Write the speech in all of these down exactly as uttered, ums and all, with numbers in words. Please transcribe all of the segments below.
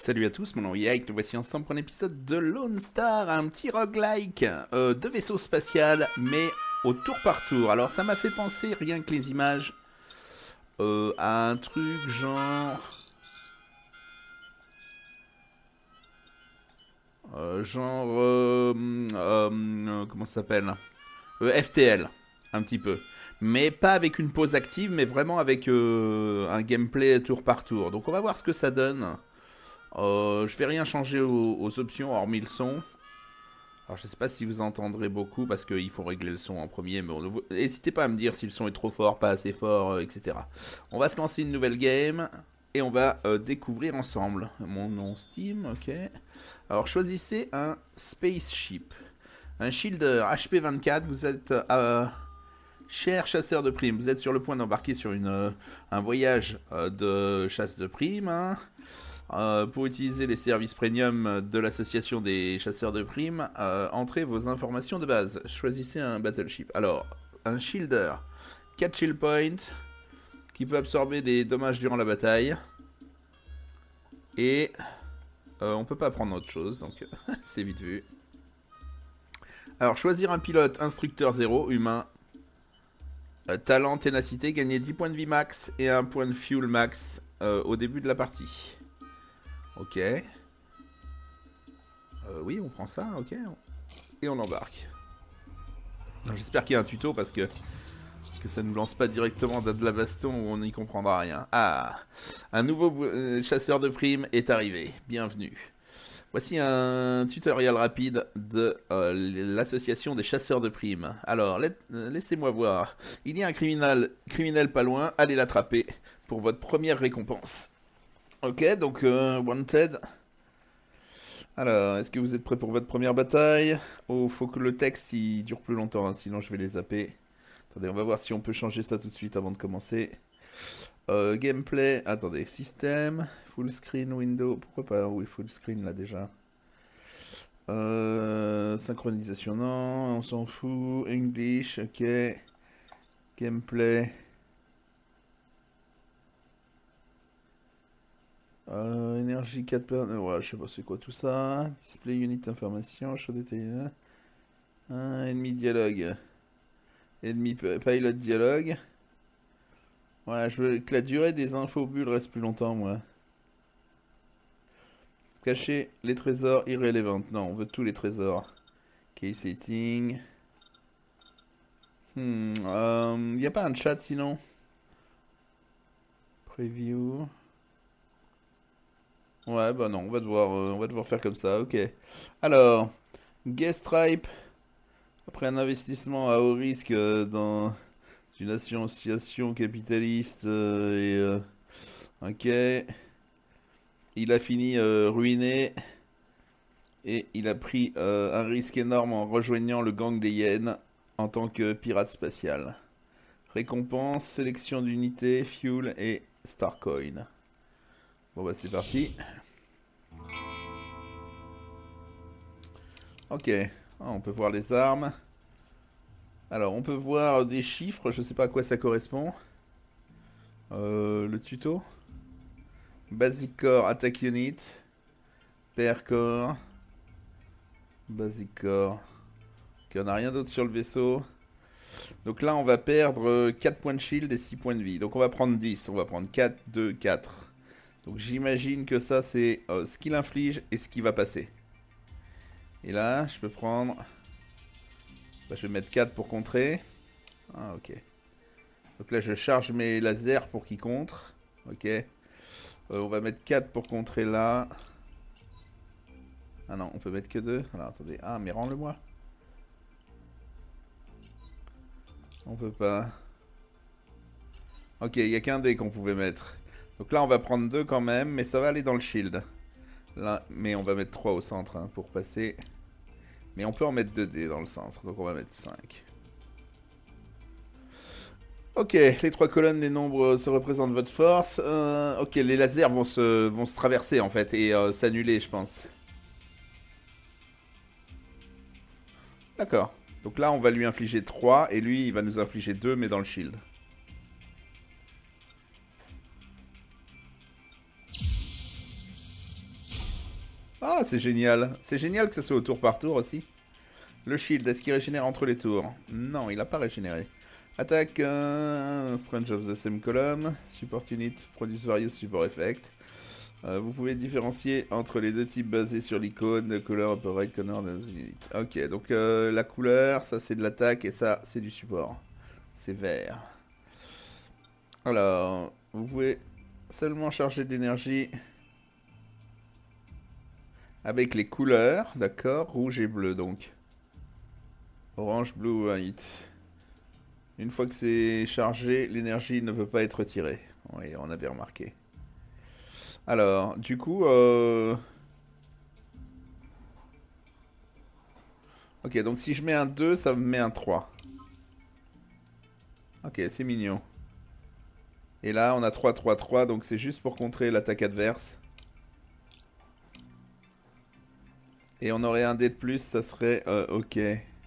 Salut à tous, mon nom est Yike, nous voici ensemble pour un épisode de Lone Star, un petit roguelike euh, de vaisseau spatial, mais au tour par tour. Alors ça m'a fait penser, rien que les images, euh, à un truc genre... Euh, genre... Euh, euh, comment ça s'appelle euh, F T L, un petit peu. Mais pas avec une pause active, mais vraiment avec euh, un gameplay tour par tour. Donc on va voir ce que ça donne. Euh, je vais rien changer aux, aux options, hormis le son. Alors je sais pas si vous entendrez beaucoup, parce qu'il faut régler le son en premier. Mais n'hésitez pas à me dire si le son est trop fort, pas assez fort, euh, et cetera. On va se lancer une nouvelle game, et on va euh, découvrir ensemble. Mon nom Steam, ok. Alors choisissez un spaceship. Un shielder H P vingt-quatre, vous êtes... Euh, cher chasseur de primes, vous êtes sur le point d'embarquer sur une, euh, un voyage euh, de chasse de primes. Hein. Euh, pour utiliser les services premium de l'association des chasseurs de primes, euh, entrez vos informations de base. Choisissez un battleship. Alors, un shielder, quatre shield points, qui peut absorber des dommages durant la bataille. Et euh, on peut pas prendre autre chose, donc c'est vite vu. Alors, choisir un pilote, instructeur zéro, humain. Euh, talent, ténacité, gagner dix points de vie max et un point de fuel max euh, au début de la partie. Ok. Euh, oui, on prend ça, ok. Et on embarque. J'espère qu'il y a un tuto parce que, que ça ne nous lance pas directement de la baston où on n'y comprendra rien. Ah, un nouveau euh, chasseur de primes est arrivé. Bienvenue. Voici un tutoriel rapide de euh, l'association des chasseurs de primes. Alors, laissez-moi voir. Il y a un criminel, criminel pas loin. Allez l'attraper pour votre première récompense. Ok, donc euh, Wanted. Alors, est-ce que vous êtes prêts pour votre première bataille? Oh, faut que le texte il dure plus longtemps, hein, sinon je vais les zapper. Attendez, on va voir si on peut changer ça tout de suite avant de commencer. Euh, gameplay, attendez, système, full screen, window, pourquoi pas? Oui, full screen là déjà. Euh, synchronisation, non, on s'en fout. English, ok. Gameplay. Euh, énergie quatre, euh, ouais, je sais pas c'est quoi tout ça. Display unit information, show détaillé. Un ennemi dialogue. Ennemi pilot dialogue. Voilà, je veux que la durée des infos bulles reste plus longtemps, moi. Cacher les trésors irrelevant. Non, on veut tous les trésors. Case setting. Hmm, euh, y a pas un chat sinon? Preview. Ouais, bah non, on va devoir, euh, on va devoir faire comme ça, ok. Alors, Guest Stripe, après un investissement à haut risque euh, dans une association capitaliste, euh, et, euh, ok, il a fini euh, ruiné, et il a pris euh, un risque énorme en rejoignant le gang des hyènes en tant que pirate spatial. Récompense, sélection d'unités, fuel et Starcoin. Bon bah c'est parti. Ok, ah, on peut voir les armes. Alors on peut voir des chiffres, je sais pas à quoi ça correspond. Euh, le tuto. Basic Core Attack Unit. Pair Core. Basic Core. Ok, on n'a rien d'autre sur le vaisseau. Donc là on va perdre quatre points de shield et six points de vie. Donc on va prendre dix, on va prendre quatre, deux, quatre. Donc j'imagine que ça c'est euh, ce qu'il inflige et ce qui va passer. Et là je peux prendre... Bah, je vais mettre quatre pour contrer. Ah ok. Donc là je charge mes lasers pour qu'ils contrent. Ok. Euh, on va mettre quatre pour contrer là. Ah non, on peut mettre que deux. Alors attendez. Ah mais rends-le moi. On peut pas. Ok, il n'y a qu'un dé qu'on pouvait mettre. Donc là on va prendre deux quand même, mais ça va aller dans le shield. Là, mais on va mettre trois au centre hein, pour passer. Mais on peut en mettre deux dés dans le centre, donc on va mettre cinq. Ok, les trois colonnes, les nombres, ça représente votre force. Euh, ok, les lasers vont se, vont se traverser en fait et euh, s'annuler, je pense. D'accord. Donc là, on va lui infliger trois et lui, il va nous infliger deux, mais dans le shield. Ah, c'est génial. C'est génial que ça soit au tour par tour aussi. Le shield, est-ce qu'il régénère entre les tours? Non, il n'a pas régénéré. Attaque, euh, Strange of the Same Column. Support unit, produce various support effect. Euh, vous pouvez différencier entre les deux types basés sur l'icône, de couleur, upper right corner de the unit. Ok, donc euh, la couleur, ça c'est de l'attaque et ça c'est du support. C'est vert. Alors, vous pouvez seulement charger de l'énergie avec les couleurs, d'accord, rouge et bleu donc. Orange, blue, white. Une fois que c'est chargé, l'énergie ne peut pas être tirée. Oui, on avait remarqué. Alors, du coup... Euh... Ok, donc si je mets un deux, ça me met un trois. Ok, c'est mignon. Et là, on a trois, trois, trois, donc c'est juste pour contrer l'attaque adverse. Et on aurait un dé de plus, ça serait... Euh, ok.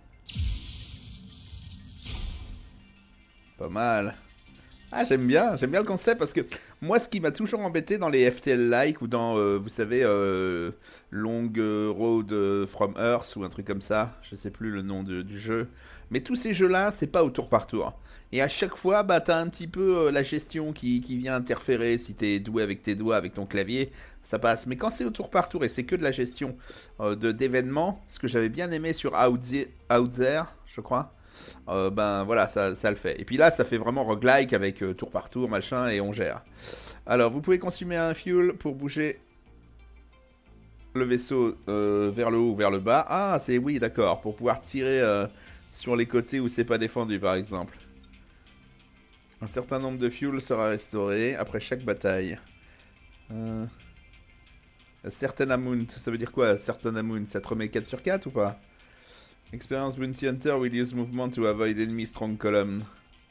Pas mal. Ah, j'aime bien, j'aime bien le concept parce que moi, ce qui m'a toujours embêté dans les F T L-like ou dans, euh, vous savez, euh, Long Road from Earth ou un truc comme ça, je sais plus le nom de, du jeu, mais tous ces jeux-là, c'est pas au tour par tour. Et à chaque fois, bah, t'as un petit peu euh, la gestion qui, qui vient interférer. Si t'es doué avec tes doigts, avec ton clavier, ça passe. Mais quand c'est au tour par tour et c'est que de la gestion euh, de d'événements, ce que j'avais bien aimé sur Out There, je crois. Euh, ben voilà, ça, ça le fait. Et puis là, ça fait vraiment roguelike avec euh, tour par tour, machin, et on gère. Alors, vous pouvez consommer un fuel pour bouger le vaisseau euh, vers le haut ou vers le bas. Ah, c'est oui, d'accord, pour pouvoir tirer euh, sur les côtés où c'est pas défendu, par exemple. Un certain nombre de fuel sera restauré après chaque bataille. Euh... A certain amount, ça veut dire quoi, a certain amount? Ça te remet quatre sur quatre ou pas? Experience Bounty Hunter will use movement to avoid enemy strong column.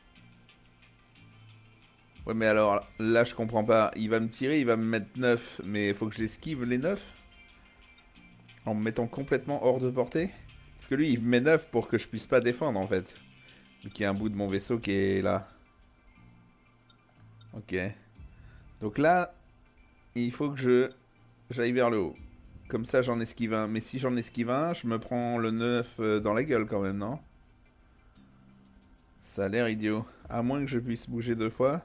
Ouais, mais alors, là, je comprends pas. Il va me tirer, il va me mettre neuf, mais il faut que je l'esquive les neuf? En me mettant complètement hors de portée? Parce que lui, il me met neuf pour que je puisse pas défendre, en fait. Vu qu'il y a un bout de mon vaisseau qui est là. Ok. Donc là, il faut que je j'aille vers le haut. Comme ça, j'en esquive un. Mais si j'en esquive un, je me prends le neuf dans la gueule quand même, non? Ça a l'air idiot. À moins que je puisse bouger deux fois.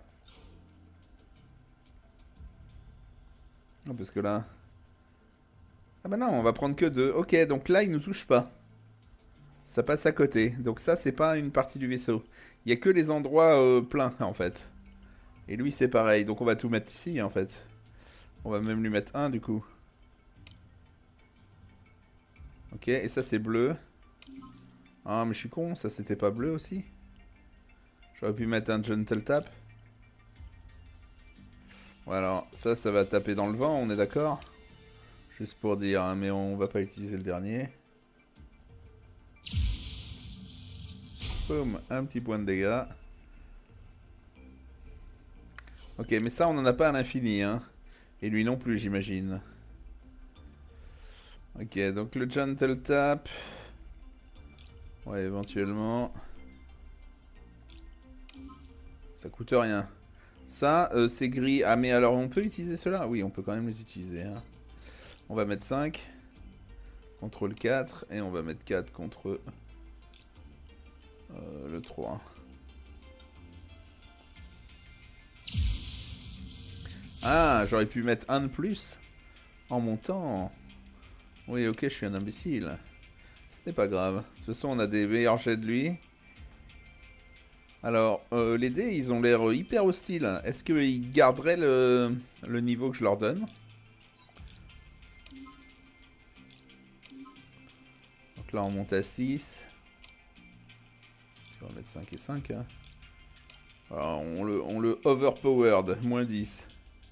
Non, parce que là... Ah bah non, on va prendre que deux. Ok, donc là, il nous touche pas. Ça passe à côté. Donc ça, c'est pas une partie du vaisseau. Il y a que les endroits euh, pleins, en fait. Et lui, c'est pareil. Donc on va tout mettre ici, en fait. On va même lui mettre un, du coup. Ok, et ça, c'est bleu. Ah, mais je suis con. Ça, c'était pas bleu aussi? J'aurais pu mettre un gentle tap. Voilà, alors, ça, ça va taper dans le vent, on est d'accord? Juste pour dire, hein, mais on va pas utiliser le dernier. Boum, un petit point de dégâts. Ok, mais ça, on n'en a pas à l'infini, hein. Et lui non plus, j'imagine. Ok, donc le gentle tap. Ouais, éventuellement. Ça coûte rien. Ça, euh, c'est gris. Ah, mais alors, on peut utiliser cela? Oui, on peut quand même les utiliser. Hein. On va mettre cinq. Contrôle quatre. Et on va mettre quatre contre euh, le trois. Ah, j'aurais pu mettre un de plus en montant. Oui, ok, je suis un imbécile. Ce n'est pas grave. De toute façon, on a des meilleurs jets de lui. Alors, euh, les dés, ils ont l'air hyper hostiles. Est-ce qu'ils garderaient le, le niveau que je leur donne? Donc là, on monte à six. On va mettre cinq et cinq. Hein. Alors, on le, on le overpowered, moins dix.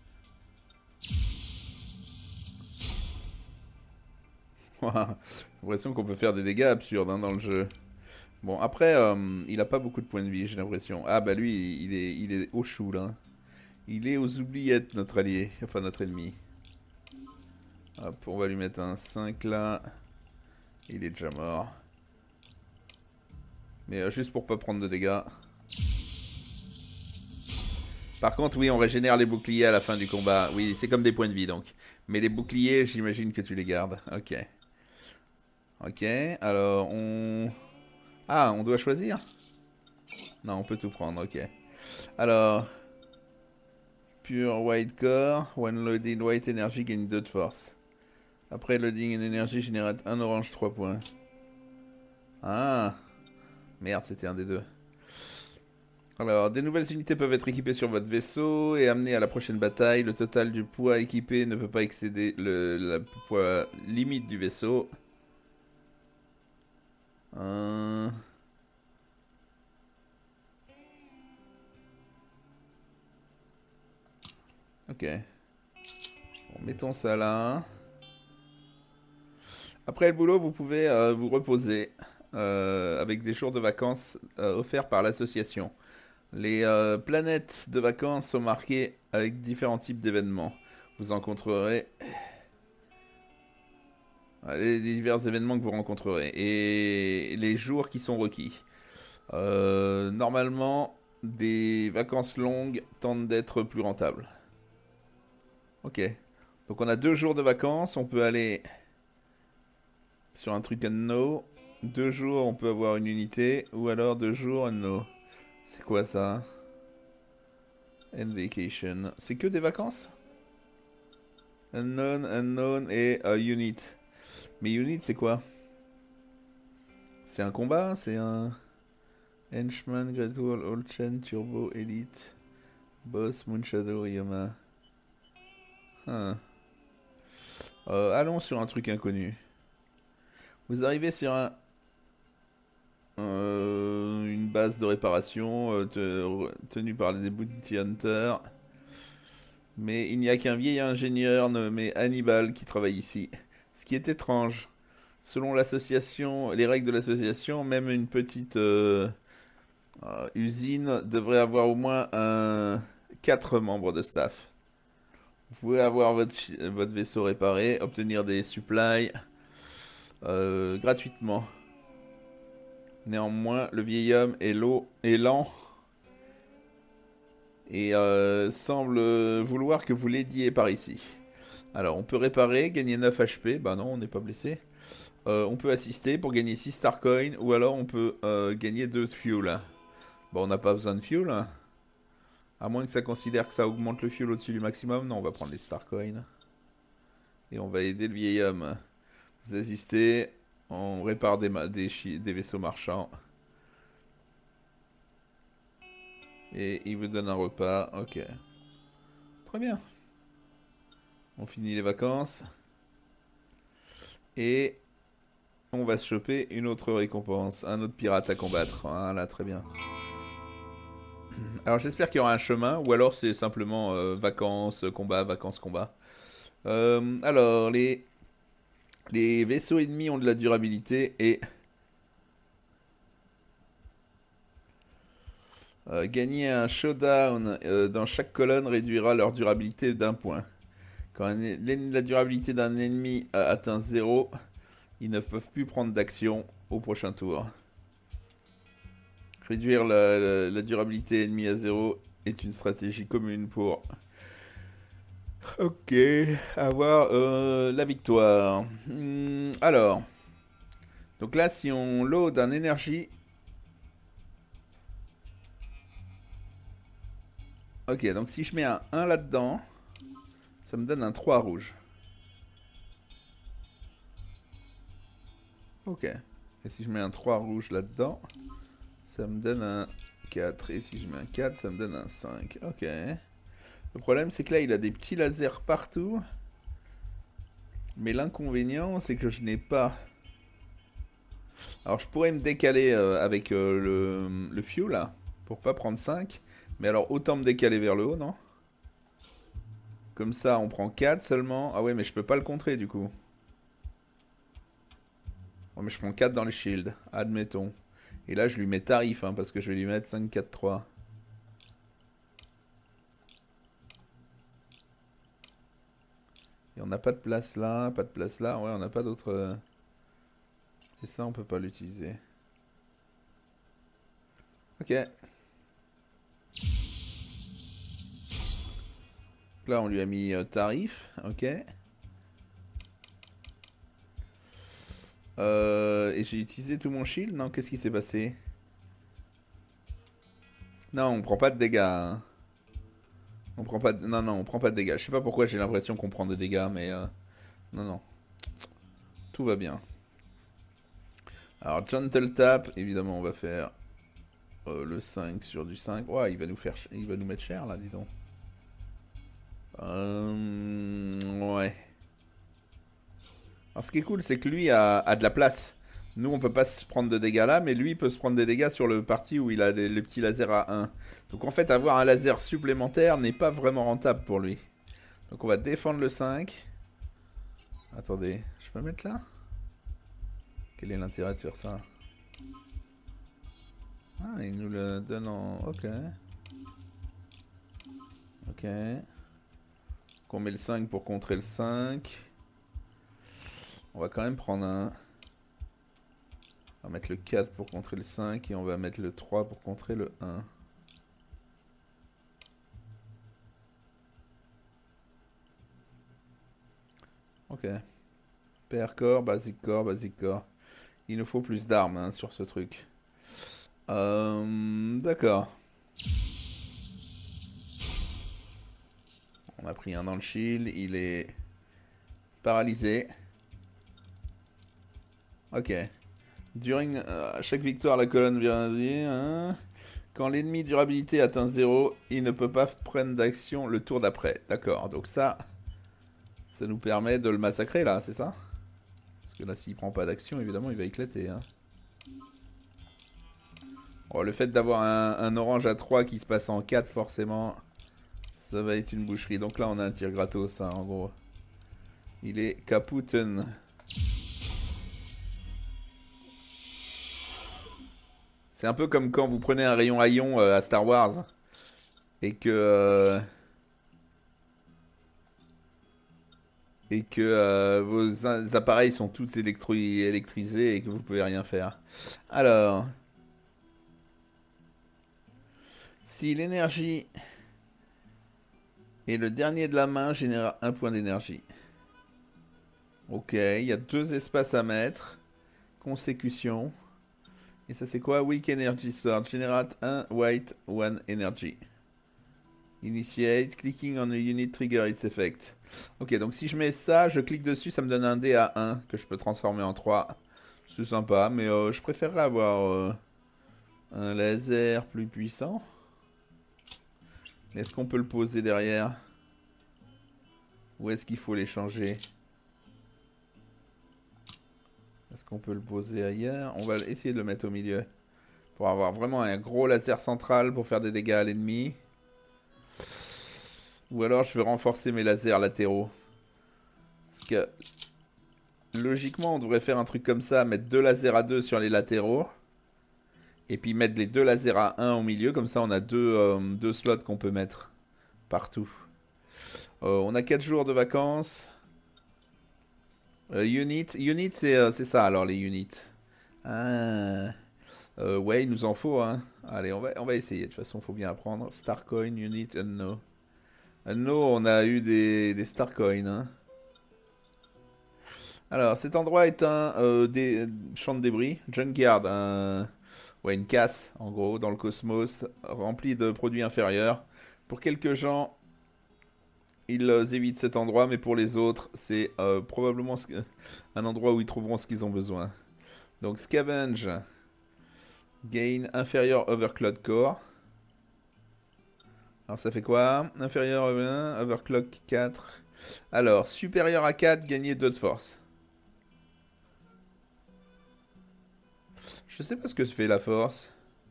J'ai l'impression qu'on peut faire des dégâts absurdes hein, dans le jeu. Bon, après, euh, il a pas beaucoup de points de vie, j'ai l'impression. Ah bah lui, il est, il est au chou, là. Il est aux oubliettes, notre allié. Enfin, notre ennemi. Hop, on va lui mettre un cinq, là. Il est déjà mort. Mais euh, juste pour pas prendre de dégâts. Par contre, oui, on régénère les boucliers à la fin du combat. Oui, c'est comme des points de vie, donc. Mais les boucliers, j'imagine que tu les gardes. Ok. Ok, alors on... Ah, on doit choisir? Non, on peut tout prendre, ok. Alors... Pure White Core, When Loading White Energy gagne deux de force. Après Loading en énergie génère un orange trois points. Ah, merde, c'était un des deux. Alors, des nouvelles unités peuvent être équipées sur votre vaisseau et amenées à la prochaine bataille. Le total du poids équipé ne peut pas excéder le la poids limite du vaisseau. Euh... Ok. Bon, mettons ça là. Après le boulot, vous pouvez euh, vous reposer euh, avec des jours de vacances euh, offerts par l'association. Les euh, planètes de vacances sont marquées avec différents types d'événements. Vous rencontrerez les divers événements que vous rencontrerez et les jours qui sont requis. Euh, normalement, des vacances longues tendent d'être plus rentables. Ok. Donc on a deux jours de vacances. On peut aller sur un truc no. Deux jours, on peut avoir une unité. Ou alors deux jours, no. C'est quoi ça? And vacation. C'est que des vacances? Unknown, unknown et uh, unit. Mais unit, c'est quoi? C'est un combat? C'est un... Henchman, Great Wall, All Chain, Turbo, Elite, Boss, Moonshadow, Ryoma. Huh. Euh, allons sur un truc inconnu. Vous arrivez sur un... Euh, une base de réparation euh, te, tenue par des bounty hunters. Mais il n'y a qu'un vieil ingénieur nommé Hannibal qui travaille ici. Ce qui est étrange. Selon l'association, les règles de l'association, même une petite euh, euh, usine devrait avoir au moins un quatre membres de staff. Vous pouvez avoir votre, votre vaisseau réparé, obtenir des supplies euh, gratuitement. Néanmoins, le vieil homme est, low, est lent et euh, semble vouloir que vous l'aidiez par ici. Alors, on peut réparer, gagner neuf H P. Bah non, on n'est pas blessé. Euh, on peut assister pour gagner six star coins. Ou alors, on peut euh, gagner deux de fuel. Bon, on n'a pas besoin de fuel. À moins que ça considère que ça augmente le fuel au-dessus du maximum. Non, on va prendre les star coins. Et on va aider le vieil homme. Vous assistez. On répare des, des, des vaisseaux marchands. Et il vous donne un repas. Ok. Très bien. On finit les vacances. Et on va se choper une autre récompense. Un autre pirate à combattre. Voilà, très bien. Alors j'espère qu'il y aura un chemin. Ou alors c'est simplement euh, vacances, combat, vacances, combat. Euh, alors les... les vaisseaux ennemis ont de la durabilité. Et... Euh, gagner un showdown euh, dans chaque colonne réduira leur durabilité d'un point. Quand la durabilité d'un ennemi a atteint zéro, ils ne peuvent plus prendre d'action au prochain tour. Réduire la, la, la durabilité ennemie à zéro est une stratégie commune pour... Ok, avoir euh, la victoire. Hmm, alors, donc là, si on load un énergie... Ok, donc si je mets un un là-dedans, ça me donne un trois rouge. Ok. Et si je mets un trois rouge là-dedans, ça me donne un quatre. Et si je mets un quatre, ça me donne un cinq. Ok. Le problème, c'est que là, il a des petits lasers partout. Mais l'inconvénient, c'est que je n'ai pas... Alors, je pourrais me décaler euh, avec euh, le, le fuel, là, pour pas prendre cinq. Mais alors, autant me décaler vers le haut, non? Comme ça, on prend quatre seulement. Ah ouais, mais je peux pas le contrer, du coup. Oh, mais je prends quatre dans les shields, admettons. Et là, je lui mets tarif, hein, parce que je vais lui mettre cinq, quatre, trois. Et on n'a pas de place là, pas de place là. Ouais, on n'a pas d'autre... Et ça, on peut pas l'utiliser. Ok. Là, on lui a mis euh, tarif. Ok. Euh, et j'ai utilisé tout mon shield. Non, qu'est-ce qui s'est passé? Non, on prend pas de dégâts. Hein. On prend pas de... Non, non, on prend pas de dégâts. Je sais pas pourquoi j'ai l'impression qu'on prend des dégâts, mais... Euh... Non, non. Tout va bien. Alors, Gentle Tap, évidemment, on va faire euh, le cinq sur du cinq. Ouais, il va nous faire... Il va nous mettre cher, là, dis donc. Euh... Ouais. Alors, ce qui est cool, c'est que lui a, a de la place. Nous, on peut pas se prendre de dégâts là, mais lui, il peut se prendre des dégâts sur le parti où il a des, les petits lasers à un. Donc, en fait, avoir un laser supplémentaire n'est pas vraiment rentable pour lui. Donc, on va défendre le cinq. Attendez, je peux mettre là? Quel est l'intérêt de faire ça? Ah, il nous le donne en... Ok. Ok. Donc, on met le cinq pour contrer le cinq. On va quand même prendre un... On va mettre le quatre pour contrer le cinq et on va mettre le trois pour contrer le un. Ok. Pair core, basic core, basic core. Il nous faut plus d'armes hein, sur ce truc. Euh, D'accord. On a pris un dans le shield. Il est paralysé. Ok. During euh, chaque victoire, la colonne vient dire... Hein, quand l'ennemi durabilité atteint zéro, il ne peut pas prendre d'action le tour d'après. D'accord, donc ça... Ça nous permet de le massacrer là, c'est ça? Parce que là, s'il prend pas d'action, évidemment, il va éclater. Hein. Bon, le fait d'avoir un, un orange à trois qui se passe en quatre, forcément, ça va être une boucherie. Donc là, on a un tir gratos, hein, en gros. Il est kaputen. C'est un peu comme quand vous prenez un rayon à ion euh, à Star Wars et que euh, et que euh, vos appareils sont tous électro électrisés et que vous pouvez rien faire. Alors, si l'énergie est le dernier de la main, génère un point d'énergie. Ok, il y a deux espaces à mettre. Consécution. Et ça c'est quoi? Weak Energy Sword. Generate un white, one energy. Initiate. Clicking on a unit trigger its effect. Ok, donc si je mets ça, je clique dessus, ça me donne un dé à un que je peux transformer en trois. C'est sympa, mais euh, je préférerais avoir euh, un laser plus puissant. Est-ce qu'on peut le poser derrière? Ou est-ce qu'il faut les changer? Est-ce qu'on peut le poser ailleurs? On va essayer de le mettre au milieu. Pour avoir vraiment un gros laser central pour faire des dégâts à l'ennemi. Ou alors je vais renforcer mes lasers latéraux. Parce que logiquement on devrait faire un truc comme ça. Mettre deux lasers à deux sur les latéraux. Et puis mettre les deux lasers à un au milieu. Comme ça on a deux, euh, deux slots qu'on peut mettre partout. Euh, on a quatre jours de vacances. Euh, unit, unit c'est euh, ça alors les units. Ah. Euh, ouais, il nous en faut. Hein. Allez, on va, on va essayer. De toute façon, il faut bien apprendre. Starcoin, unit, Unno. Unno, on a eu des, des Starcoin. Hein. Alors, cet endroit est un euh, des, champ de débris. Junkyard, un, ouais, une casse, en gros, dans le cosmos, remplie de produits inférieurs. Pour quelques gens... Ils évitent cet endroit, mais pour les autres, c'est euh, probablement un endroit où ils trouveront ce qu'ils ont besoin. Donc, Scavenge. Gain inférieur Overclock Core. Alors, ça fait quoi? Inférieur à un, Overclock quatre. Alors, supérieur à quatre, gagner deux de force. Je sais pas ce que fait la force.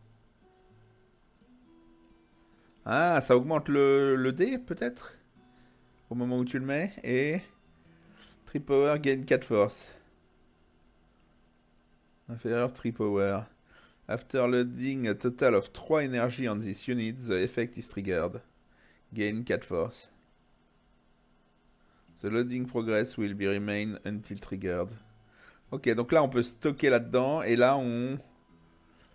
Ah, ça augmente le, le dé, peut-être? Au moment où tu le mets. Et three power gain quatre force. Inférieur three power. After loading a total of trois energy on this unit, the effect is triggered. Gain quatre force. The loading progress will be remain until triggered. Ok, donc là on peut stocker là-dedans. Et là on...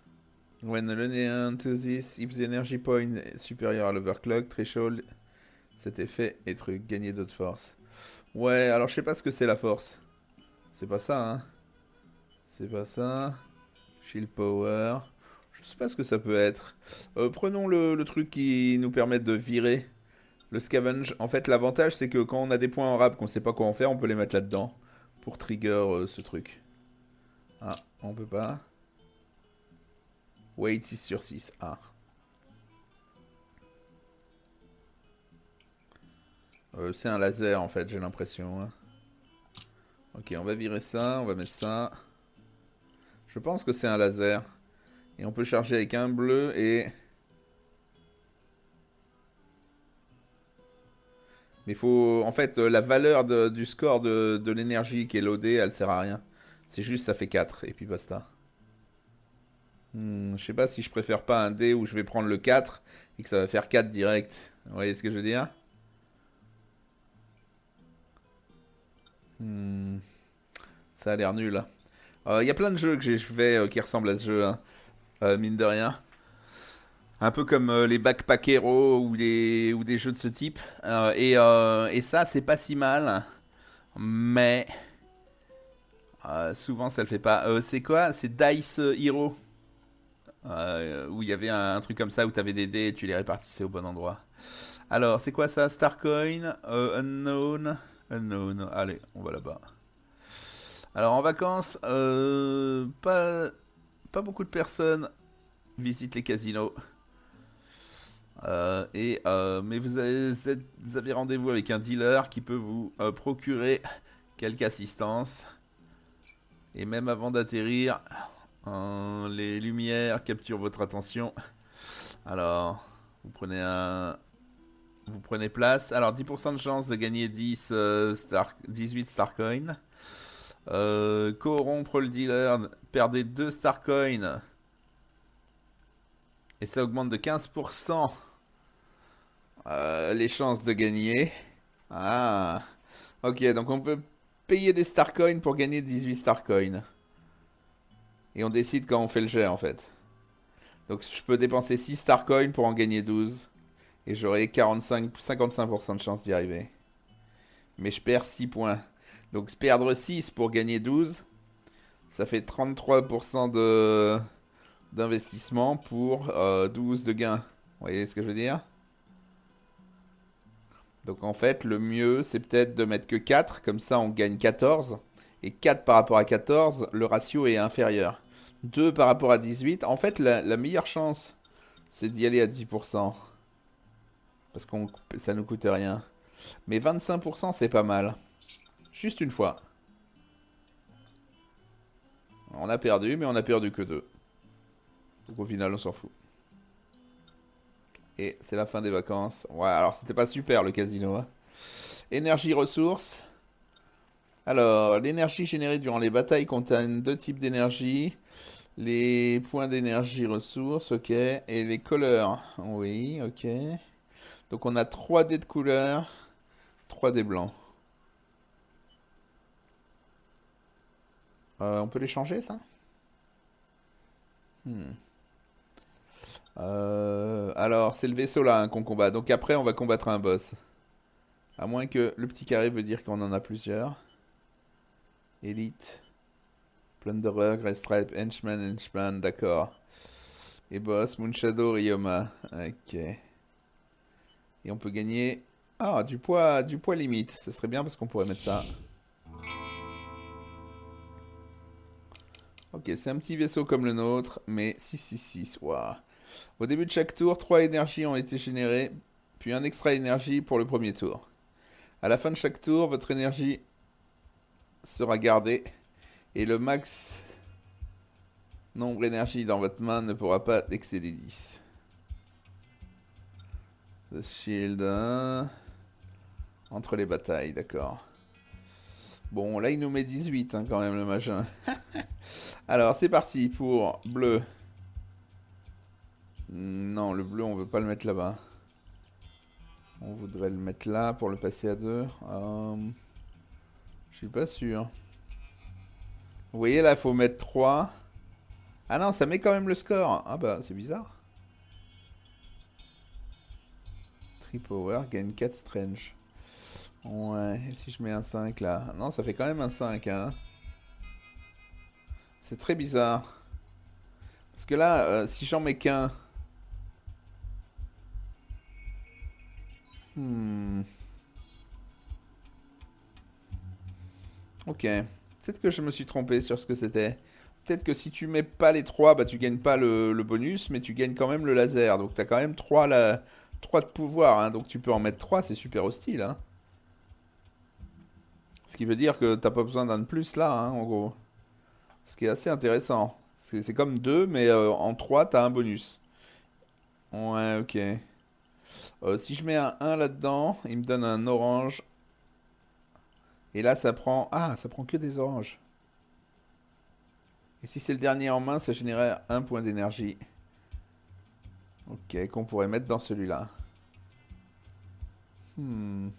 When loading to this, if the energy point is superior à l'overclock threshold... cet effet et truc, gagner d'autres forces. Ouais, alors je sais pas ce que c'est la force. C'est pas ça, hein. C'est pas ça. Shield power. Je sais pas ce que ça peut être. Euh, prenons le, le truc qui nous permet de virer le scavenge. En fait, l'avantage, c'est que quand on a des points en rab qu'on sait pas quoi en faire, on peut les mettre là-dedans. Pour trigger euh, ce truc. Ah, on peut pas. Wait six sur six. Ah. Euh, c'est un laser en fait, j'ai l'impression. Hein. Ok, on va virer ça, on va mettre ça. Je pense que c'est un laser. Et on peut charger avec un bleu et... Mais il faut... En fait, la valeur de, du score de, de l'énergie qui est loadée, elle sert à rien. C'est juste ça fait quatre et puis basta. Hmm, je sais pas si je préfère pas un dé où je vais prendre le quatre et que ça va faire quatre direct. Vous voyez ce que je veux dire? Hmm, ça a l'air nul. Il euh, y a plein de jeux que j'ai fait euh, qui ressemblent à ce jeu, hein. euh, mine de rien. Un peu comme euh, les Backpack Hero ou, les, ou des jeux de ce type. Euh, et, euh, et ça, c'est pas si mal. Mais euh, souvent, ça le fait pas. Euh, c'est quoi? C'est Dice Hero. Euh, où il y avait un, un truc comme ça où tu avais des dés et tu les répartissais au bon endroit. Alors, c'est quoi ça? Starcoin, euh, Unknown, Unknown. Allez, on va là-bas. Alors, en vacances, euh, pas, pas beaucoup de personnes visitent les casinos. Euh, et, euh, mais vous avez, vous avez rendez-vous avec un dealer qui peut vous euh, procurer quelques assistances. Et même avant d'atterrir, euh, les lumières capturent votre attention. Alors, vous prenez un... Vous prenez place. Alors, dix pour cent de chance de gagner dix, euh, star, dix-huit Starcoin. Euh, corrompre le dealer. Perdez deux Starcoin. Et ça augmente de quinze pour cent euh, les chances de gagner. Ah. Ok, donc on peut payer des Starcoin pour gagner dix-huit Starcoin. Et on décide quand on fait le jet, en fait. Donc je peux dépenser six Starcoin pour en gagner douze. Et j'aurai quarante-cinq, cinquante-cinq pour cent de chance d'y arriver. Mais je perds six points. Donc perdre six pour gagner douze, ça fait trente-trois pour cent de d'investissement pour euh, douze de gain. Vous voyez ce que je veux dire? Donc en fait, le mieux, c'est peut-être de mettre que quatre. Comme ça, on gagne quatorze. Et quatre par rapport à quatorze, le ratio est inférieur. deux par rapport à dix-huit. En fait, la, la meilleure chance, c'est d'y aller à dix pour cent. Parce que ça nous coûte rien. Mais vingt-cinq pour cent, c'est pas mal. Juste une fois. On a perdu, mais on a perdu que deux. Donc au final, on s'en fout. Et c'est la fin des vacances. Ouais, alors c'était pas super le casino. Hein. Énergie ressources. Alors, l'énergie générée durant les batailles contient deux types d'énergie. Les points d'énergie ressources, ok. Et les couleurs. Oui, ok. Donc on a trois dés de couleur, trois dés blancs. Euh, on peut les changer, ça? hmm. euh, Alors, c'est le vaisseau là hein, qu'on combat. Donc après, on va combattre un boss. À moins que le petit carré veut dire qu'on en a plusieurs. Elite. Plunderer, Grey Stripe, Henchman, Henchman, d'accord. Et boss, Moonshadow, Ryoma. Ok. Et on peut gagner... Ah, du poids, du poids limite. Ce serait bien parce qu'on pourrait mettre ça. Ok, c'est un petit vaisseau comme le nôtre, mais six six six, waouh. Au début de chaque tour, trois énergies ont été générées, puis un extra énergie pour le premier tour. À la fin de chaque tour, votre énergie sera gardée, et le max nombre d'énergie dans votre main ne pourra pas excéder dix. The Shield, hein. Entre les batailles, d'accord. Bon, là, il nous met dix-huit, hein, quand même, le machin. Alors, c'est parti pour bleu. Non, le bleu, on veut pas le mettre là-bas. On voudrait le mettre là pour le passer à deux. Euh, je suis pas sûr. Vous voyez, là, il faut mettre trois. Ah non, ça met quand même le score. Ah bah, c'est bizarre. three power, gagne quatre strange. Ouais, et si je mets un cinq là? Non, ça fait quand même un cinq, hein. C'est très bizarre. Parce que là, euh, si j'en mets qu'un... Hmm. Ok. Peut-être que je me suis trompé sur ce que c'était. Peut-être que si tu mets pas les trois, bah tu gagnes pas le, le bonus, mais tu gagnes quand même le laser. Donc t'as quand même trois la... trois de pouvoir, hein. Donc tu peux en mettre trois, c'est super hostile, hein. Ce qui veut dire que t'as pas besoin d'un de plus là, hein, en gros. Ce qui est assez intéressant. C'est c'est comme deux, mais euh, en trois, t'as un bonus. Ouais, ok. Euh, si je mets un un là-dedans, il me donne un orange. Et là, ça prend... Ah, ça prend que des oranges. Et si c'est le dernier en main, ça générait un point d'énergie. Ok, qu'on pourrait mettre dans celui-là. Hmm.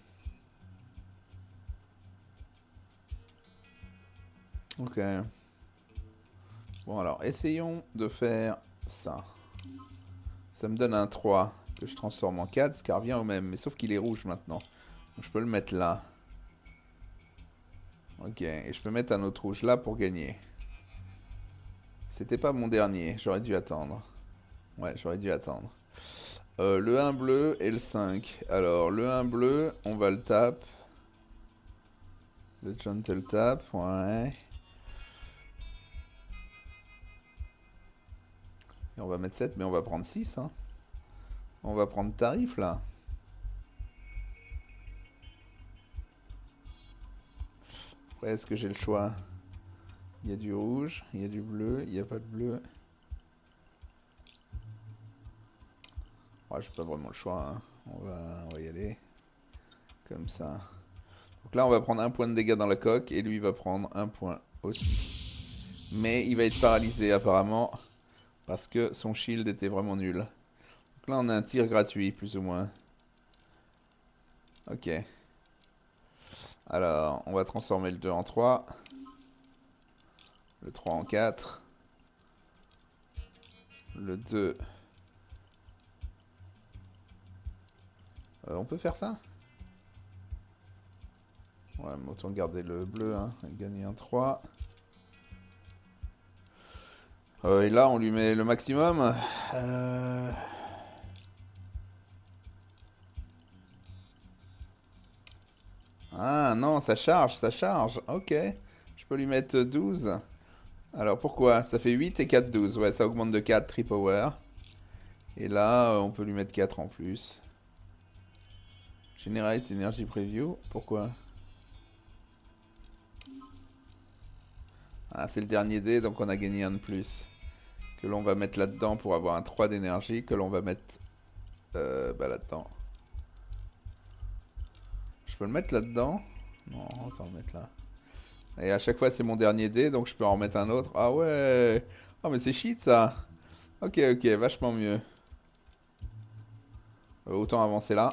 Ok. Bon, alors, essayons de faire ça. Ça me donne un trois que je transforme en quatre, ce qui revient au même. Mais sauf qu'il est rouge maintenant. Donc je peux le mettre là. Ok, et je peux mettre un autre rouge là pour gagner. C'était pas mon dernier, j'aurais dû attendre. Ouais, j'aurais dû attendre. Euh, le un bleu et le cinq. Alors, le un bleu, on va le taper. Le gentle tap, ouais. Et on va mettre sept, mais on va prendre six, hein. On va prendre tarif, là. Après, est-ce que j'ai le choix? Il y a du rouge, il y a du bleu, il n'y a pas de bleu. Ouais, j'ai pas vraiment le choix, hein. On va, on va y aller. Comme ça. Donc là, on va prendre un point de dégâts dans la coque, et lui va prendre un point aussi. Mais il va être paralysé, apparemment, parce que son shield était vraiment nul. Donc là, on a un tir gratuit, plus ou moins. Ok. Alors, on va transformer le deux en trois. Le trois en quatre. Le deux. Euh, on peut faire ça? Ouais, mais autant garder le bleu, hein. Gagner un trois. Euh, et là, on lui met le maximum. Euh... Ah non, ça charge, ça charge. Ok. Je peux lui mettre douze. Alors pourquoi? Ça fait huit et quatre, douze. Ouais, ça augmente de quatre, three power. Et là, euh, on peut lui mettre quatre en plus. Generate Energy Preview. Pourquoi? Ah, c'est le dernier dé, donc on a gagné un de plus. Que l'on va mettre là-dedans pour avoir un trois d'énergie. Que l'on va mettre euh, bah, là-dedans. Je peux le mettre là-dedans? Non, on va le mettre là. Et à chaque fois, c'est mon dernier dé, donc je peux en remettre un autre. Ah ouais! Oh, mais c'est cheat ça! Ok, ok, vachement mieux. Euh, autant avancer là.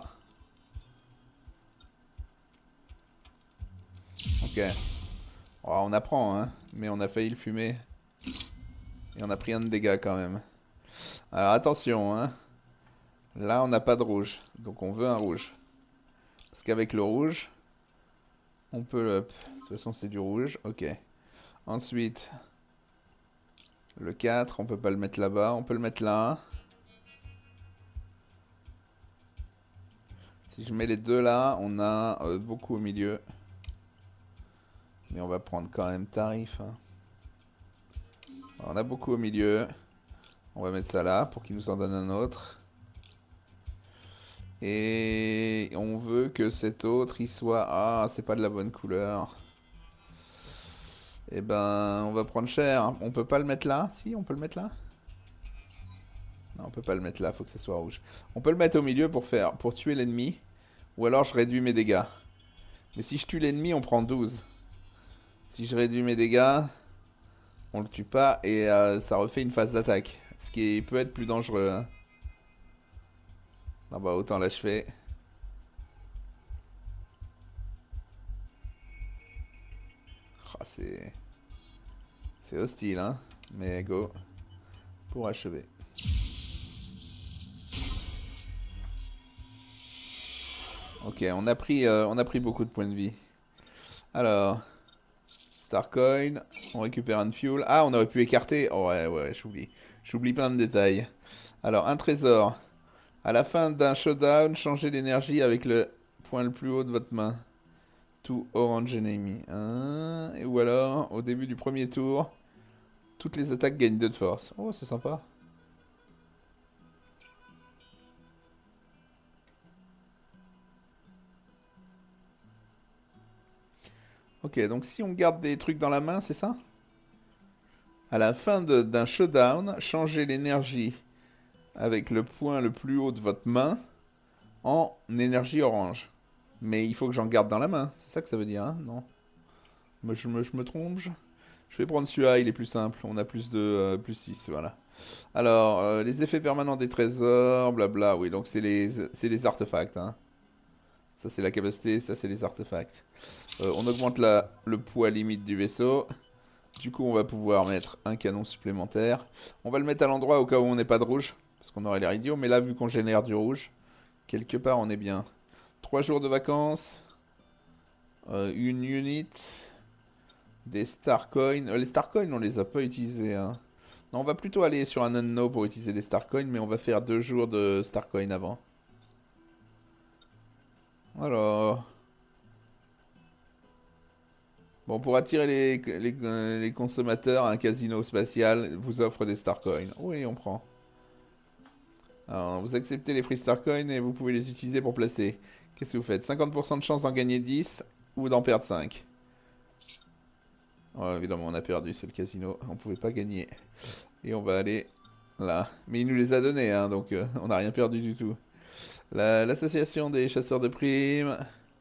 Ok. Oh, on apprend, hein. Mais on a failli le fumer. Et on a pris un de dégâts quand même. Alors attention, hein. Là, on n'a pas de rouge. Donc on veut un rouge. Parce qu'avec le rouge, on peut le... De toute façon, c'est du rouge. Ok. Ensuite, le quatre, on peut pas le mettre là-bas. On peut le mettre là. Si je mets les deux là, on a euh, beaucoup au milieu. Mais on va prendre quand même tarif, hein. On a beaucoup au milieu. On va mettre ça là pour qu'il nous en donne un autre. Et on veut que cet autre, il soit... Ah, c'est pas de la bonne couleur. Eh ben, on va prendre cher. On peut pas le mettre là? Si, on peut le mettre là? Non, on peut pas le mettre là, faut que ça soit rouge. On peut le mettre au milieu pour faire, pour tuer l'ennemi. Ou alors je réduis mes dégâts. Mais si je tue l'ennemi, on prend douze. Si je réduis mes dégâts, on le tue pas et euh, ça refait une phase d'attaque. Ce qui peut être plus dangereux, hein. Ah bah autant l'achever. Oh, c'est... C'est hostile, hein. Mais go. Pour achever. Ok, on a pris, euh, on a pris beaucoup de points de vie. Alors, Starcoin, on récupère un fuel. Ah, on aurait pu écarter. Oh, ouais, ouais, j'oublie. J'oublie plein de détails. Alors, un trésor. À la fin d'un showdown, changez l'énergie avec le point le plus haut de votre main. To orange enemy. Hein, et ou alors, au début du premier tour, toutes les attaques gagnent deux de force. Oh, c'est sympa. Ok, donc si on garde des trucs dans la main, c'est ça? À la fin d'un showdown, changez l'énergie avec le point le plus haut de votre main en énergie orange. Mais il faut que j'en garde dans la main. C'est ça que ça veut dire, hein? Non. Moi, je me, je me trompe. Je je vais prendre celui-là, il est plus simple. On a plus de euh, plus six, voilà. Alors, euh, les effets permanents des trésors, blabla. Oui, donc c'est les, c'est les artefacts, hein. Ça, c'est la capacité, ça, c'est les artefacts. Euh, on augmente la, le poids limite du vaisseau. Du coup, on va pouvoir mettre un canon supplémentaire. On va le mettre à l'endroit au cas où on n'est pas de rouge. Parce qu'on aurait l'air idiot. Mais là, vu qu'on génère du rouge, quelque part, on est bien. Trois jours de vacances. Euh, une unit. Des Starcoins. Euh, les Starcoins, on les a pas utilisés. Hein. Non, on va plutôt aller sur un Unknown pour utiliser les Starcoins. Mais on va faire deux jours de Starcoin avant. Alors... Bon, pour attirer les, les, euh, les consommateurs, un casino spatial vous offre des Starcoins. Oui, on prend. Alors, vous acceptez les Free Starcoins et vous pouvez les utiliser pour placer. Qu'est-ce que vous faites? cinquante pour cent de chance d'en gagner dix ou d'en perdre cinq. Oh, évidemment, on a perdu, c'est le casino. On pouvait pas gagner. Et on va aller là. Mais il nous les a donnés, hein, donc euh, on n'a rien perdu du tout. L'association des chasseurs de primes.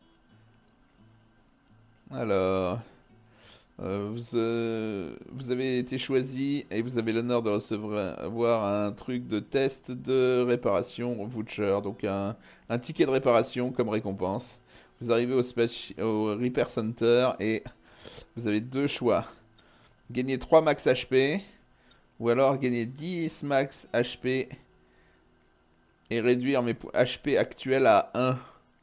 Alors... Euh, vous, euh, vous avez été choisi et vous avez l'honneur de recevoir un truc de test de réparation voucher, donc un, un ticket de réparation comme récompense. Vous arrivez au, au Repair Center et vous avez deux choix. Gagner trois max H P ou alors gagner dix max H P et réduire mes H P actuels à un.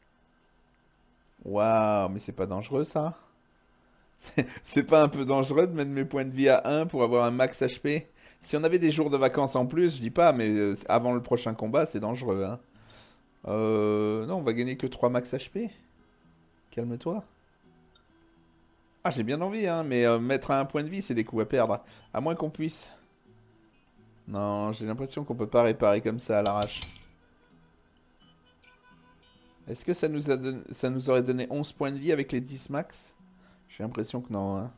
Waouh, mais c'est pas dangereux ça? C'est pas un peu dangereux de mettre mes points de vie à un pour avoir un max H P? Si on avait des jours de vacances en plus, je dis pas, mais euh, avant le prochain combat, c'est dangereux, hein. Euh... Non, on va gagner que trois max H P. Calme-toi. Ah, j'ai bien envie, hein, mais euh, mettre à un point de vie, c'est des coups à perdre. À moins qu'on puisse... Non, j'ai l'impression qu'on peut pas réparer comme ça à l'arrache. Est-ce que ça nous, a don... ça nous aurait donné onze points de vie avec les dix max? J'ai l'impression que non, hein.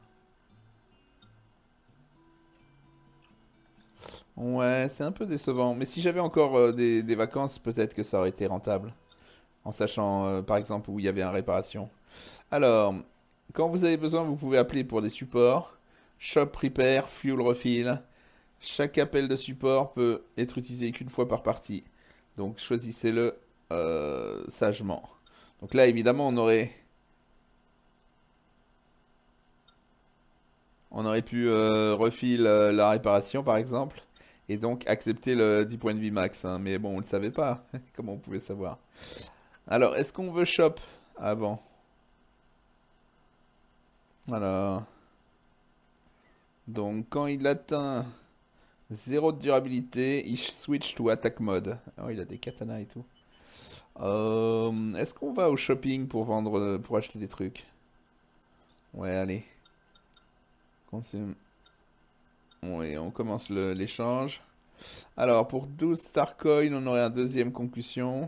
Ouais, c'est un peu décevant. Mais si j'avais encore euh, des, des vacances, peut-être que ça aurait été rentable. En sachant, euh, par exemple, où il y avait un réparation. Alors, quand vous avez besoin, vous pouvez appeler pour des supports. Shop Repair, Fuel Refill. Chaque appel de support peut être utilisé qu'une fois par partie. Donc, choisissez-le euh, sagement. Donc là, évidemment, on aurait... On aurait pu euh, refill euh, la réparation, par exemple. Et donc accepter le dix points de vie max. Hein. Mais bon, on ne le savait pas. Comment on pouvait savoir? Alors, est-ce qu'on veut shop avant? Alors... Donc, quand il atteint zéro de durabilité, il switch to attack mode. Oh, il a des katanas et tout. Euh, est-ce qu'on va au shopping pour vendre, pour acheter des trucs? Ouais, allez. Consume. Oui, on commence l'échange. Alors, pour douze Starcoin, on aurait un deuxième concussion.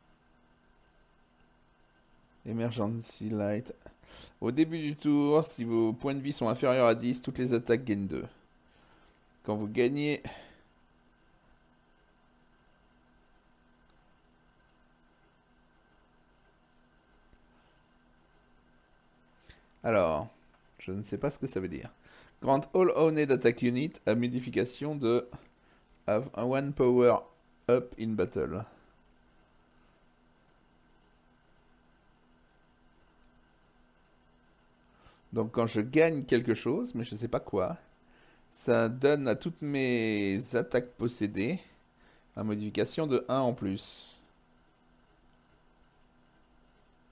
Emergency Light. Au début du tour, si vos points de vie sont inférieurs à dix, toutes les attaques gagnent deux. Quand vous gagnez... Alors, je ne sais pas ce que ça veut dire. Grant all owned attack unit à modification de have one power up in battle. Donc quand je gagne quelque chose, mais je ne sais pas quoi, ça donne à toutes mes attaques possédées une modification de un en plus.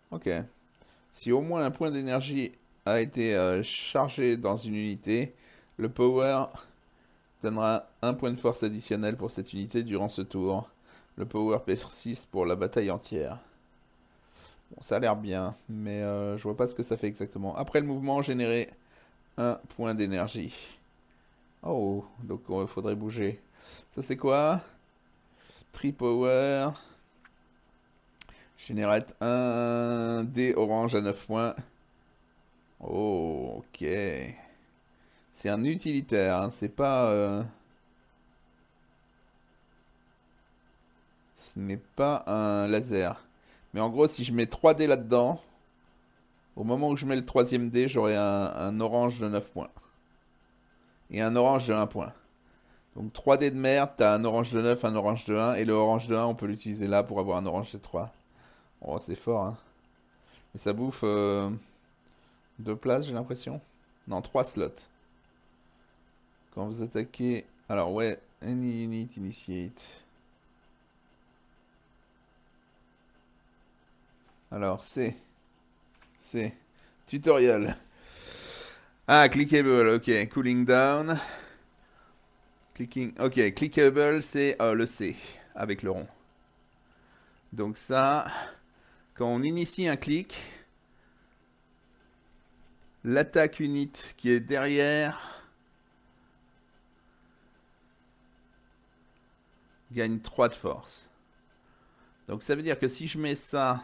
Ok. Si au moins un point d'énergie a été euh, chargé dans une unité, le power donnera un point de force additionnel pour cette unité durant ce tour. Le power persiste pour la bataille entière. Bon, ça a l'air bien, mais euh, je vois pas ce que ça fait exactement. Après le mouvement, générer un point d'énergie. Oh, donc il faudrait bouger. Ça c'est quoi? Tree power. Générate un dé orange à neuf points. Oh, ok. C'est un utilitaire, hein, c'est pas... euh, Ce n'est pas un laser. Mais en gros, si je mets trois dés là-dedans, au moment où je mets le troisième dé, j'aurai un, un orange de neuf points. Et un orange de un point. Donc trois dés de merde, t'as un orange de neuf, un orange de un. Et le orange de un, on peut l'utiliser là pour avoir un orange de trois. Oh, c'est fort, hein. Mais ça bouffe euh, deux places, j'ai l'impression. Non, trois slots. Quand vous attaquez... Alors, ouais, any unit initiate. Alors, c'est... C'est... Tutorial. Ah, clickable, ok. Cooling down. Clicking... Ok, clickable, c'est euh, le C, avec le rond. Donc ça... Quand on initie un clic... L'attaque unit qui est derrière... gagne trois de force. Donc ça veut dire que si je mets ça...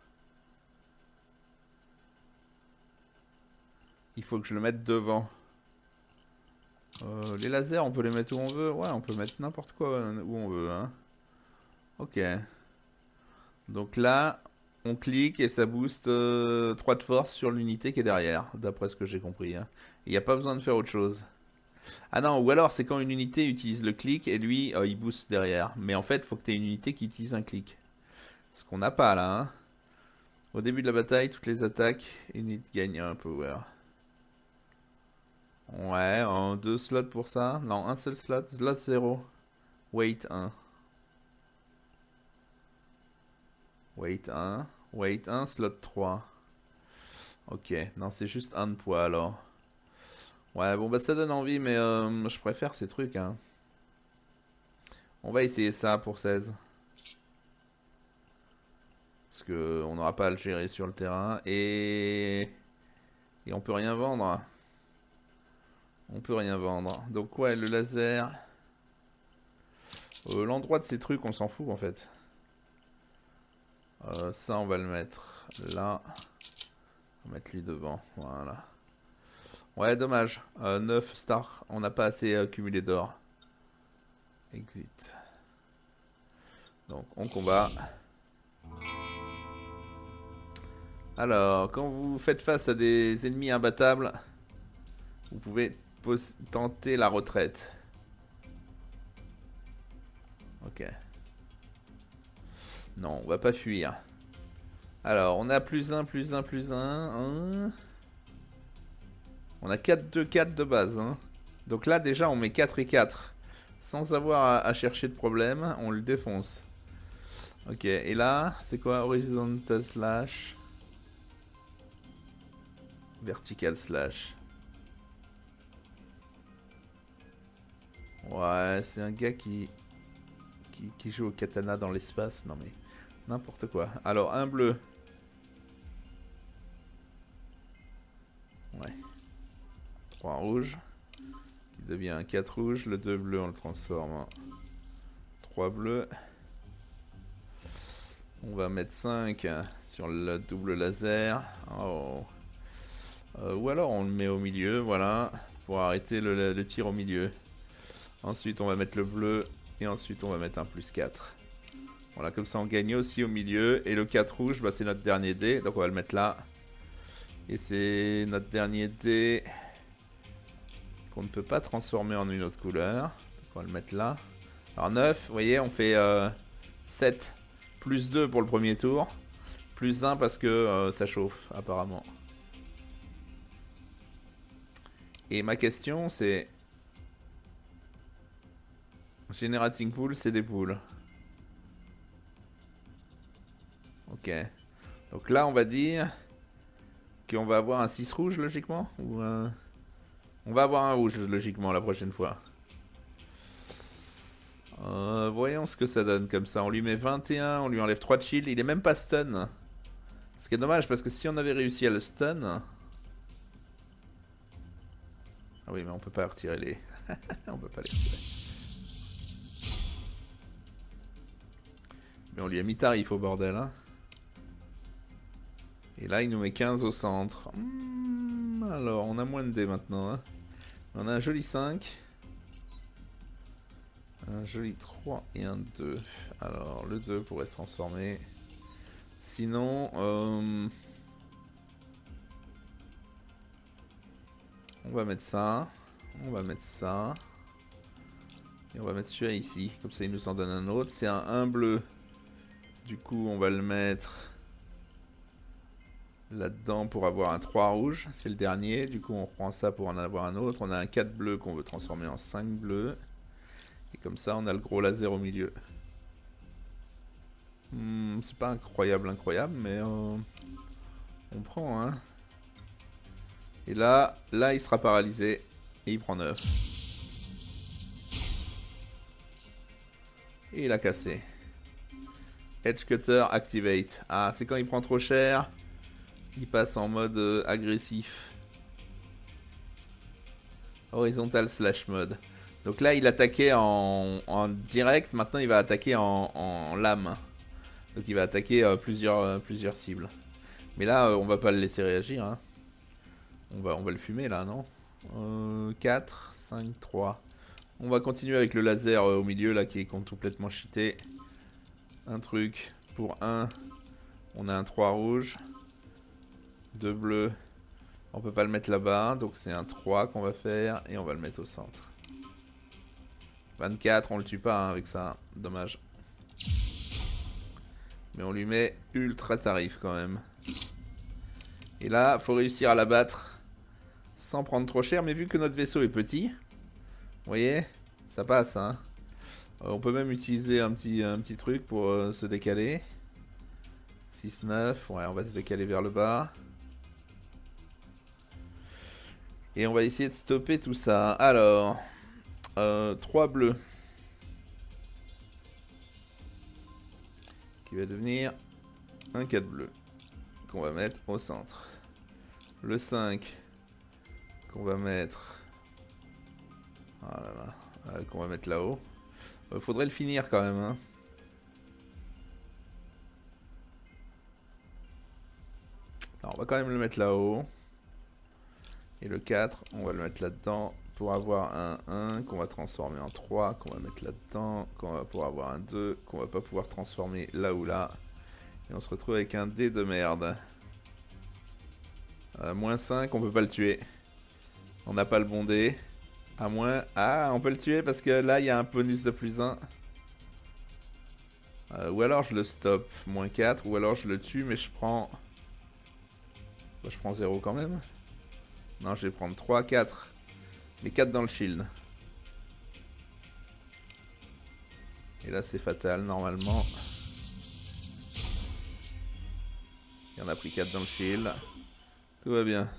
Il faut que je le mette devant. Euh, les lasers, on peut les mettre où on veut. Ouais, on peut mettre n'importe quoi où on veut. Hein. Ok. Donc là, on clique et ça booste euh, trois de force sur l'unité qui est derrière. D'après ce que j'ai compris. Hein. Il n'y a pas besoin de faire autre chose. Ah non, ou alors c'est quand une unité utilise le clic et lui, euh, il booste derrière. Mais en fait, il faut que tu aies une unité qui utilise un clic. Ce qu'on n'a pas là. Hein. Au début de la bataille, toutes les attaques, unit gagne un power. Ouais, en deux slots pour ça. Non, un seul slot. Slot zéro. Wait un. Wait un. Wait un, slot trois. Ok, non, c'est juste un de poids alors. Ouais, bon, bah ça donne envie, mais euh, je préfère ces trucs. Hein. On va essayer ça pour seize. Parce que on n'aura pas à le gérer sur le terrain. Et... Et on peut rien vendre. On peut rien vendre. Donc ouais, le laser... Euh, L'endroit de ces trucs, on s'en fout en fait. Euh, ça, on va le mettre là. On va mettre lui devant. Voilà. Ouais, dommage. Euh, neuf stars. On n'a pas assez accumulé d'or. Exit. Donc, on combat. Alors, quand vous faites face à des ennemis imbattables, vous pouvez tenter la retraite. Ok. Non, on va pas fuir. Alors, on a plus un, plus un, plus un. On a quatre, deux, quatre de base. Hein. Donc là, déjà, on met quatre et quatre. Sans avoir à, à chercher de problème, on le défonce. Ok, et là, c'est quoi? Horizontal slash. Vertical slash. Ouais, c'est un gars qui, qui, qui joue au katana dans l'espace. Non mais, n'importe quoi. Alors, un bleu. Ouais. trois rouges. Qui devient un quatre rouge. Le deux bleu, on le transforme en trois bleus. On va mettre cinq sur le double laser. Oh. Euh, ou alors on le met au milieu, voilà. Pour arrêter le, le tir au milieu. Ensuite on va mettre le bleu. Et ensuite on va mettre un plus quatre. Voilà, comme ça on gagne aussi au milieu. Et le quatre rouge, bah, c'est notre dernier dé. Donc on va le mettre là. Et c'est notre dernier dé qu'on ne peut pas transformer en une autre couleur. Donc on va le mettre là. Alors neuf, vous voyez, on fait euh, sept plus deux pour le premier tour. Plus un parce que euh, ça chauffe apparemment. Et ma question c'est... Generating pool, c'est des poules. Ok. Donc là, on va dire qu'on va avoir un six rouge, logiquement. Ou un... On va avoir un rouge, logiquement, la prochaine fois. Euh, voyons ce que ça donne comme ça. On lui met vingt et un, on lui enlève trois de shield. Il est même pas stun. Ce qui est dommage, parce que si on avait réussi à le stun... Ah oui, mais on peut pas retirer les... on peut pas les retirer. Mais on lui a mis tarif au bordel, hein. Et là, il nous met quinze au centre. Mmh, alors, on a moins de dés maintenant, hein. On a un joli cinq. Un joli trois et un deux. Alors, le deux pourrait se transformer. Sinon, euh... on va mettre ça. On va mettre ça. Et on va mettre celui-là ici. Comme ça, il nous en donne un autre. C'est un un bleu. Du coup, on va le mettre là-dedans pour avoir un trois rouge. C'est le dernier. Du coup, on reprend ça pour en avoir un autre. On a un quatre bleu qu'on veut transformer en cinq bleus. Et comme ça, on a le gros laser au milieu. Hmm, c'est pas incroyable, incroyable, mais euh, on prend, hein. Et là, là, il sera paralysé. Et il prend neuf. Et il a cassé. Edge Cutter Activate. Ah, c'est quand il prend trop cher. Il passe en mode euh, agressif. Horizontal slash mode. Donc là, il attaquait en, en direct. Maintenant, il va attaquer en, en lame. Donc il va attaquer euh, plusieurs, euh, plusieurs cibles. Mais là, euh, on va pas le laisser réagir, hein. On va, on va le fumer là, non euh, quatre, cinq, trois. On va continuer avec le laser euh, au milieu là qui est complètement cheaté. Un truc pour un. On a un trois rouge. deux bleus. On peut pas le mettre là-bas. Donc c'est un trois qu'on va faire. Et on va le mettre au centre. vingt-quatre, on le tue pas hein, avec ça. Dommage. Mais on lui met ultra tarif quand même. Et là, faut réussir à l'abattre sans prendre trop cher. Mais vu que notre vaisseau est petit, vous voyez, ça passe. Hein. Euh, on peut même utiliser un petit, un petit truc pour euh, se décaler. six neuf, ouais, on va se décaler vers le bas. Et on va essayer de stopper tout ça. Alors, euh, trois bleus. Qui va devenir un quatre bleu. Qu'on va mettre au centre. Le cinq. Qu'on va mettre... Ah là là. Euh, qu'on va mettre là-haut. Euh, faudrait le finir quand même. Hein. Alors, on va quand même le mettre là-haut. Et le quatre, on va le mettre là-dedans. Pour avoir un un qu'on va transformer en trois. Qu'on va mettre là-dedans. Qu'on va pouvoir avoir un deux. Qu'on va pas pouvoir transformer là ou là. Et on se retrouve avec un dé de merde. Euh, moins cinq, on peut pas le tuer. On n'a pas le bon dé. À moins... Ah, on peut le tuer parce que là, il y a un bonus de plus un. Euh, ou alors je le stoppe. Moins quatre. Ou alors je le tue, mais je prends... Bah, je prends zéro quand même. Non, je vais prendre trois, quatre. Mais quatre dans le shield. Et là, c'est fatal, normalement. Il y en a pris quatre dans le shield. Tout va bien.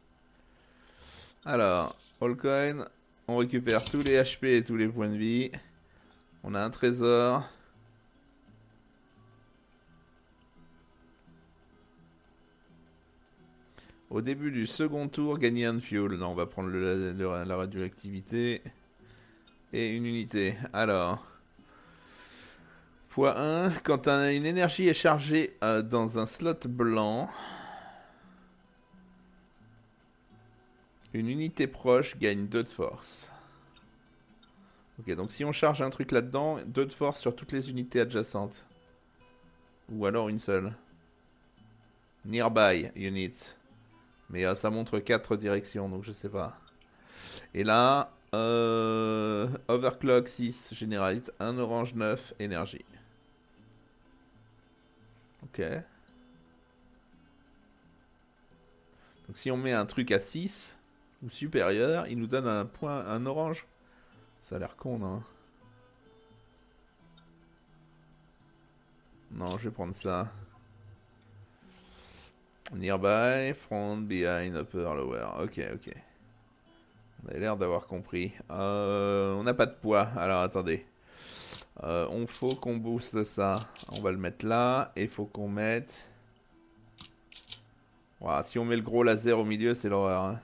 Alors, all coin. On récupère tous les H P et tous les points de vie. On a un trésor. Au début du second tour, gagner un fuel. Non, on va prendre le, le, la radioactivité. Et une unité. Alors. Point un. Quand une énergie est chargée euh, dans un slot blanc, une unité proche gagne deux de force. Ok, donc si on charge un truc là-dedans, deux de force sur toutes les unités adjacentes. Ou alors une seule. Nearby unit. Mais euh, ça montre quatre directions, donc je sais pas. Et là, euh, Overclock six, Generate, un orange neuf, énergie. Ok. Donc si on met un truc à six, ou supérieur, il nous donne un point, un orange. Ça a l'air con, non? Non, je vais prendre ça. Nearby, front, behind, upper, lower. Ok, ok. On a l'air d'avoir compris. Euh, on n'a pas de poids. Alors attendez. Euh, on faut qu'on booste ça. On va le mettre là. Et il faut qu'on mette... Voilà, si on met le gros laser au milieu, c'est l'horreur. Hein.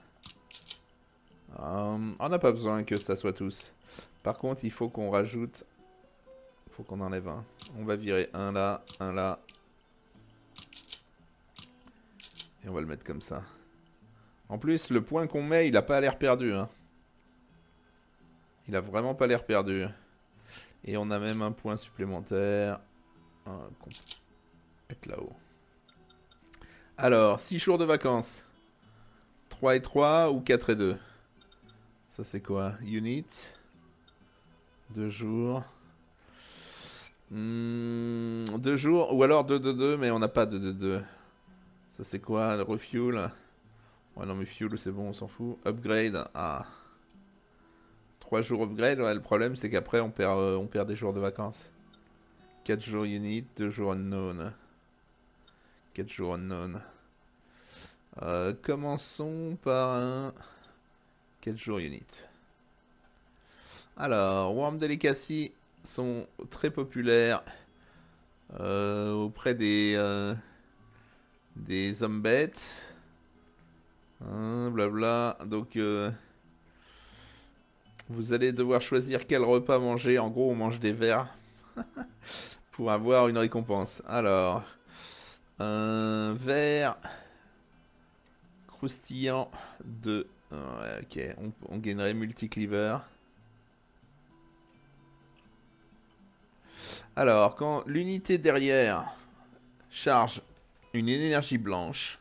Euh, on n'a pas besoin que ça soit tous. Par contre, il faut qu'on rajoute... Il faut qu'on enlève un. On va virer un là, un là. Et on va le mettre comme ça. En plus, le point qu'on met, il a pas l'air perdu. Hein. Il a vraiment pas l'air perdu. Et on a même un point supplémentaire. Un qu'on peut mettre là-haut. Alors, six jours de vacances. trois et trois ou quatre et deux. Ça c'est quoi? Unit. deux jours. Hmm, deux jours. Ou alors deux deux deux, mais on n'a pas de deux deux. Ça c'est quoi? Le refuel. Ouais non mais fuel c'est bon, on s'en fout. Upgrade. Ah. trois jours upgrade. Ouais, le problème c'est qu'après on perd, euh, on perd des jours de vacances. quatre jours unit, deux jours unknown. quatre jours unknown. Euh, commençons par un... quatre jours unit. Alors, Warm Delicacy sont très populaires euh, auprès des, euh, des hommes bêtes. Hein, blabla. Donc, euh, vous allez devoir choisir quel repas manger. En gros, on mange des vers pour avoir une récompense. Alors, un verre croustillant de... Ouais, ok, on, on gagnerait multi-cleaver. Alors, quand l'unité derrière charge une énergie blanche,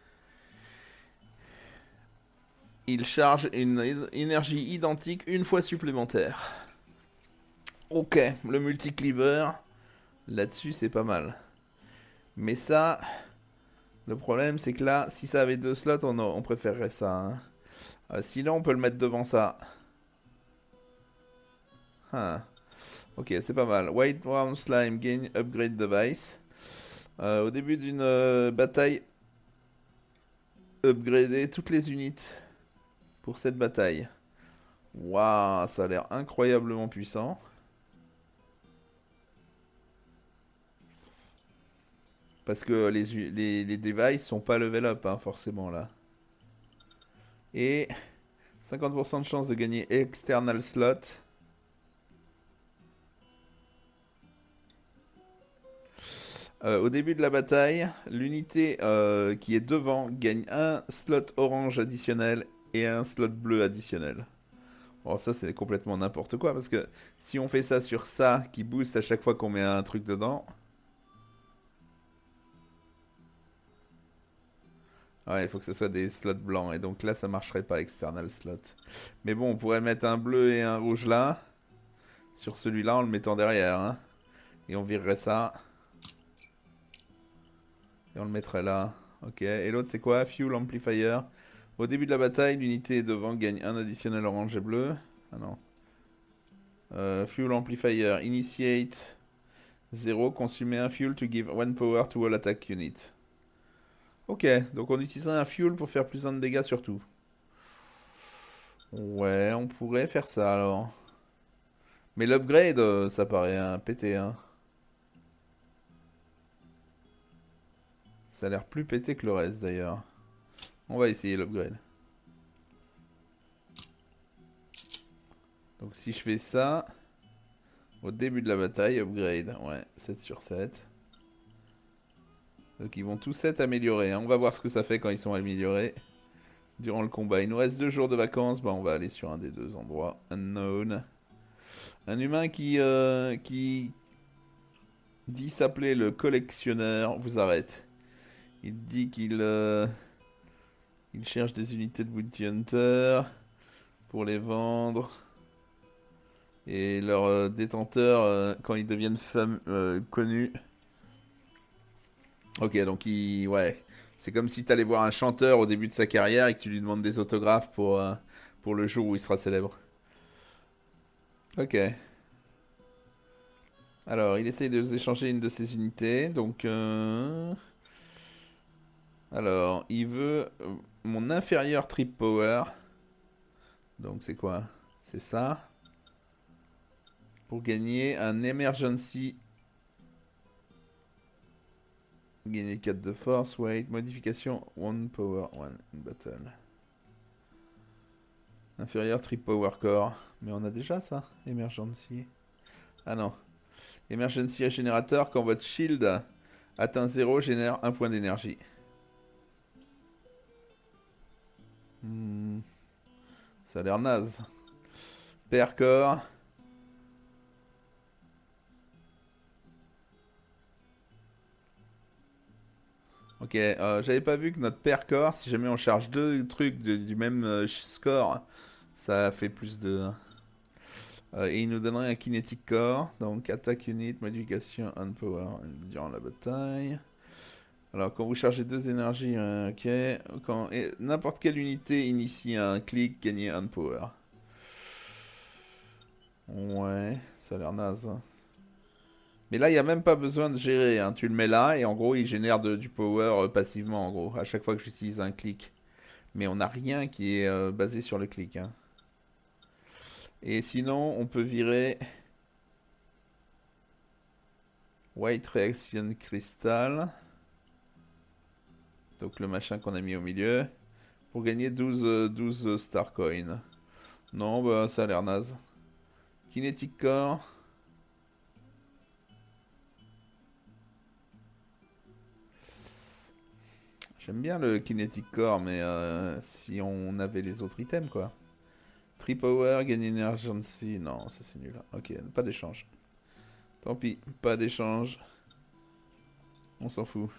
il charge une énergie identique une fois supplémentaire. Ok, le multi-cleaver, là-dessus c'est pas mal. Mais ça, le problème c'est que là, si ça avait deux slots, on, on préférerait ça. Hein. Euh, sinon, on peut le mettre devant ça. Huh. Ok, c'est pas mal. White Warm Slime Gain Upgrade Device. Euh, au début d'une euh, bataille, upgrader toutes les unités pour cette bataille. Waouh, ça a l'air incroyablement puissant. Parce que les, les, les devices sont pas level up, hein, forcément, là. Et cinquante pour cent de chance de gagner External Slot. Euh, au début de la bataille, l'unité euh, qui est devant gagne un slot orange additionnel et un slot bleu additionnel. Bon, ça c'est complètement n'importe quoi parce que si on fait ça sur ça qui booste à chaque fois qu'on met un truc dedans. Ouais, il faut que ce soit des slots blancs et donc là ça marcherait pas external slot. Mais bon, on pourrait mettre un bleu et un rouge là. Sur celui-là en le mettant derrière. Hein. Et on virerait ça. Et on le mettrait là. Ok. Et l'autre c'est quoi? Fuel Amplifier. Au début de la bataille, l'unité devant gagne un additionnel orange et bleu. Ah non. Euh, fuel Amplifier. Initiate zéro. Consumer un fuel to give one power to all attack unit. Ok. Donc on utiliserait un fuel pour faire plus un de dégâts sur tout. Ouais, on pourrait faire ça alors. Mais l'upgrade, euh, ça paraît un pété, hein. Ça a l'air plus pété que le reste d'ailleurs. On va essayer l'upgrade. Donc si je fais ça, au début de la bataille, upgrade. Ouais, sept sur sept. Donc ils vont tous être améliorés. Hein. On va voir ce que ça fait quand ils sont améliorés. Durant le combat. Il nous reste deux jours de vacances. Bah, on va aller sur un des deux endroits. Unknown. Un humain qui, euh, qui dit s'appeler le collectionneur vous arrête. Il dit qu'il euh, il cherche des unités de Bounty Hunter pour les vendre. Et leurs euh, détenteurs, euh, quand ils deviennent fam euh, connus. Ok, donc il... Ouais. C'est comme si tu allais voir un chanteur au début de sa carrière et que tu lui demandes des autographes pour, euh, pour le jour où il sera célèbre. Ok. Alors, il essaye de échanger une de ses unités. Donc... Euh... Alors, il veut euh, mon inférieur trip power. Donc c'est quoi? C'est ça. Pour gagner un emergency. Gagner quatre de force, wait, modification, one power, one in battle. Inférieur trip power core. Mais on a déjà ça, emergency. Ah non. Emergency générateur, quand votre shield atteint zéro, génère un point d'énergie. Hmm. Ça a l'air naze. Percore. Ok, euh, j'avais pas vu que notre percore, si jamais on charge deux trucs de- du même euh, score, ça fait plus de... Euh, et il nous donnerait un kinetic core, donc attaque unit, modification, on power durant la bataille. Alors quand vous chargez deux énergies, euh, ok, quand n'importe quelle unité initie un clic, gagnez un power. Ouais, ça a l'air naze. Mais là, il n'y a même pas besoin de gérer, hein. Tu le mets là et en gros, il génère de- du power euh, passivement, en gros, à chaque fois que j'utilise un clic. Mais on n'a rien qui est euh, basé sur le clic, hein. Et sinon, on peut virer White Reaction Crystal. Donc le machin qu'on a mis au milieu. Pour gagner douze, euh, douze Star Coin. Non, bah ça a l'air naze. Kinetic Core. J'aime bien le Kinetic Core, mais euh, si on avait les autres items, quoi. Tree Power, gain Emergency. Non, ça c'est nul. Ok, pas d'échange. Tant pis, pas d'échange. On s'en fout.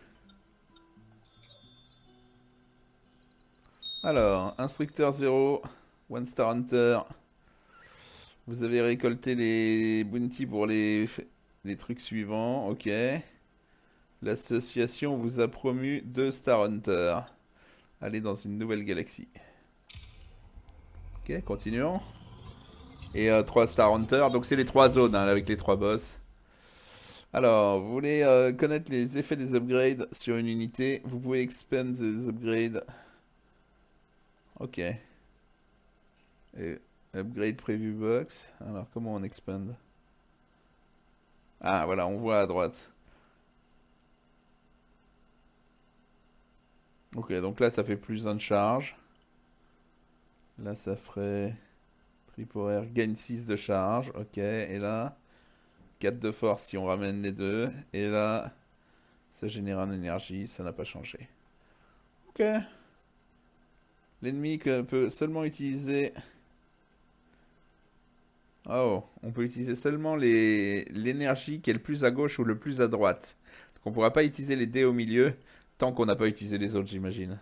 Alors, Instructeur zéro, One Star Hunter. Vous avez récolté les bounty pour les, les trucs suivants. Ok. L'association vous a promu deux Star Hunter. Allez dans une nouvelle galaxie. Ok, continuons. Et euh, trois Star Hunter. Donc c'est les trois zones hein, avec les trois boss. Alors, vous voulez euh, connaître les effets des upgrades sur une unité. Vous pouvez expand des upgrades. Ok. Et upgrade preview box. Alors, comment on expand? Ah, voilà, on voit à droite. Ok, donc là, ça fait plus un de charge. Là, ça ferait... Trip horaire, gain six de charge. Ok, et là, quatre de force si on ramène les deux. Et là, ça génère un énergie, ça n'a pas changé. Ok. L'ennemi peut seulement utiliser... Oh, on peut utiliser seulement les l'énergie qui est le plus à gauche ou le plus à droite. Donc on pourra pas utiliser les dés au milieu tant qu'on n'a pas utilisé les autres, j'imagine.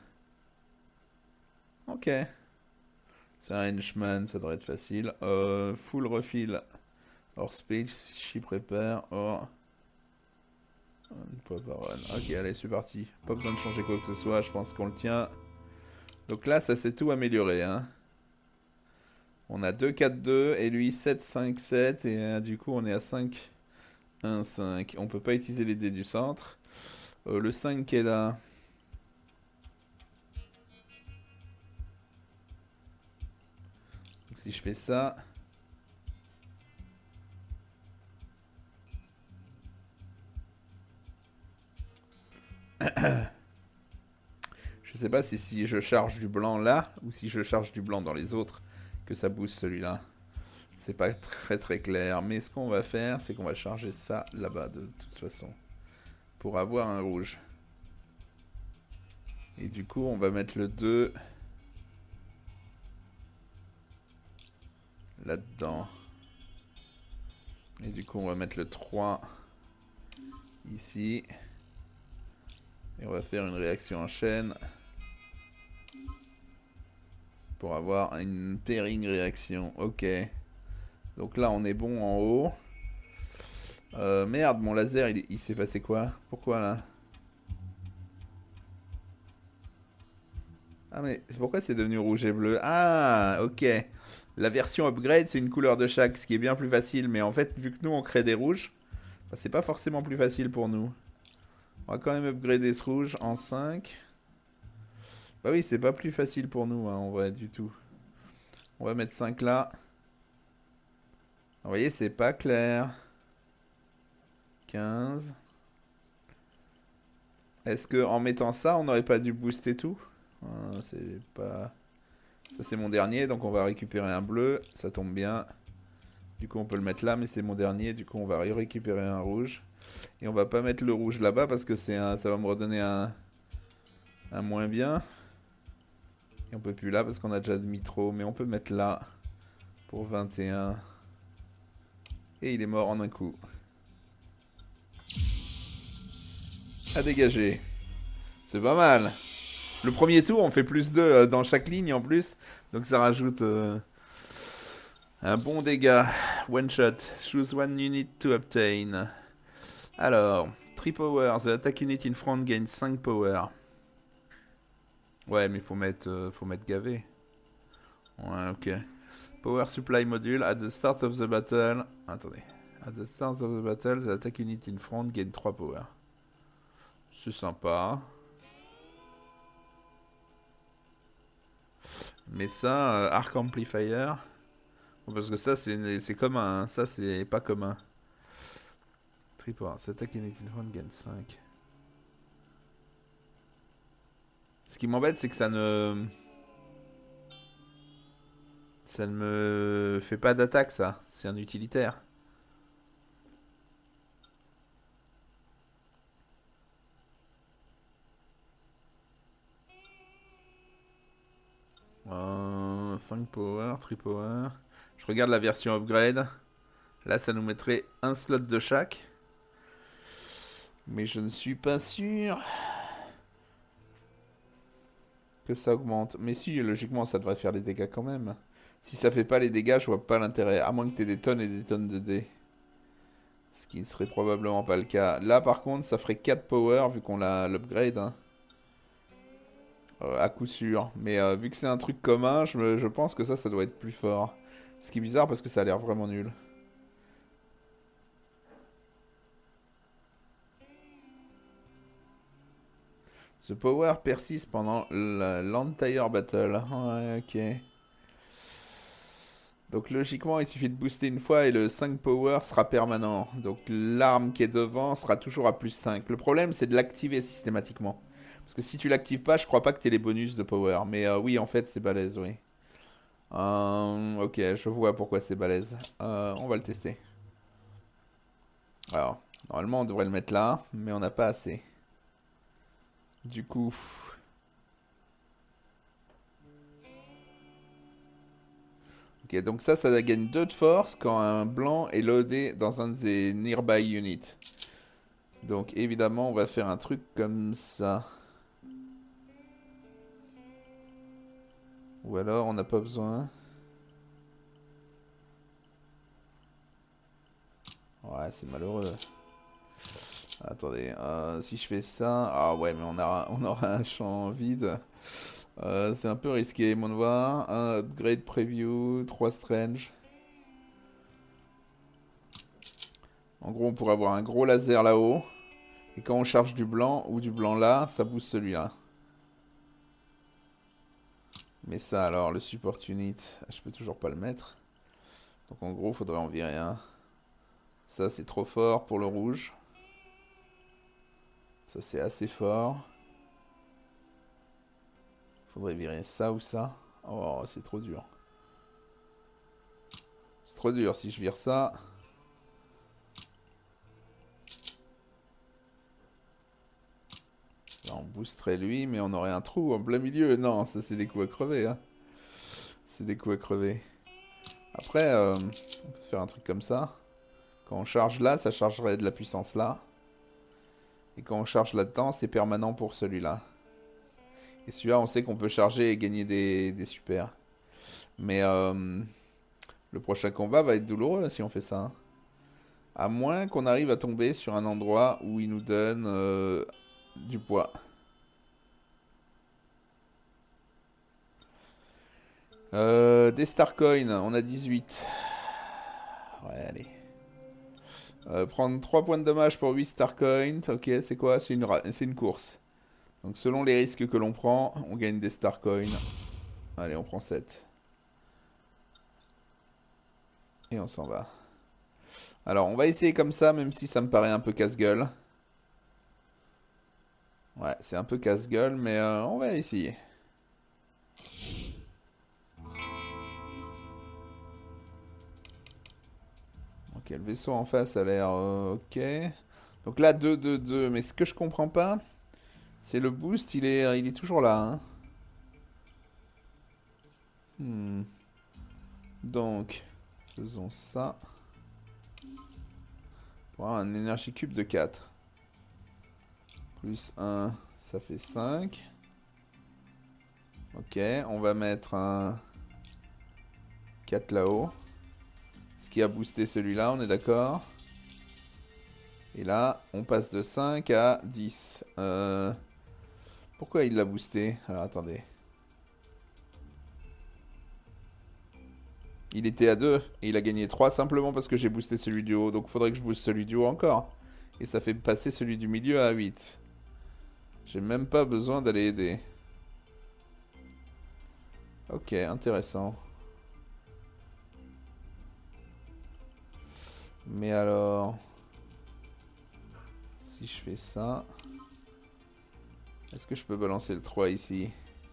Ok. C'est un henchman, ça devrait être facile. Euh, full refill. Or speech, ship repair, or... Ok, allez, c'est parti. Pas besoin de changer quoi que ce soit, je pense qu'on le tient. Donc là, ça s'est tout amélioré, hein. On a deux quatre deux et lui sept cinq sept et euh, du coup on est à cinq un cinq. On peut pas utiliser les dés du centre. Euh, le cinq qui est là. Donc si je fais ça... Je sais pas si, si je charge du blanc là ou si je charge du blanc dans les autres que ça booste celui-là. C'est pas très très clair. Mais ce qu'on va faire, c'est qu'on va charger ça là-bas de toute façon. Pour avoir un rouge. Et du coup, on va mettre le deux là-dedans. Et du coup, on va mettre le trois ici. Et on va faire une réaction en chaîne. Pour avoir une pairing réaction. Ok. Donc là, on est bon en haut. Euh, merde, mon laser, il, il s'est passé quoi? Pourquoi là? Ah mais pourquoi c'est devenu rouge et bleu? Ah, ok. La version upgrade, c'est une couleur de chaque, ce qui est bien plus facile. Mais en fait, vu que nous, on crée des rouges, bah, c'est pas forcément plus facile pour nous. On va quand même upgrader ce rouge en cinq. Bah oui, c'est pas plus facile pour nous, hein, en vrai, du tout. On va mettre cinq là. Vous voyez, c'est pas clair. quinze. Est-ce que en mettant ça, on n'aurait pas dû booster tout? Ah, c'est pas... Ça, c'est mon dernier, donc on va récupérer un bleu. Ça tombe bien. Du coup, on peut le mettre là, mais c'est mon dernier. Du coup, on va récupérer un rouge. Et on va pas mettre le rouge là-bas parce que c'est un... ça va me redonner un... un moins bien. Et on peut plus là parce qu'on a déjà mis trop. Mais on peut mettre là pour vingt et un. Et il est mort en un coup. À dégager. C'est pas mal. Le premier tour, on fait plus deux euh, dans chaque ligne en plus. Donc ça rajoute euh, un bon dégât. One shot. Choose one unit to obtain. Alors, three power. The attack unit in front gains five power. Ouais, mais faut mettre, euh, faut mettre gavé. Ouais, ok. Power supply module. At the start of the battle. Attendez. At the start of the battle, the attack unit in front gain three power. C'est sympa. Mais ça, euh, Arc Amplifier. Parce que ça, c'est commun. Hein. Ça, c'est pas commun. Triple. Cette attaque unit in front gain cinq. Ce qui m'embête, c'est que ça ne... Ça ne me fait pas d'attaque, ça. C'est un utilitaire. Euh, cinq power, trois power. Je regarde la version upgrade. Là, ça nous mettrait un slot de chaque. Mais je ne suis pas sûr que ça augmente. Mais si, logiquement, ça devrait faire les dégâts quand même. Si ça fait pas les dégâts, je vois pas l'intérêt. À moins que tu aies des tonnes et des tonnes de dés. Ce qui ne serait probablement pas le cas. Là, par contre, ça ferait quatre power vu qu'on l'a l'upgrade. Hein. Euh, à coup sûr. Mais euh, vu que c'est un truc commun, je, me, je pense que ça, ça doit être plus fort. Ce qui est bizarre parce que ça a l'air vraiment nul. The power persiste pendant l'entire battle. Ouais, ok. Donc logiquement, il suffit de booster une fois et le cinq power sera permanent. Donc l'arme qui est devant sera toujours à plus cinq. Le problème, c'est de l'activer systématiquement. Parce que si tu l'actives pas, je crois pas que tu aies les bonus de power. Mais euh, oui, en fait, c'est balèze, oui. Euh, ok, je vois pourquoi c'est balèze. Euh, on va le tester. Alors, normalement, on devrait le mettre là, mais on n'a pas assez. Du coup... Ok, donc ça, ça gagne deux de force quand un blanc est loadé dans un des nearby units. Donc évidemment, on va faire un truc comme ça. Ou alors, on n'a pas besoin. Ouais, c'est malheureux. Attendez, euh, si je fais ça... Ah ouais, mais on aura, on aura un champ vide. Euh, c'est un peu risqué, mon devoir. Un upgrade preview, trois strange. En gros, on pourrait avoir un gros laser là-haut. Et quand on charge du blanc ou du blanc là, ça booste celui-là. Mais ça alors, le support unit, je peux toujours pas le mettre. Donc en gros, il faudrait en virer un. Ça, c'est trop fort pour le rouge. Ça, c'est assez fort. Faudrait virer ça ou ça. Oh, c'est trop dur. C'est trop dur si je vire ça. Là, on boosterait lui, mais on aurait un trou en plein milieu. Non, ça, c'est des coups à crever. Hein. C'est des coups à crever. Après, euh, on peut faire un truc comme ça. Quand on charge là, ça chargerait de la puissance là. Et quand on charge là-dedans, c'est permanent pour celui-là. Et celui-là, on sait qu'on peut charger et gagner des, des super. Mais euh, le prochain combat va être douloureux si on fait ça. Hein. À moins qu'on arrive à tomber sur un endroit où il nous donne euh, du poids. Euh, des Starcoins, on a dix-huit. Ouais, allez. Euh, prendre trois points de dommage pour huit Starcoins. Ok, c'est quoi? C'est une, une course. Donc selon les risques que l'on prend, on gagne des star coins. Allez, on prend sept. Et on s'en va. Alors, on va essayer comme ça, même si ça me paraît un peu casse-gueule. Ouais, c'est un peu casse-gueule, mais euh, on va essayer. Ok, le vaisseau en face a l'air euh, ok. Donc là, deux, deux, deux. Mais ce que je comprends pas, c'est le boost, il est, il est toujours là. Hein. Hmm. Donc, faisons ça. Pour avoir un énergie cube de quatre. Plus un, ça fait cinq. Ok, on va mettre un quatre là-haut. Ce qui a boosté celui-là, on est d'accord. Et là, on passe de cinq à dix. Euh... Pourquoi il l'a boosté? Alors, attendez. Il était à deux et il a gagné trois simplement parce que j'ai boosté celui du haut. Donc, il faudrait que je booste celui du haut encore. Et ça fait passer celui du milieu à huit. J'ai même pas besoin d'aller aider. Ok, intéressant. Mais alors... Si je fais ça... Est-ce que je peux balancer le trois ici?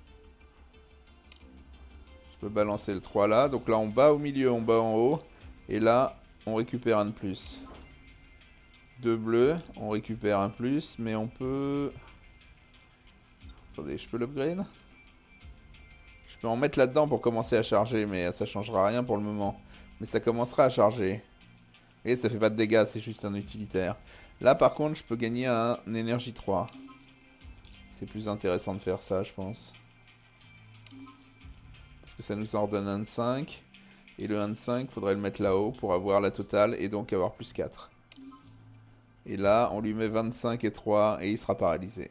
Je peux balancer le trois là. Donc là, on bat au milieu, on bat en haut. Et là, on récupère un de plus. Deux bleus, on récupère un plus. Mais on peut... Attendez, je peux l'upgrade? Je peux en mettre là-dedans pour commencer à charger. Mais ça changera rien pour le moment. Mais ça commencera à charger. Et ça fait pas de dégâts, c'est juste un utilitaire. Là, par contre, je peux gagner un énergie trois. C'est plus intéressant de faire ça, je pense. Parce que ça nous en donne un de cinq. Et le un de cinq, faudrait le mettre là-haut pour avoir la totale et donc avoir plus quatre. Et là, on lui met vingt-cinq et trois et il sera paralysé.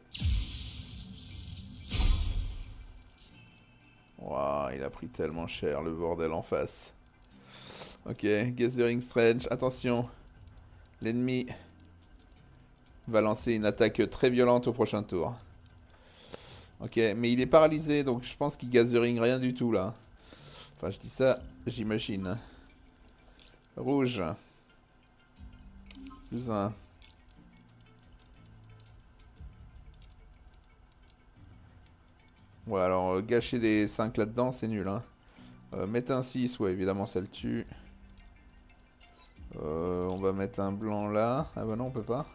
Waouh, il a pris tellement cher le bordel en face. Ok, Gathering Strange, attention. L'ennemi va lancer une attaque très violente au prochain tour. Ok, mais il est paralysé, donc je pense qu'il Gathering rien du tout là. Enfin, je dis ça, j'imagine. Rouge. Plus un. Ouais, alors euh, gâcher des cinq là-dedans, c'est nul. Hein. Euh, mettre un six, ouais, évidemment, ça le tue. Euh, on va mettre un blanc là. Ah bah non, on peut pas.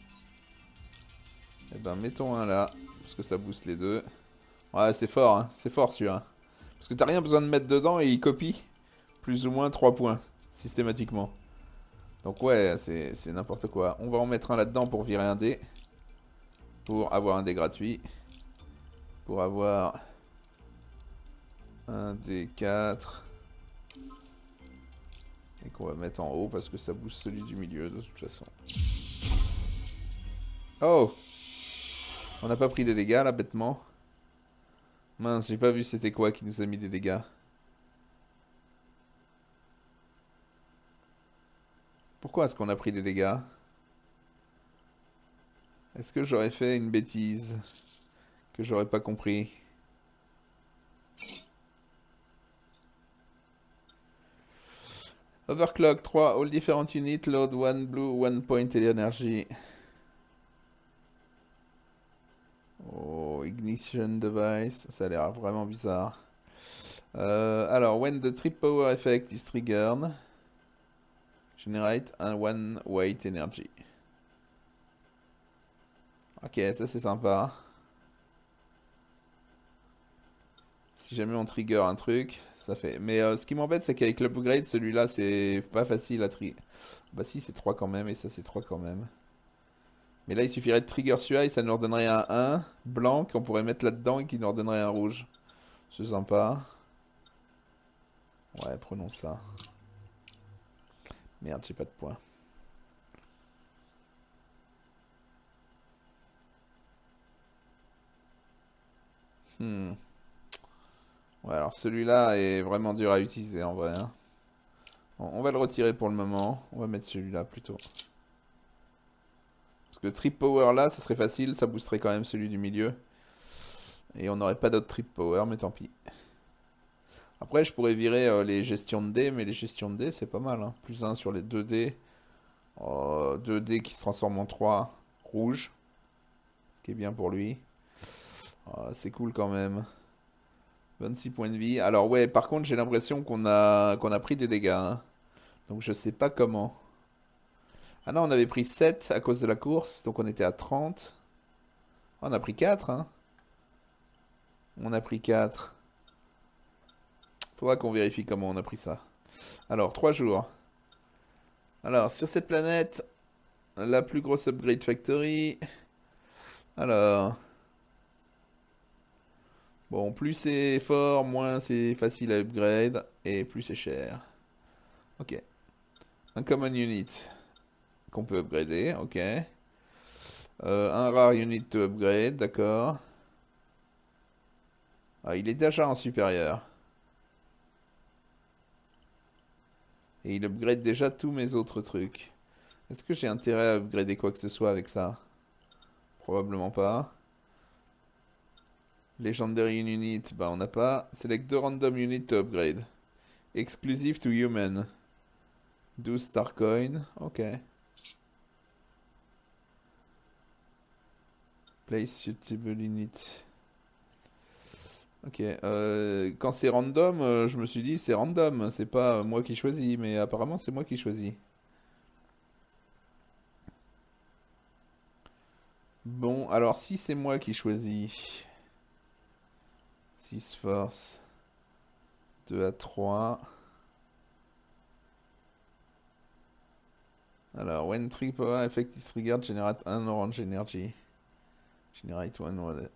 Eh ben, mettons un là, parce que ça booste les deux. Ouais, c'est fort, hein. C'est fort celui-là. Parce que t'as rien besoin de mettre dedans et il copie plus ou moins trois points, systématiquement. Donc ouais, c'est n'importe quoi. On va en mettre un là-dedans pour virer un dé. Pour avoir un dé gratuit. Pour avoir un dé quatre. Et qu'on va mettre en haut parce que ça booste celui du milieu de toute façon. Oh! On n'a pas pris des dégâts là, bêtement. Mince, j'ai pas vu c'était quoi qui nous a mis des dégâts. Pourquoi est-ce qu'on a pris des dégâts? Est-ce que j'aurais fait une bêtise que j'aurais pas compris? Overclock trois, all different units, load one blue, one point energy. Oh, ignition device, ça a l'air vraiment bizarre. Euh, alors, when the trip power effect is triggered, generate un one weight energy. Ok, ça c'est sympa. Si jamais on trigger un truc, ça fait... Mais euh, ce qui m'embête, c'est qu'avec l'upgrade, celui-là, c'est pas facile à trigger. Bah si, c'est trois quand même, et ça c'est trois quand même. Mais là, il suffirait de trigger celui-là, et ça nous redonnerait un un blanc qu'on pourrait mettre là-dedans, et qui nous redonnerait un rouge. C'est sympa. Ouais, prenons ça. Merde, j'ai pas de points. Hmm. Ouais, alors celui-là est vraiment dur à utiliser en vrai. Hein. Bon, on va le retirer pour le moment. On va mettre celui-là plutôt. Parce que Trip Power là, ça serait facile. Ça boosterait quand même celui du milieu. Et on n'aurait pas d'autre trip power, mais tant pis. Après, je pourrais virer euh, les gestions de dés, mais les gestions de dés, c'est pas mal. Hein. Plus un sur les deux dés. Euh, deux dés qui se transforment en trois rouges. Ce qui est bien pour lui. Euh, c'est cool quand même. vingt-six points de vie. Alors ouais, par contre, j'ai l'impression qu'on a, qu'on a pris des dégâts. Hein. Donc je sais pas comment. Ah non, on avait pris sept à cause de la course. Donc on était à trente. On a pris quatre. Hein. On a pris quatre. Faudra qu'on vérifie comment on a pris ça. Alors, trois jours. Alors, sur cette planète, la plus grosse upgrade factory. Alors. Bon, plus c'est fort, moins c'est facile à upgrade. Et plus c'est cher. Ok. Un common unit. Qu'on peut upgrader, ok. Euh, un rare unit to upgrade, d'accord. Ah, il est déjà en supérieur. Et il upgrade déjà tous mes autres trucs. Est-ce que j'ai intérêt à upgrader quoi que ce soit avec ça? Probablement pas. Legendary Unit, bah on n'a pas. Select deux random unit to upgrade. Exclusive to human. douze star coin, ok. Place suitable unit. Ok, euh, quand c'est random, euh, je me suis dit c'est random, c'est pas moi qui choisis, mais apparemment c'est moi qui choisis. Bon, alors si c'est moi qui choisis, six force, deux à trois. Alors, when tree power effect is triggered, generate un orange energy. Generate one wallet.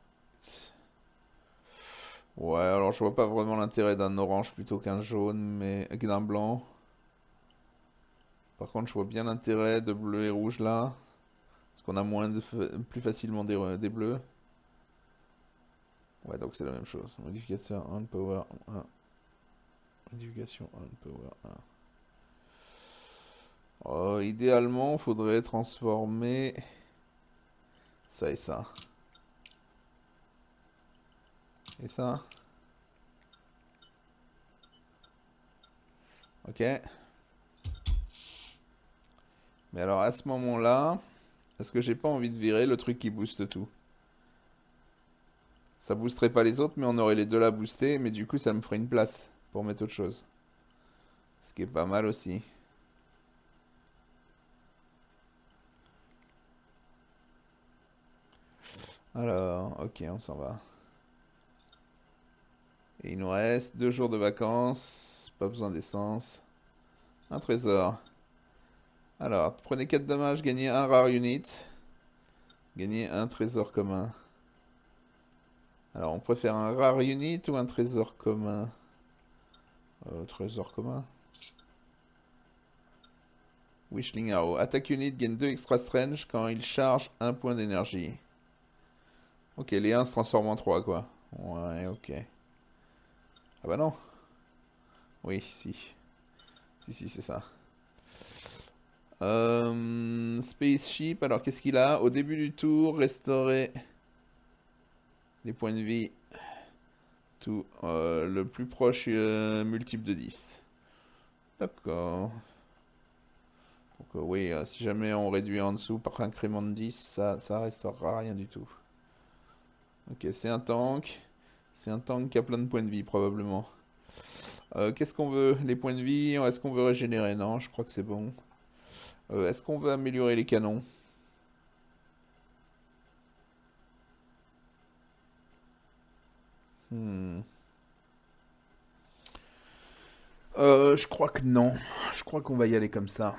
Ouais, alors je vois pas vraiment l'intérêt d'un orange plutôt qu'un jaune, mais d'un blanc. Par contre, je vois bien l'intérêt de bleu et rouge là. Parce qu'on a moins de plus facilement des, des bleus. Ouais, donc c'est la même chose. Modificateur un power un. Modification un power un. Oh, idéalement, faudrait transformer ça et ça. Et ça. Ok. Mais alors à ce moment-là, est-ce que j'ai pas envie de virer le truc qui booste tout? Ça boosterait pas les autres, mais on aurait les deux là boostés. Mais du coup, ça me ferait une place pour mettre autre chose. Ce qui est pas mal aussi. Alors, ok, on s'en va. Et il nous reste deux jours de vacances. Pas besoin d'essence. Un trésor. Alors, prenez quatre dommages, gagnez un rare unit. Gagnez un trésor commun. Alors, on préfère un rare unit ou un trésor commun? euh, Trésor commun. Wishling Arrow. Attaque unit gagne deux extra strange quand il charge un point d'énergie. Ok, les un se transforment en trois, quoi. Ouais, ok. Ah bah non. Oui, si. Si, si, c'est ça. Euh, Spaceship, alors qu'est-ce qu'il a? Au début du tour, restaurer les points de vie. Tout. Euh, le plus proche euh, multiple de dix. D'accord. Donc euh, oui, euh, si jamais on réduit en dessous par incrément de dix, ça, ça restaurera rien du tout. Ok, c'est un tank. C'est un tank qui a plein de points de vie probablement. Euh, Qu'est-ce qu'on veut? Les points de vie? Est-ce qu'on veut régénérer? Non, je crois que c'est bon. Euh, Est-ce qu'on veut améliorer les canons? Hmm. Euh, je crois que non. Je crois qu'on va y aller comme ça.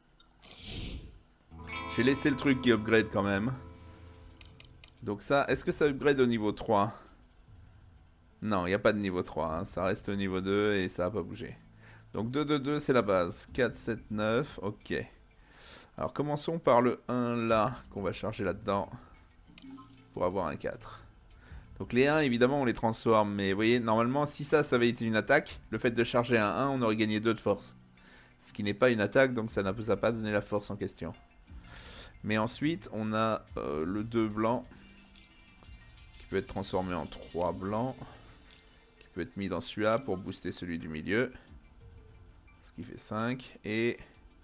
J'ai laissé le truc qui upgrade quand même. Donc ça, est-ce que ça upgrade au niveau trois? Non, il n'y a pas de niveau trois. Hein. Ça reste au niveau deux et ça n'a pas bougé. Donc deux, deux, deux, c'est la base. quatre, sept, neuf, ok. Alors commençons par le un là, qu'on va charger là-dedans. Pour avoir un quatre. Donc les un, évidemment, on les transforme. Mais vous voyez, normalement, si ça, ça avait été une attaque, le fait de charger un un, on aurait gagné deux de force. Ce qui n'est pas une attaque, donc ça n'a pas donné la force en question. Mais ensuite, on a euh, le deux blanc. Qui peut être transformé en trois blancs. Qui peut être mis dans celui-là pour booster celui du milieu. Ce qui fait cinq. Et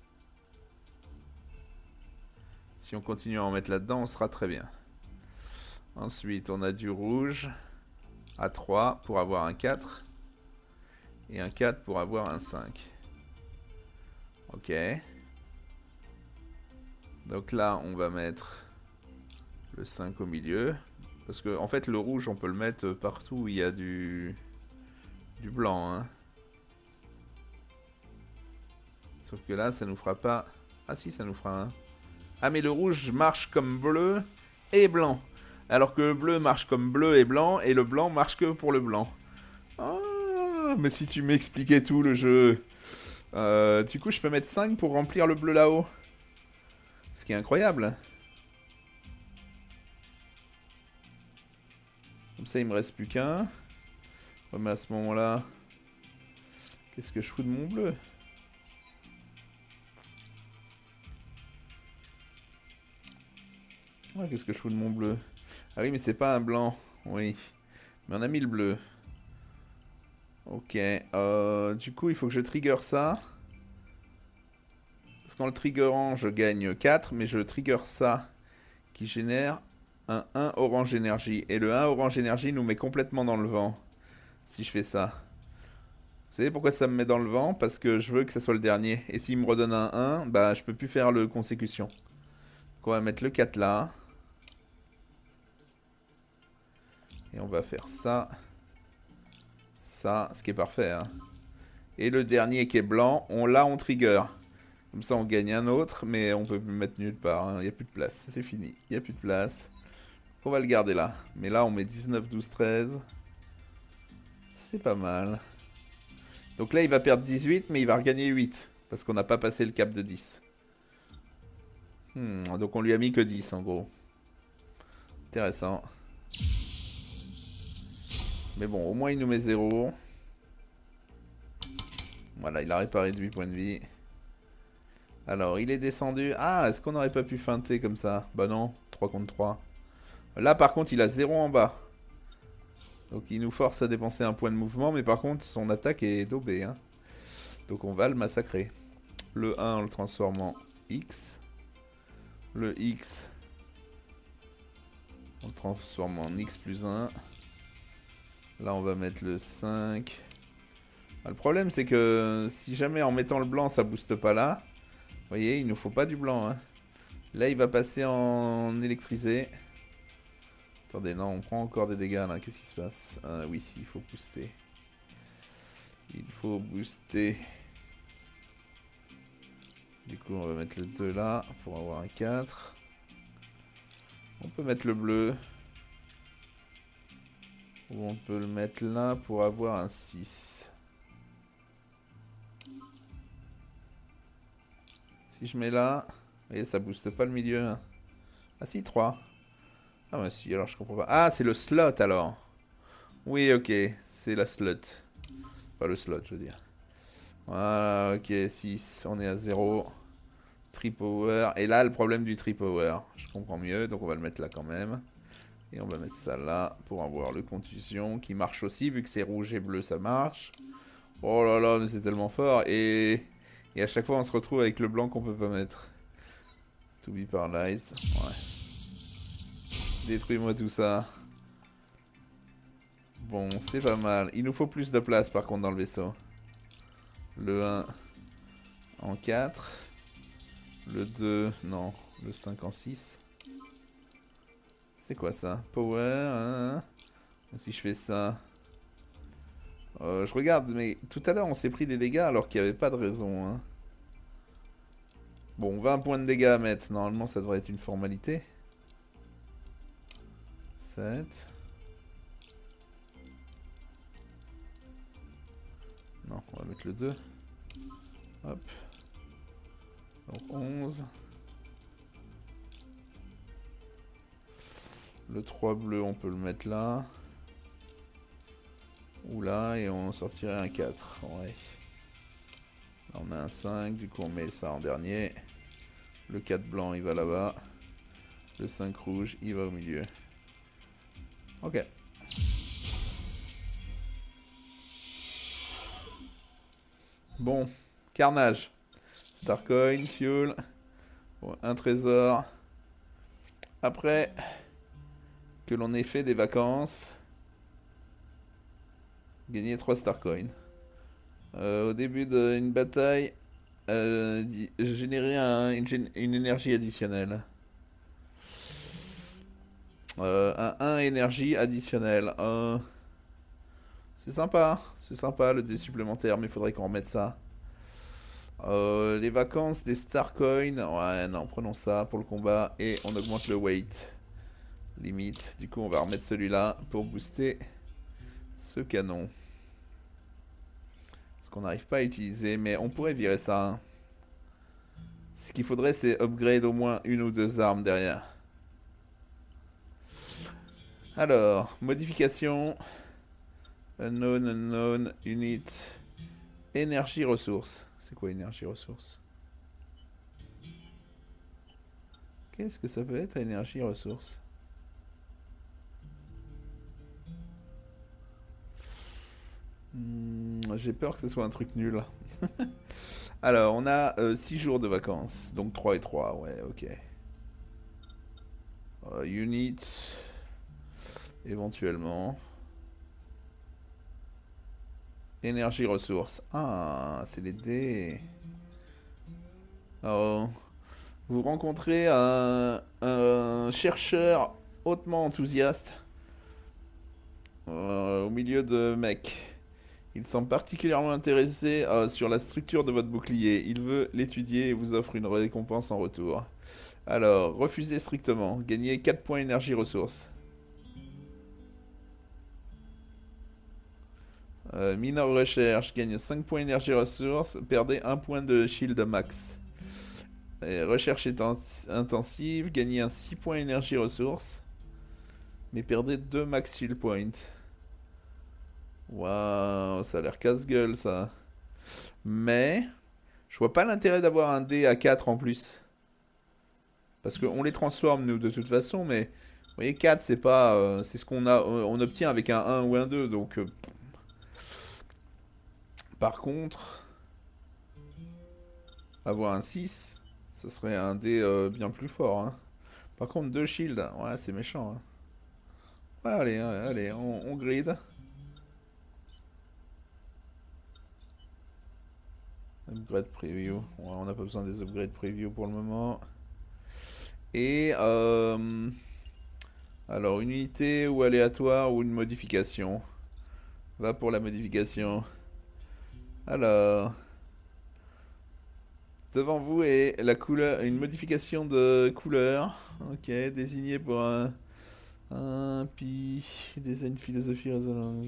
si on continue à en mettre là-dedans, on sera très bien. Ensuite, on a du rouge à trois pour avoir un quatre. Et un quatre pour avoir un cinq. Ok. Donc là, on va mettre le cinq au milieu. Parce que, en fait, le rouge, on peut le mettre partout où il y a du, du blanc. Hein. Sauf que là, ça nous fera pas... Ah si, ça nous fera un... Ah, mais le rouge marche comme bleu et blanc. Alors que le bleu marche comme bleu et blanc, et le blanc marche que pour le blanc. Ah, mais si tu m'expliquais tout le jeu... Euh, du coup, je peux mettre cinq pour remplir le bleu là-haut. Ce qui est incroyable. Comme ça, il me reste plus qu'un. Ouais, mais à ce moment-là... Qu'est-ce que je fous de mon bleu? Ouais, qu'est-ce que je fous de mon bleu? Ah oui, mais c'est pas un blanc. Oui. Mais on a mis le bleu. Ok. Euh, du coup, il faut que je trigger ça. Parce qu'en le triggerant, je gagne quatre. Mais je trigger ça qui génère un un orange énergie. Et le un orange énergie nous met complètement dans le vent. Si je fais ça. Vous savez pourquoi ça me met dans le vent? Parce que je veux que ça soit le dernier. Et s'il me redonne un un, bah je peux plus faire le consécution. Donc on va mettre le quatre là. Et on va faire ça. Ça, ce qui est parfait. Hein. Et le dernier qui est blanc, on là on trigger. Comme ça on gagne un autre, mais on peut plus le mettre nulle part. Il hein. n'y a plus de place, c'est fini. Il n'y a plus de place. On va le garder là. Mais là on met dix-neuf, douze, treize. C'est pas mal. Donc là il va perdre dix-huit, mais il va regagner huit. Parce qu'on n'a pas passé le cap de dix. Hmm, donc on lui a mis que dix en gros. Intéressant. Mais bon, au moins il nous met zéro. Voilà, il a réparé de huit points de vie. Alors, il est descendu. Ah, est-ce qu'on n'aurait pas pu feinter comme ça? Bah non, trois contre trois. Là, par contre, il a zéro en bas. Donc, il nous force à dépenser un point de mouvement. Mais par contre, son attaque est daubée. Hein. Donc, on va le massacrer. Le un, on le transforme en X. Le X, on le transforme en X plus un. Là, on va mettre le cinq. Le problème, c'est que si jamais en mettant le blanc, ça booste pas là. Vous voyez, il nous faut pas du blanc. Hein. Là, il va passer en électrisé. Attendez, non, on prend encore des dégâts là. Qu'est-ce qui se passe? Ah, oui, il faut booster. Il faut booster. Du coup, on va mettre le deux là pour avoir un quatre. On peut mettre le bleu. Ou on peut le mettre là pour avoir un six. Si je mets là, vous voyez, ça booste pas le milieu. Hein. Ah si, trois. Ah bah si, alors je comprends pas. Ah, c'est le slot alors. Oui, ok, c'est la slot. Pas le slot, je veux dire. Voilà, ok, six, on est à zéro. Tri-power. Et là, le problème du tri-power. Je comprends mieux, donc on va le mettre là quand même. Et on va mettre ça là pour avoir le contusion qui marche aussi, vu que c'est rouge et bleu, ça marche. Oh là là, mais c'est tellement fort. Et... Et à chaque fois, on se retrouve avec le blanc qu'on peut pas mettre. To be paralyzed. Ouais. Détruis-moi tout ça. Bon, c'est pas mal. Il nous faut plus de place, par contre, dans le vaisseau. Le un en quatre. Le deux, non. Le cinq en six. C'est quoi ça? Power, hein? Donc si je fais ça... Euh, je regarde, mais tout à l'heure on s'est pris des dégâts alors qu'il n'y avait pas de raison. Hein. Bon, vingt points de dégâts à mettre. Normalement, ça devrait être une formalité. sept. Non, on va mettre le deux. Hop. Donc onze. Le trois bleu, on peut le mettre là. Ou là, et on sortirait un quatre. Ouais. Là, on a un cinq, du coup on met ça en dernier. Le quatre blanc, il va là-bas. Le cinq rouge, il va au milieu. Ok. Bon, carnage. Starcoin, fuel. Bon, un trésor. Après que l'on ait fait des vacances, gagner trois Starcoins. Euh, au début d'une bataille, euh, générer un, une, une énergie additionnelle. Euh, un un énergie additionnelle. Euh, c'est sympa, c'est sympa le dé supplémentaire, mais il faudrait qu'on remette ça. Euh, les vacances des Starcoins, ouais non, prenons ça pour le combat et on augmente le weight. Limite, du coup on va remettre celui-là pour booster ce canon. Ce qu'on n'arrive pas à utiliser, mais on pourrait virer ça. Hein. Ce qu'il faudrait c'est upgrade au moins une ou deux armes derrière. Alors, modification. Unknown, unknown, unit. Énergie ressources. C'est quoi énergie ressources? Qu'est-ce que ça peut être énergie ressources? hmm, J'ai peur que ce soit un truc nul. Alors, on a euh, six jours de vacances. Donc trois et trois, ouais, ok. Euh, unit. Éventuellement. Énergie ressources. Ah, c'est les dés. Oh. Vous rencontrez un, un chercheur hautement enthousiaste euh, au milieu de mecs. Il semble particulièrement intéressé euh, sur la structure de votre bouclier. Il veut l'étudier et vous offre une récompense en retour. Alors, refusez strictement. Gagnez quatre points énergie ressources. Euh, mineur recherche, gagne cinq points énergie ressources. Perdez un point de shield max. Et recherche intensive, gagnez un six points énergie ressources. Mais perdez deux max shield points. Waouh, ça a l'air casse-gueule ça. Mais, je vois pas l'intérêt d'avoir un dé à quatre en plus. Parce qu'on les transforme nous de toute façon, mais vous voyez quatre c'est pas... euh, c'est ce qu'on a, on obtient avec un un ou un deux, donc... euh, par contre, avoir un six, ça serait un dé euh, bien plus fort. Hein. Par contre, deux shields, ouais c'est méchant. Hein. Ouais, allez, ouais, allez, on, on grid. Upgrade preview. Ouais, on n'a pas besoin des upgrades preview pour le moment. Et euh, alors une unité ou aléatoire ou une modification. Va pour la modification. Alors devant vous est la couleur, une modification de couleur. Ok, désigné pour un, un pi design philosophie résonance.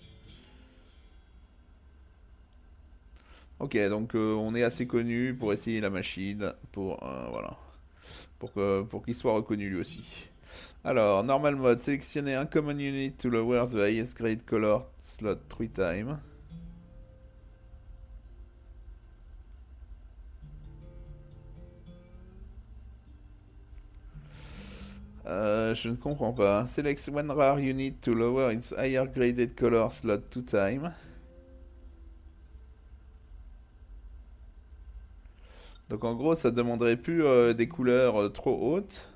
Ok, donc euh, on est assez connu pour essayer la machine, pour euh, voilà, pour que pour qu'il soit reconnu lui aussi. Alors, normal mode, sélectionnez un common unit to lower the highest grade color slot three times. Euh, je ne comprends pas. Select one rare unit to lower its higher graded color slot two times. Donc en gros, ça demanderait plus euh, des couleurs euh, trop hautes.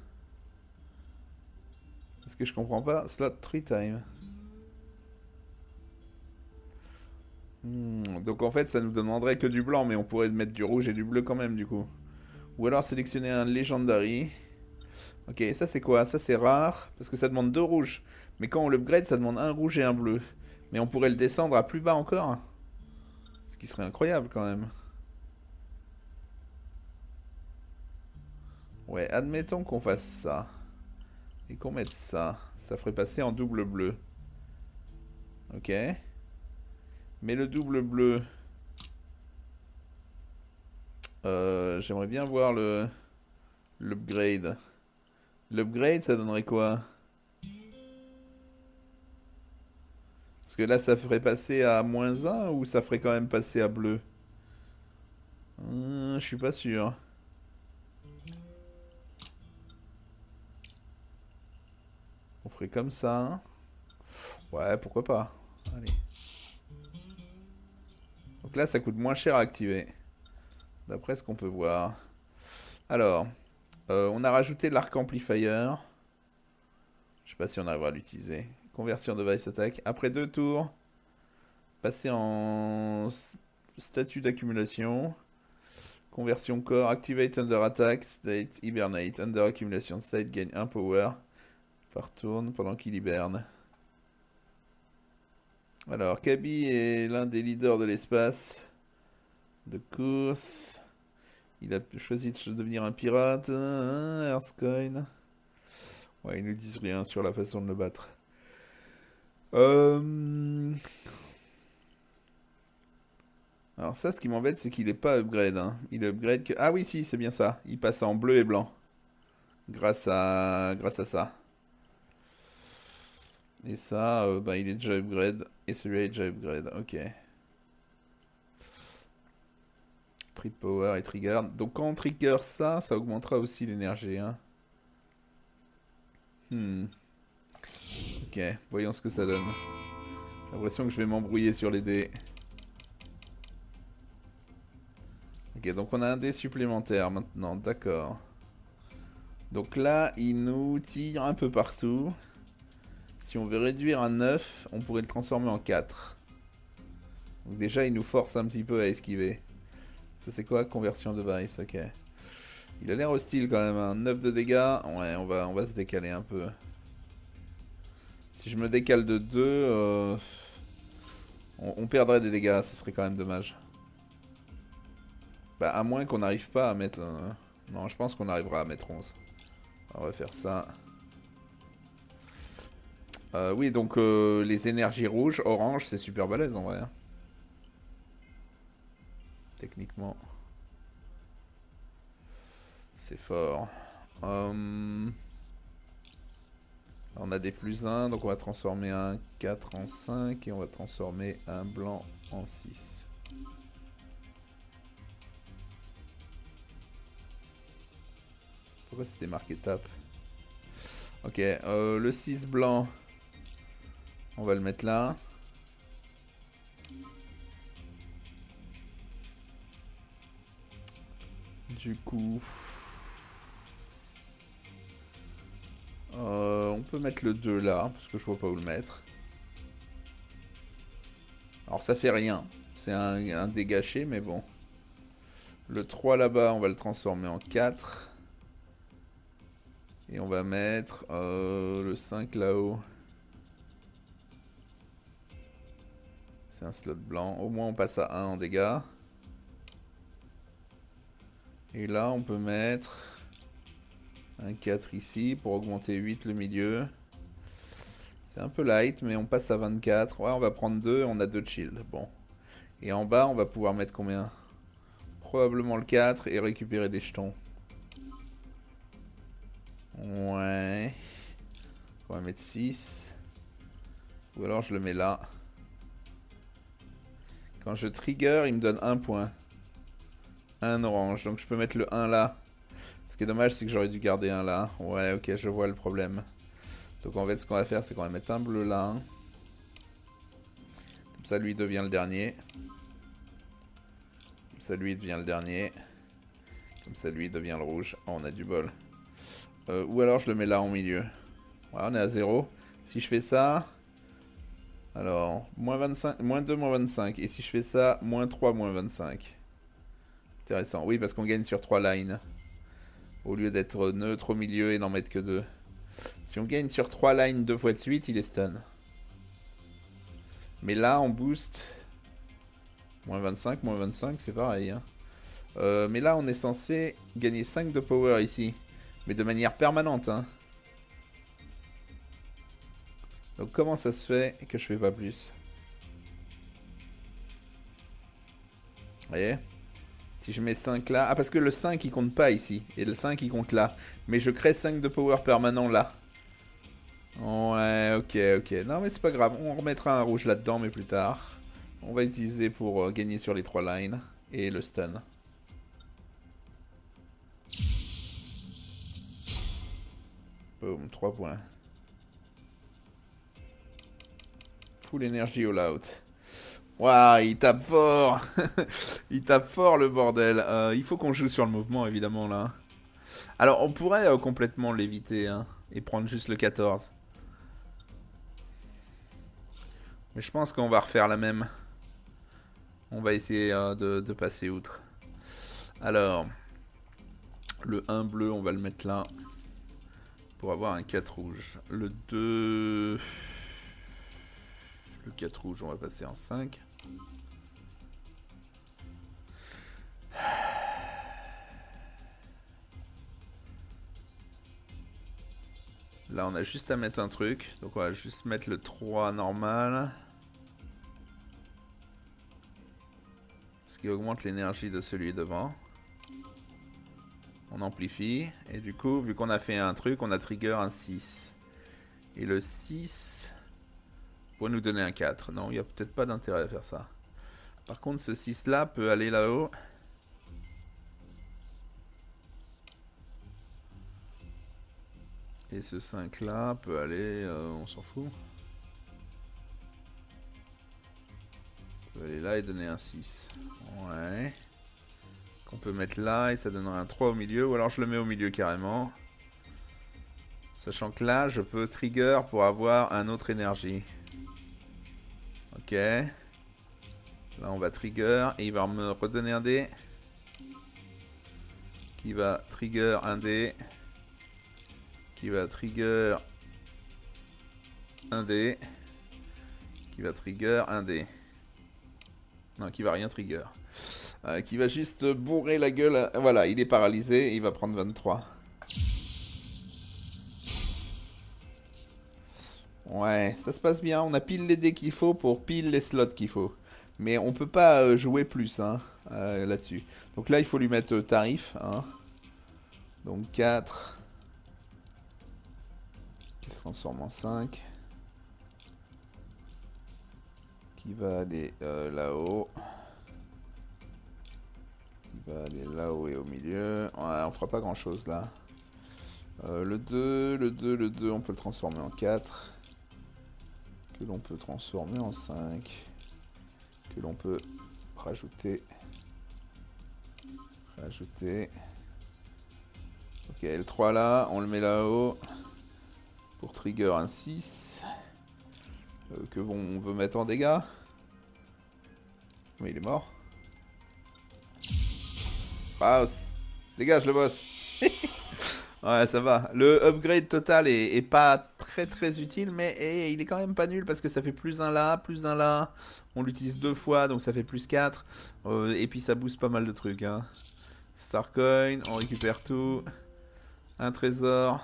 Parce que je comprends pas. Slot three times. Hmm, donc en fait, ça nous demanderait que du blanc, mais on pourrait mettre du rouge et du bleu quand même, du coup. Ou alors sélectionner un Legendary. Ok, ça c'est quoi? Ça c'est rare, parce que ça demande deux rouges. Mais quand on l'upgrade, ça demande un rouge et un bleu. Mais on pourrait le descendre à plus bas encore. Ce qui serait incroyable quand même. Ouais, admettons qu'on fasse ça. Et qu'on mette ça. Ça ferait passer en double bleu. Ok. Mais le double bleu... Euh, J'aimerais bien voir le... l'upgrade. L'upgrade, ça donnerait quoi? Parce que là, ça ferait passer à moins un ou ça ferait quand même passer à bleu? Hum, je suis pas sûr. On ferait comme ça. Ouais, pourquoi pas. Allez. Donc là, ça coûte moins cher à activer. D'après ce qu'on peut voir. Alors, euh, on a rajouté l'arc amplifier. Je sais pas si on arrivera à l'utiliser. Conversion de device attack. Après deux tours, passer en statut d'accumulation. Conversion core. Activate under attack. State hibernate. Under accumulation state gagne un power par tourne pendant qu'il hiberne. Alors, Kaby est l'un des leaders de l'espace de course. Il a choisi de devenir un pirate. Hein, Earthcoin. Ouais, ils ne disent rien sur la façon de le battre. Euh... Alors ça, ce qui m'embête, c'est qu'il n'est pas upgrade. Hein. Il upgrade que... Ah oui, si, c'est bien ça. Il passe en bleu et blanc. Grâce à, Grâce à ça. Et ça, euh, bah, il est déjà upgrade. Et celui-là est déjà upgrade. Ok. Trip power et trigger. Donc quand on trigger ça, ça augmentera aussi l'énergie. Hein. Hmm. Ok, voyons ce que ça donne. J'ai l'impression que je vais m'embrouiller sur les dés. Ok, donc on a un dé supplémentaire maintenant, d'accord. Donc là, il nous tire un peu partout. Si on veut réduire à neuf, on pourrait le transformer en quatre. Donc déjà, il nous force un petit peu à esquiver. Ça c'est quoi? Conversion de device, ok. Il a l'air hostile quand même, hein. neuf de dégâts. Ouais, on va, on va se décaler un peu. Si je me décale de deux, euh, on, on perdrait des dégâts, ce serait quand même dommage. Bah, à moins qu'on n'arrive pas à mettre... Euh... Non, je pense qu'on arrivera à mettre onze. On va faire ça. Euh, oui, donc euh, les énergies rouges, orange, c'est super balèze en vrai. Techniquement. C'est fort. Hum... On a des plus un, donc on va transformer un quatre en cinq et on va transformer un blanc en six. Pourquoi c'était marqué tape? Ok, euh, le six blanc, on va le mettre là. Du coup... Euh, on peut mettre le deux là, parce que je vois pas où le mettre. Alors ça fait rien, c'est un, un dégâché, mais bon. Le trois là-bas, on va le transformer en quatre. Et on va mettre euh, le cinq là-haut. C'est un slot blanc. Au moins on passe à un en dégâts. Et là on peut mettre un quatre ici pour augmenter huit le milieu. C'est un peu light mais on passe à vingt-quatre. Ouais, on va prendre deux, on a deux de shield. Bon. Et en bas on va pouvoir mettre combien? Probablement le quatre et récupérer des jetons. Ouais. On va mettre six. Ou alors je le mets là. Quand je trigger, il me donne un point. Un orange. Donc je peux mettre le un là. Ce qui est dommage, c'est que j'aurais dû garder un là. Ouais, ok, je vois le problème. Donc en fait, ce qu'on va faire, c'est qu'on va mettre un bleu là. Comme ça, lui devient le dernier. Comme ça, lui devient le dernier. Comme ça, lui devient le rouge. Oh, on a du bol. Euh, ou alors, je le mets là en milieu. Ouais, on est à zéro. Si je fais ça... Alors, moins vingt-cinq, moins deux, moins vingt-cinq. Et si je fais ça, moins trois, moins vingt-cinq. Intéressant. Oui, parce qu'on gagne sur trois lines. Au lieu d'être neutre au milieu et n'en mettre que deux. Si on gagne sur trois lines deux fois de suite, il est stun. Mais là, on boost. moins vingt-cinq, moins vingt-cinq, c'est pareil. Hein. Euh, mais là, on est censé gagner cinq de power ici. Mais de manière permanente. Hein. Donc comment ça se fait que je fais pas plus? Vous voyez? Si je mets cinq là... Ah, parce que le cinq, il compte pas ici. Et le cinq, il compte là. Mais je crée cinq de power permanent là. Ouais, ok, ok. Non, mais c'est pas grave. On remettra un rouge là-dedans, mais plus tard. On va utiliser pour euh, gagner sur les trois lines. Et le stun. Boum, trois points. Full energy all out. Waouh, il tape fort. Il tape fort le bordel. Euh, il faut qu'on joue sur le mouvement évidemment là. Alors on pourrait euh, complètement l'éviter hein, et prendre juste le quatorze. Mais je pense qu'on va refaire la même. On va essayer euh, de, de passer outre. Alors, le un bleu, on va le mettre là. Pour avoir un quatre rouge. Le deux... Le quatre rouge, on va passer en cinq. Là, on a juste à mettre un truc. Donc, on va juste mettre le trois normal. Ce qui augmente l'énergie de celui devant. On amplifie. Et du coup, vu qu'on a fait un truc, on a trigger un six. Et le six... pour nous donner un quatre. Non, il n'y a peut-être pas d'intérêt à faire ça. Par contre, ce six là peut aller là-haut. Et ce cinq là peut aller... Euh, on s'en fout. Peut aller là et donner un six. Ouais. Qu'on peut mettre là et ça donnera un trois au milieu. Ou alors je le mets au milieu carrément. Sachant que là, je peux trigger pour avoir un autre énergie. Ok. Là, on va trigger et il va me redonner un dé. Qui va trigger un dé. Qui va trigger un dé. Qui va trigger un dé. Non, qui va rien trigger. Euh, qui va juste bourrer la gueule. Voilà, il est paralysé et il va prendre vingt-trois. Ouais, ça se passe bien. On a pile les dés qu'il faut pour pile les slots qu'il faut. Mais on peut pas euh, jouer plus hein, euh, là-dessus. Donc là, il faut lui mettre euh, tarif. Hein. Donc quatre. Qui se transforme en cinq. Qui va aller euh, là-haut. Qui va aller là-haut et au milieu. Ouais, on fera pas grand-chose là. Euh, le deux, le deux, le deux, on peut le transformer en quatre. Que l'on peut transformer en cinq. Que l'on peut rajouter. Rajouter. Ok, le trois là, on le met là-haut. Pour trigger un six. Euh, que on veut mettre en dégâts. Mais il est mort. Pause. Dégage le boss. Ouais, ça va. Le upgrade total est, est pas très très utile, mais et, il est quand même pas nul parce que ça fait plus un là, plus un là. On l'utilise deux fois, donc ça fait plus quatre. Euh, et puis ça booste pas mal de trucs. Hein. Starcoin, on récupère tout. Un trésor.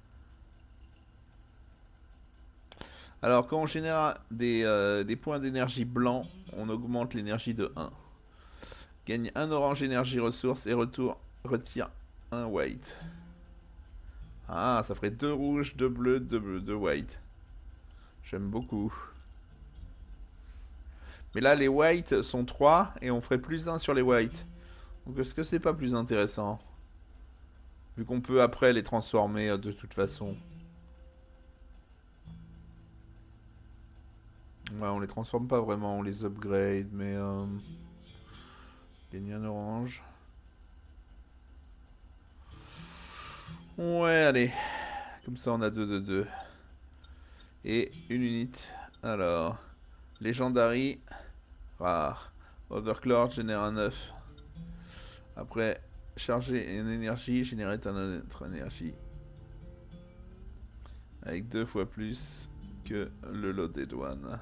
Alors quand on génère des, euh, des points d'énergie blancs, on augmente l'énergie de un. Gagne un orange énergie ressource et retour, retire un white. Ah, ça ferait deux rouges, deux bleus, deux bleus, deux white. J'aime beaucoup. Mais là, les whites sont trois et on ferait plus un sur les whites. Donc est-ce que c'est pas plus intéressant? Vu qu'on peut après les transformer euh, de toute façon. Ouais, on les transforme pas vraiment, on les upgrade, mais... Euh... Gagne un orange. Ouais, allez. Comme ça, on a deux de deux. Et une unité. Alors, Legendary. Rare. Overclord génère un neuf. Après, charger une énergie, générer un autre énergie. Avec deux fois plus que le lot des douanes.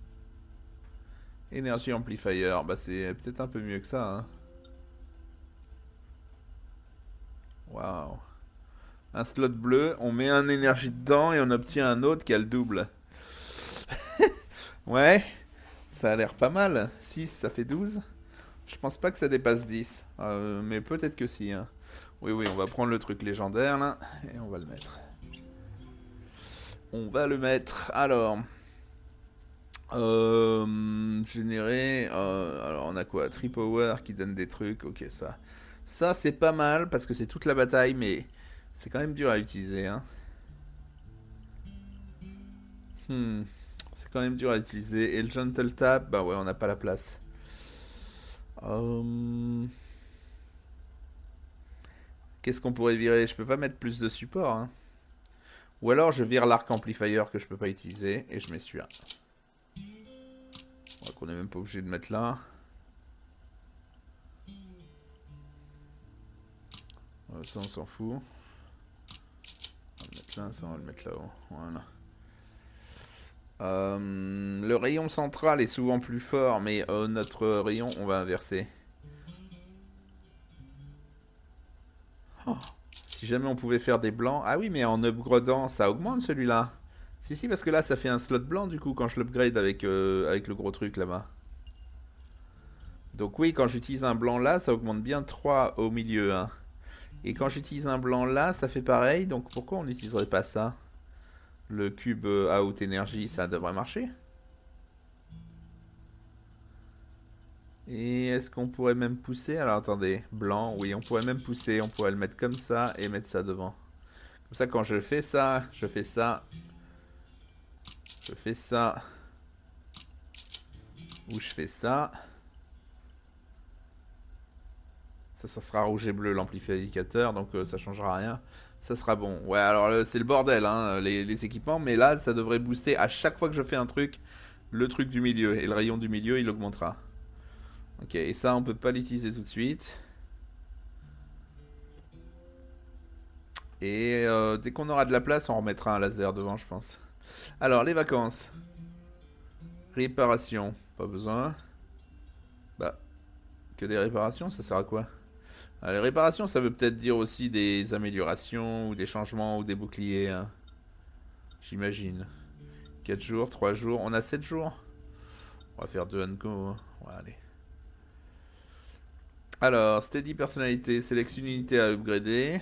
Énergie amplifier, bah c'est peut-être un peu mieux que ça. Hein. Waouh. Un slot bleu, on met un énergie dedans et on obtient un autre qui a le double. Ouais, ça a l'air pas mal. six, ça fait douze. Je pense pas que ça dépasse dix. Euh, mais peut-être que si. Hein. Oui, oui, on va prendre le truc légendaire là. Et on va le mettre. On va le mettre. Alors... Euh, générer, euh, alors on a quoi? Tree Power qui donne des trucs, ok ça. Ça c'est pas mal parce que c'est toute la bataille mais c'est quand même dur à utiliser. Hein. Hmm, c'est C'est quand même dur à utiliser. Et le Gentle Tap, bah ouais, on n'a pas la place. Euh... Qu'est-ce qu'on pourrait virer? Je peux pas mettre plus de support, hein. Ou alors je vire l'arc amplifier que je peux pas utiliser et je mets celui-là. Ouais, qu'on est même pas obligé de mettre là. Ouais, ça on s'en fout. On va le mettre là, ça on va le mettre là-haut. Voilà. Euh, le rayon central est souvent plus fort, mais euh, notre rayon on va inverser. Oh. Si jamais on pouvait faire des blancs. Ah oui, mais en upgradant, ça augmente celui-là. Si, si, parce que là, ça fait un slot blanc, du coup, quand je l'upgrade avec, euh, avec le gros truc, là-bas. Donc oui, quand j'utilise un blanc là, ça augmente bien trois au milieu. Hein. Et quand j'utilise un blanc là, ça fait pareil. Donc pourquoi on n'utiliserait pas ça? Le cube euh, à haute énergie, ça devrait marcher. Et est-ce qu'on pourrait même pousser? Alors attendez, blanc, oui, on pourrait même pousser. On pourrait le mettre comme ça et mettre ça devant. Comme ça, quand je fais ça, je fais ça. Je fais ça. Ou je fais ça. Ça, ça sera rouge et bleu l'amplificateur, donc euh, ça changera rien. Ça sera bon. Ouais, alors euh, c'est le bordel, hein, les, les équipements, mais là, ça devrait booster à chaque fois que je fais un truc, le truc du milieu. Et le rayon du milieu, il augmentera. Ok, et ça, on peut pas l'utiliser tout de suite. Et euh, dès qu'on aura de la place, on remettra un laser devant, je pense. Alors, les vacances. Réparation, pas besoin. Bah, que des réparations, ça sert à quoi? Ah, les réparations, ça veut peut-être dire aussi des améliorations, ou des changements, ou des boucliers. Hein. J'imagine. quatre jours, trois jours. On a sept jours. On va faire deux Unco. Hein. Ouais, allez. Alors, Steady personnalité. Sélectionne une unité à upgrader.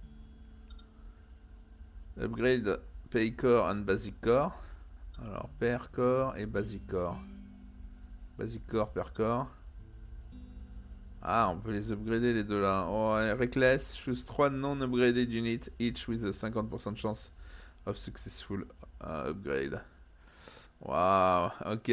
Upgrade Pay Core and Basic Core. Alors, Pair Core et Basic Core. Basic Core, Pair Core. Ah, on peut les upgrader les deux là. Oh, Reckless, choose trois non-upgraded units, each with a cinquante pour cent de chance of successful uh, upgrade. Waouh, ok.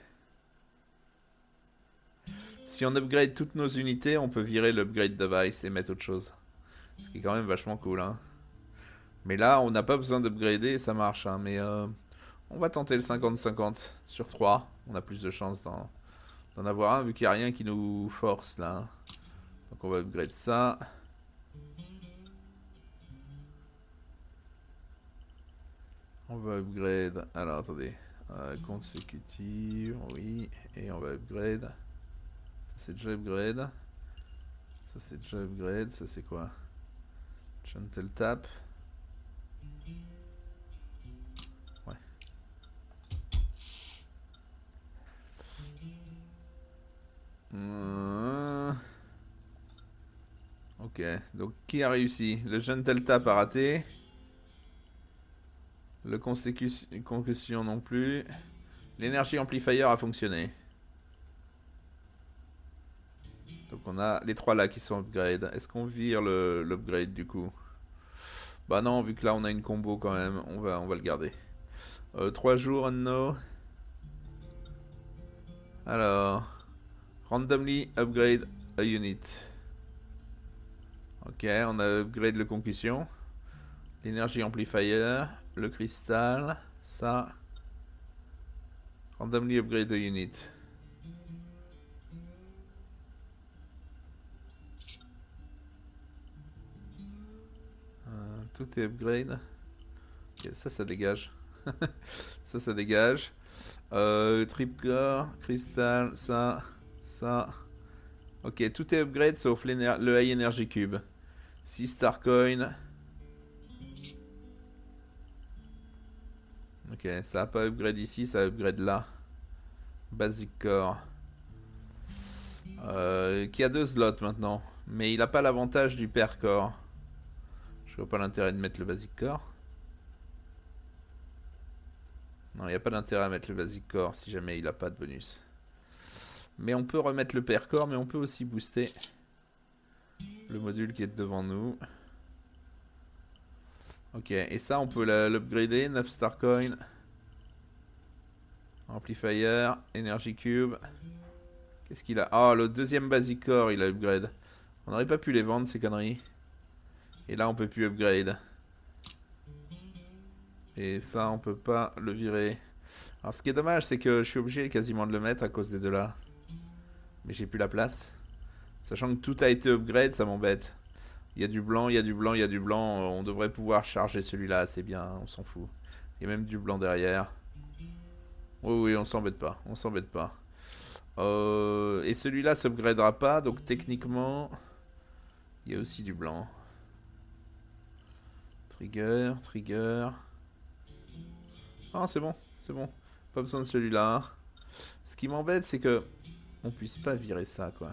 Si on upgrade toutes nos unités, on peut virer l'upgrade device et mettre autre chose. Ce qui est quand même vachement cool. Hein. Mais là, on n'a pas besoin d'upgrader et ça marche. Hein. Mais euh, on va tenter le cinquante cinquante sur trois. On a plus de chances d'en... d'en avoir un vu qu'il n'y a rien qui nous force là. Donc on va upgrade ça. On va upgrade. Alors attendez. Euh, consécutive, oui. Et on va upgrade. Ça c'est déjà upgrade. Ça c'est déjà upgrade. Ça c'est quoi? Gentle tap. Ouais. Euh... Ok, donc qui a réussi? Le Gentle Tap a raté. Le Concussion non plus. L'énergie amplifier a fonctionné. Donc on a les trois là qui sont upgrade. Est-ce qu'on vire l'upgrade du coup? Bah non, vu que là on a une combo quand même, on va, on va le garder. Euh, trois jours, no. Alors, randomly upgrade a unit. Ok, on a upgrade le concussion. L'énergie amplifier, le cristal, ça. Randomly upgrade the unit. Euh, tout est upgrade. Ok, ça, ça dégage. ça, ça dégage. Euh, Tripcore, cristal, ça, ça. Ok, tout est upgrade sauf le High Energy Cube. six Star Coin. Ok, ça n'a pas upgrade ici, ça upgrade là. Basic Core. Euh, qui a deux slots maintenant. Mais il n'a pas l'avantage du Pair Core. Je vois pas l'intérêt de mettre le Basic Core. Non, il n'y a pas d'intérêt à mettre le Basic Core si jamais il n'a pas de bonus. Mais on peut remettre le Pair Core, mais on peut aussi booster le module qui est devant nous. Ok, et ça on peut l'upgrader, neuf Star Coin. Amplifier, Energy Cube. Qu'est-ce qu'il a? Oh, le deuxième Basic Core, il a upgrade. On n'aurait pas pu les vendre, ces conneries. Et là, on peut plus upgrade. Et ça, on peut pas le virer. Alors, ce qui est dommage, c'est que je suis obligé quasiment de le mettre à cause des deux là. Mais j'ai plus la place. Sachant que tout a été upgrade, ça m'embête. Il y a du blanc, il y a du blanc, il y a du blanc. On devrait pouvoir charger celui-là, c'est bien, on s'en fout. Il y a même du blanc derrière. Oui, oui, on s'embête pas, on s'embête pas. Euh, et celui-là s'upgradera pas, donc techniquement, il y a aussi du blanc. Trigger, trigger. Ah, c'est bon, c'est bon. Pas besoin de celui-là. Ce qui m'embête, c'est que on puisse pas virer ça, quoi.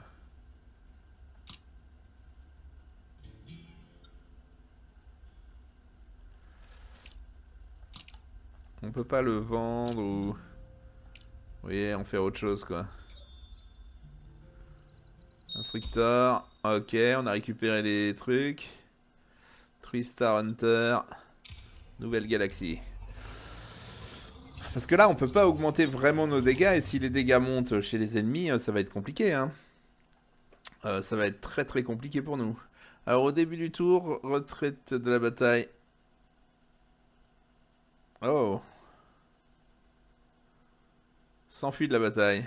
On peut pas le vendre ou... Oui, on fait autre chose, quoi. Instructor. Ok, on a récupéré les trucs. Three Star Hunter. Nouvelle galaxie. Parce que là, on peut pas augmenter vraiment nos dégâts. Et si les dégâts montent chez les ennemis, ça va être compliqué, hein. Euh, ça va être très très compliqué pour nous. Alors, au début du tour, retraite de la bataille. Oh. S'enfuit de la bataille.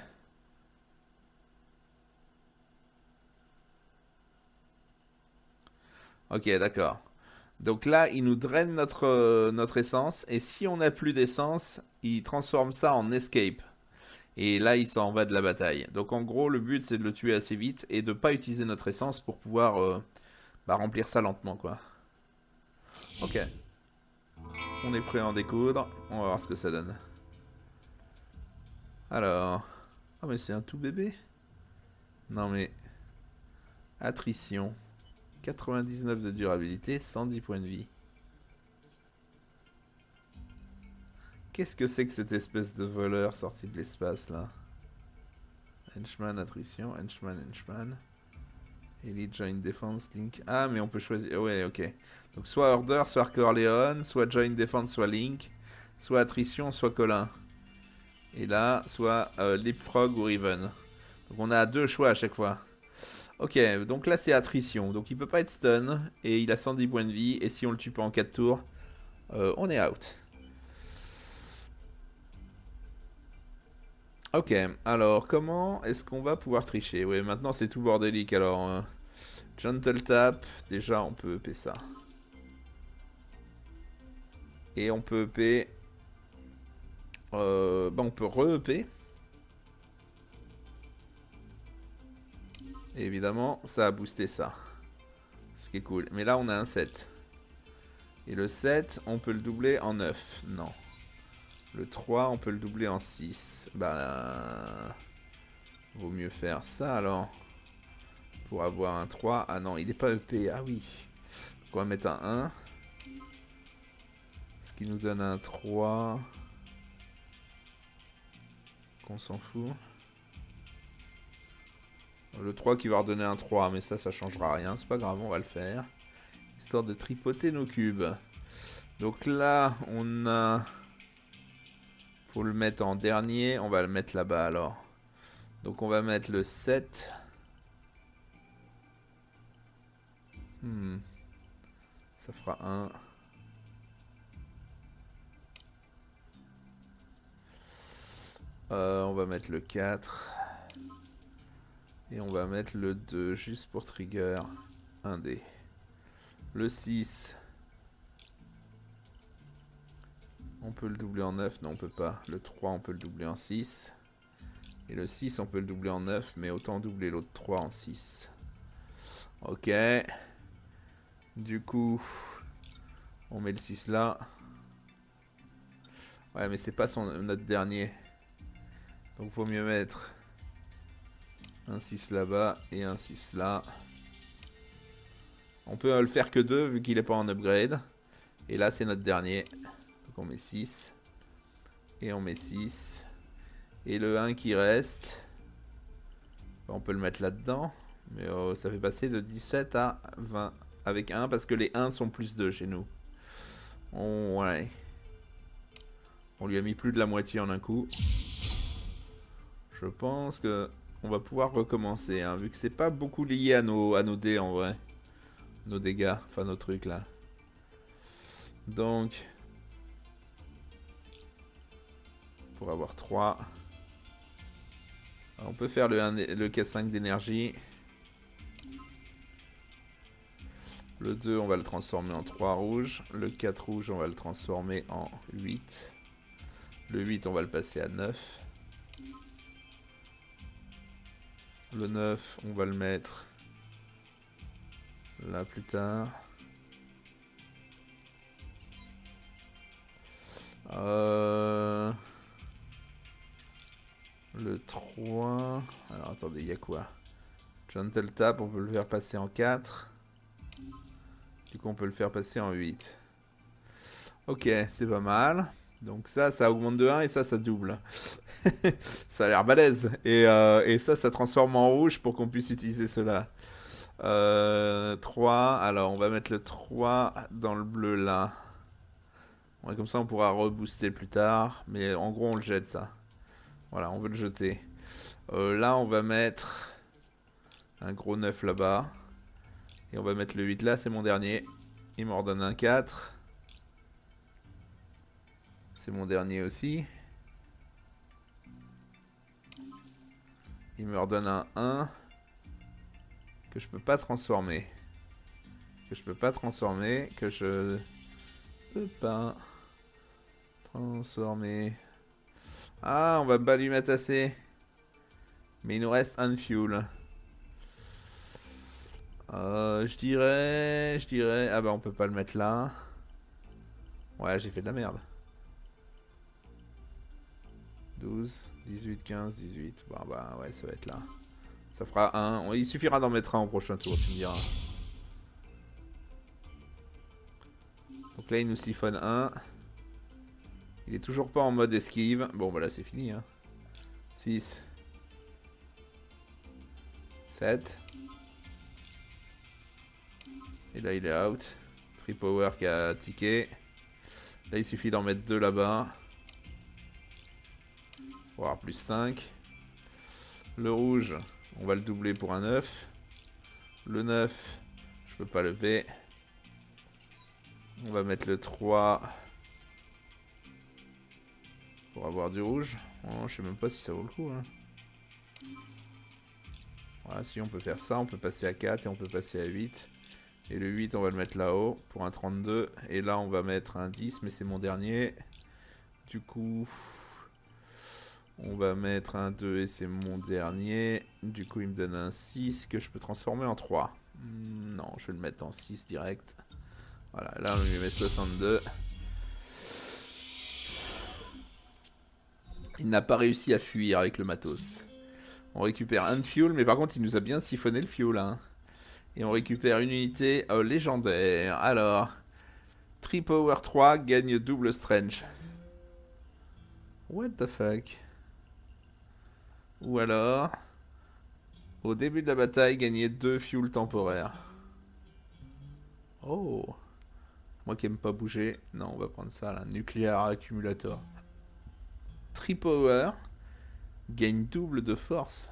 Ok, d'accord. Donc là, il nous draine notre, euh, notre essence. Et si on n'a plus d'essence, il transforme ça en escape. Et là, il s'en va de la bataille. Donc en gros, le but, c'est de le tuer assez vite. Et de ne pas utiliser notre essence pour pouvoir euh, bah, remplir ça lentement, quoi. Ok. On est prêt à en découdre. On va voir ce que ça donne. Alors... Ah mais c'est un tout bébé. Non mais... Attrition. quatre-vingt-dix-neuf de durabilité, cent dix points de vie. Qu'est-ce que c'est que cette espèce de voleur sorti de l'espace là? Henchman, attrition, henchman, henchman. Elite, join defense, link. Ah mais on peut choisir... Ouais, ok. Donc soit Order, soit Corleone, soit join defense, soit link. Soit attrition, soit Colin. Et là, soit euh, Leapfrog ou Riven. Donc on a deux choix à chaque fois. Ok, donc là c'est attrition. Donc il peut pas être stun. Et il a cent dix points de vie. Et si on le tue pas en quatre tours, euh, on est out. Ok, alors comment est-ce qu'on va pouvoir tricher? Oui, maintenant c'est tout bordélique. Alors, euh, Gentle Tap. Déjà on peut E P ça. Et on peut E P... Euh, bah on peut re-E P. Et évidemment, ça a boosté ça. Ce qui est cool. Mais là, on a un sept. Et le sept, on peut le doubler en neuf. Non. Le trois, on peut le doubler en six. Bah... Vaut mieux faire ça, alors. Pour avoir un trois. Ah non, il n'est pas E P. Ah oui. Donc on va mettre un un. Ce qui nous donne un trois. Qu'on s'en fout. Le trois qui va redonner un trois, mais ça, ça changera rien. C'est pas grave, on va le faire. Histoire de tripoter nos cubes. Donc là, on a... Faut le mettre en dernier. On va le mettre là-bas, alors. Donc on va mettre le sept. Hmm. Ça fera un. Euh, on va mettre le quatre. Et on va mettre le deux juste pour trigger un dé. Le six. On peut le doubler en neuf. Non, on peut pas. Le trois, on peut le doubler en six. Et le six, on peut le doubler en neuf. Mais autant doubler l'autre trois en six. Ok. Du coup, on met le six là. Ouais, mais c'est pas son, notre dernier. Donc, vaut mieux mettre un six là-bas et un six là. On peut le faire que deux vu qu'il n'est pas en upgrade. Et là, c'est notre dernier. Donc, on met six. Et on met six. Et le un qui reste, on peut le mettre là-dedans. Mais oh, ça fait passer de dix-sept à vingt. Avec un parce que les un sont plus deux chez nous. On, ouais. On lui a mis plus de la moitié en un coup. Je pense que on va pouvoir recommencer, hein, vu que c'est pas beaucoup lié à nos, à nos dés en vrai. Nos dégâts, enfin nos trucs là. Donc, pour avoir trois, on peut faire le, un, le K cinq d'énergie. Le deux, on va le transformer en trois rouges. Le quatre rouge, on va le transformer en huit. Le huit, on va le passer à neuf. Le neuf, on va le mettre là plus tard. Euh... Le trois... Alors attendez, il y a quoi? Gentle Tap, on peut le faire passer en quatre. Du coup, on peut le faire passer en huit. Ok, c'est pas mal. Donc ça, ça augmente de un et ça, ça double. Ça a l'air balèze. Et, euh, et ça, ça transforme en rouge pour qu'on puisse utiliser cela. Euh, trois. Alors, on va mettre le trois dans le bleu là. Ouais, comme ça, on pourra rebooster plus tard. Mais en gros, on le jette ça. Voilà, on veut le jeter. Euh, là, on va mettre un gros neuf là-bas. Et on va mettre le huit là, c'est mon dernier. Il m'en redonne un quatre. C'est mon dernier aussi. Il me redonne un un. Que je peux pas transformer. Que je peux pas transformer. Que je peux pas transformer. Ah, on va pas lui mettre assez. Mais il nous reste un fuel. Euh, je dirais... Je dirais... Ah bah on peut pas le mettre là. Ouais, j'ai fait de la merde. douze, dix-huit, quinze, dix-huit. Bon bah ouais, ça va être là. Ça fera un. Il suffira d'en mettre un au prochain tour, tu me diras. Donc là, il nous siphonne un. Il est toujours pas en mode esquive. Bon, bah là, c'est fini. Hein. six. sept. Et là, il est out. Tree Power qui a tické. Là, il suffit d'en mettre deux là-bas. Pour avoir plus cinq. Le rouge, on va le doubler pour un neuf. Le neuf, je peux pas le lever. On va mettre le trois. Pour avoir du rouge. Oh, je sais même pas si ça vaut le coup. Hein. Voilà, si on peut faire ça, on peut passer à quatre et on peut passer à huit. Et le huit, on va le mettre là-haut pour un trente-deux. Et là, on va mettre un dix, mais c'est mon dernier. Du coup, on va mettre un deux et c'est mon dernier. Du coup, il me donne un six que je peux transformer en trois. Non, je vais le mettre en six direct. Voilà, là, on lui met soixante-deux. Il n'a pas réussi à fuir avec le matos. On récupère un fuel, mais par contre, il nous a bien siphonné le fuel. Hein. Et on récupère une unité euh, légendaire. Alors, Tree Power trois gagne double Strange. What the fuck? Ou alors, au début de la bataille, gagner deux fuel temporaires. Oh. Moi qui aime pas bouger. Non, on va prendre ça là. Nuclear Accumulator. Tree Power gagne double de force.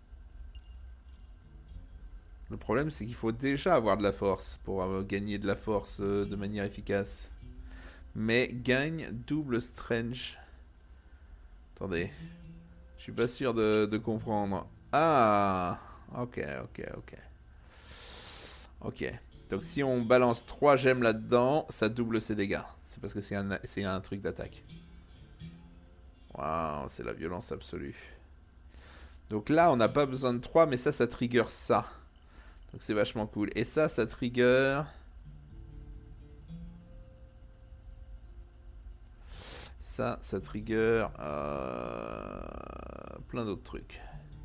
Le problème, c'est qu'il faut déjà avoir de la force pour euh, gagner de la force euh, de manière efficace. Mais gagne double Strange. Attendez. Je suis pas sûr de, de comprendre. Ah, ok, ok, ok. Ok. Donc si on balance trois gemmes là-dedans, ça double ses dégâts. C'est parce que c'est un, c'est un truc d'attaque. Waouh, c'est la violence absolue. Donc là, on n'a pas besoin de trois, mais ça, ça trigger ça. Donc c'est vachement cool. Et ça, ça trigger... Ça, ça trigger... Euh... plein d'autres trucs.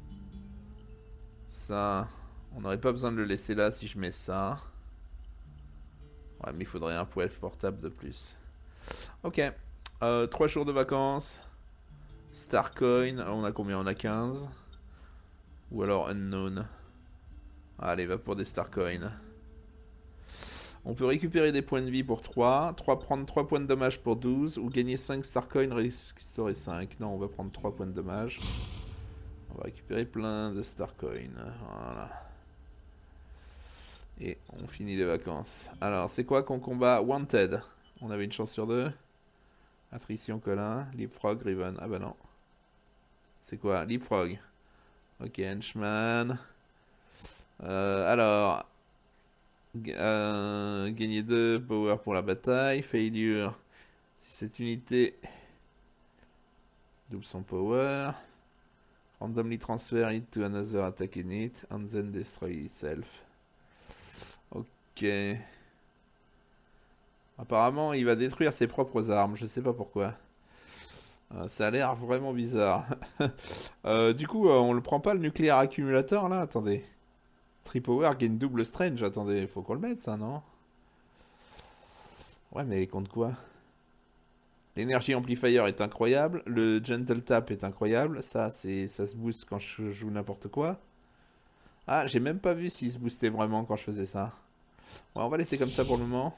Ça... On n'aurait pas besoin de le laisser là si je mets ça. Ouais, mais il faudrait un poêle portable de plus. Ok. Euh, trois jours de vacances. Starcoin. On a combien? On a quinze. Ou alors Unknown. Allez, va pour des Starcoins. On peut récupérer des points de vie pour trois. trois prendre trois points de dommage pour douze. Ou gagner cinq Starcoins, restaurer cinq. Non, on va prendre trois points de dommage. On va récupérer plein de star coins. Voilà. Et on finit les vacances. Alors, c'est quoi qu'on combat? Wanted. On avait une chance sur deux. Attrition, Colin. Leapfrog, Riven. Ah bah non. C'est quoi? Leapfrog. Ok, Henchman. Euh, alors. Euh, gagner deux power pour la bataille. Failure. Si cette unité double son power. Randomly transfer it to another attack unit. And then destroy itself. Ok. Apparemment, il va détruire ses propres armes. Je sais pas pourquoi. Euh, ça a l'air vraiment bizarre. euh, du coup, euh, on le prend pas le nucléaire accumulateur là? Attendez. Tripower gagne double strange. Attendez, faut qu'on le mette ça, non? Ouais, mais contre quoi? L'énergie amplifier est incroyable. Le gentle tap est incroyable. Ça, c'est, ça se booste quand je joue n'importe quoi. Ah, j'ai même pas vu s'il se boostait vraiment quand je faisais ça. Ouais, on va laisser comme ça pour le moment.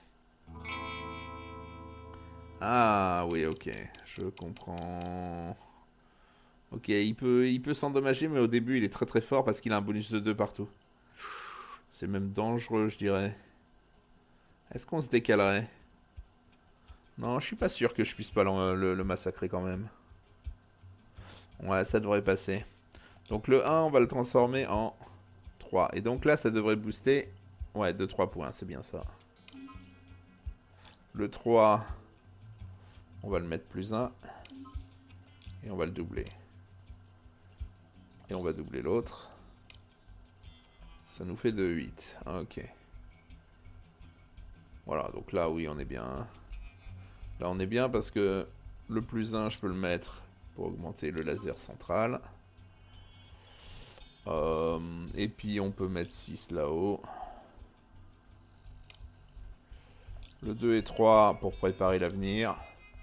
Ah oui, ok, je comprends. Ok, il peut, il peut s'endommager, mais au début il est très très fort parce qu'il a un bonus de deux partout. C'est même dangereux, je dirais. Est-ce qu'on se décalerait? Non, je suis pas sûr que je puisse pas le, le, le massacrer quand même. Ouais, ça devrait passer. Donc le un, on va le transformer en trois. Et donc là, ça devrait booster. Ouais, deux trois points, c'est bien ça. Le trois... On va le mettre plus un. Et on va le doubler. Et on va doubler l'autre. Ça nous fait de huit. Ah, ok. Voilà, donc là, oui, on est bien. Là, on est bien parce que le plus un, je peux le mettre pour augmenter le laser central. Euh, et puis, on peut mettre six là-haut. Le deux et trois pour préparer l'avenir.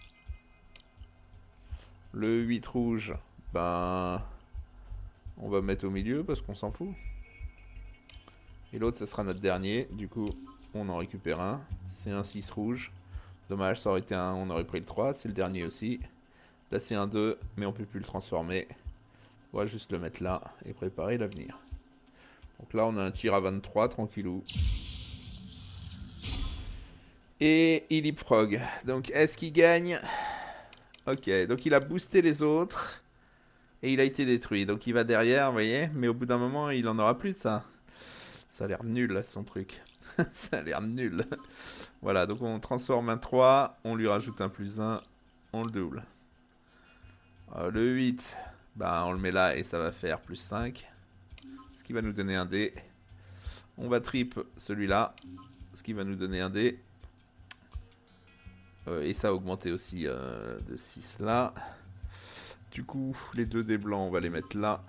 Le huit rouge, ben, on va mettre au milieu parce qu'on s'en fout. Et l'autre, ce sera notre dernier. Du coup, on en récupère un. C'est un six rouge. Dommage, ça aurait été un, on aurait pris le trois. C'est le dernier aussi. Là, c'est un deux, mais on peut plus le transformer. On va juste le mettre là et préparer l'avenir. Donc là, on a un tir à vingt-trois, tranquillou. Et il leapfrog. Donc, est-ce qu'il gagne? Ok, donc il a boosté les autres. Et il a été détruit. Donc il va derrière, vous voyez. Mais au bout d'un moment, il en aura plus de ça. Ça a l'air nul, son truc. Ça a l'air nul. Voilà, donc on transforme un trois. On lui rajoute un plus un. On le double. Euh, le huit, bah, on le met là et ça va faire plus cinq. Ce qui va nous donner un dé. On va trip celui-là. Ce qui va nous donner un dé. Euh, et ça a augmenté aussi euh, de six là. Du coup, les deux dés blancs, on va les mettre là.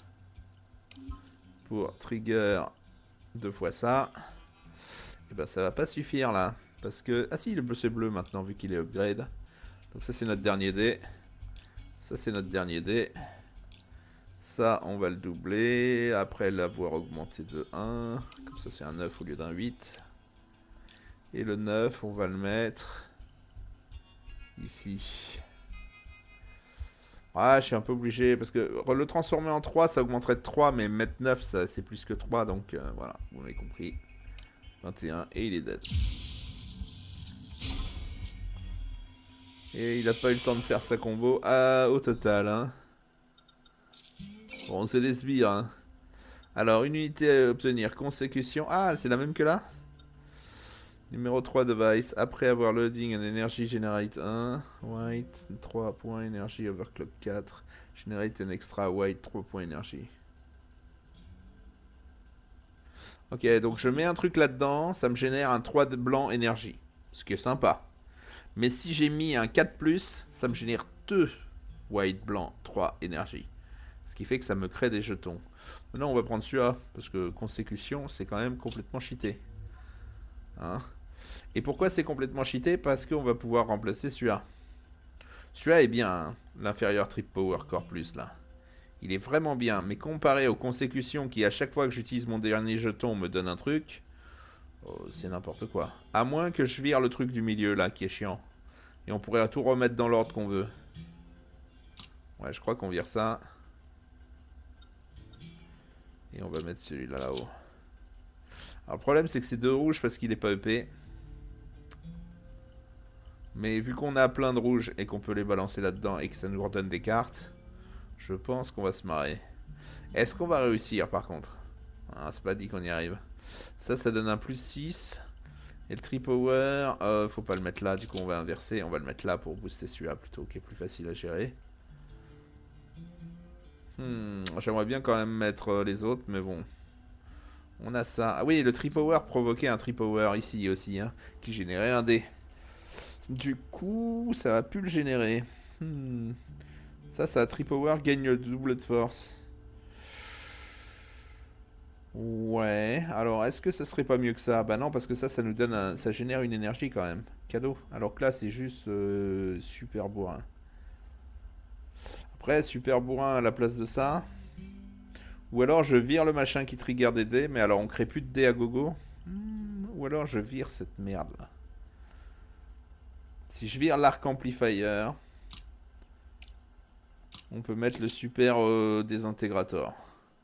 Pour trigger deux fois ça. Et ben ça va pas suffire là. Parce que... Ah si, le bleu c'est bleu maintenant vu qu'il est upgrade. Donc ça c'est notre dernier dé. Ça c'est notre dernier dé. Ça on va le doubler. Après l'avoir augmenté de un. Comme ça c'est un neuf au lieu d'un huit. Et le neuf on va le mettre... ici. Ah, je suis un peu obligé parce que le transformer en trois ça augmenterait de trois, mais mettre neuf c'est plus que trois, donc euh, voilà, vous m'avez compris. vingt et un et il est dead. Et il n'a pas eu le temps de faire sa combo ah, au total. Hein. Bon, c'est des sbires. Hein. Alors, une unité à obtenir, consécution. Ah, c'est la même que là? Numéro trois device, après avoir loading un energy generate un, white, trois points énergie, overclock quatre, generate un extra white, trois points énergie. Ok, donc je mets un truc là-dedans, ça me génère un trois de blanc énergie, ce qui est sympa. Mais si j'ai mis un quatre plus, ça me génère deux white, blanc, trois énergie. Ce qui fait que ça me crée des jetons. Maintenant on va prendre celui-là, parce que consécution c'est quand même complètement cheaté. Hein? Et pourquoi c'est complètement cheaté? Parce qu'on va pouvoir remplacer celui-là. Celui-là est bien, hein, l'inférieur Trip Power Core Plus là. Il est vraiment bien, mais comparé aux consécutions qui à chaque fois que j'utilise mon dernier jeton me donne un truc, oh, c'est n'importe quoi. À moins que je vire le truc du milieu là qui est chiant. Et on pourrait tout remettre dans l'ordre qu'on veut. Ouais, je crois qu'on vire ça. Et on va mettre celui-là là-haut. Alors le problème c'est que c'est deux rouges parce qu'il est pas E P. Mais vu qu'on a plein de rouges et qu'on peut les balancer là-dedans et que ça nous redonne des cartes, je pense qu'on va se marrer. Est-ce qu'on va réussir par contre? Ah, c'est pas dit qu'on y arrive. Ça, ça donne un plus six. Et le Tree-Power, euh, faut pas le mettre là, du coup on va inverser. On va le mettre là pour booster celui-là plutôt, qui est plus facile à gérer. Hmm, j'aimerais bien quand même mettre euh, les autres, mais bon. On a ça. Ah oui, le Tree-Power provoquait un Tree-Power ici aussi, hein, qui générait un dé. Du coup, ça va plus le générer. Hmm. Ça, ça a Tree-Power, gagne le double de force. Ouais, alors est-ce que ça serait pas mieux que ça? Bah non, parce que ça, ça nous donne un... ça génère une énergie quand même. Cadeau. Alors que là, c'est juste euh, super bourrin. Après, super bourrin à la place de ça. Ou alors je vire le machin qui trigger des dés, mais alors on crée plus de dés à gogo. Hmm, ou alors je vire cette merde là. Si je vire l'arc amplifier, on peut mettre le super euh, désintégrator.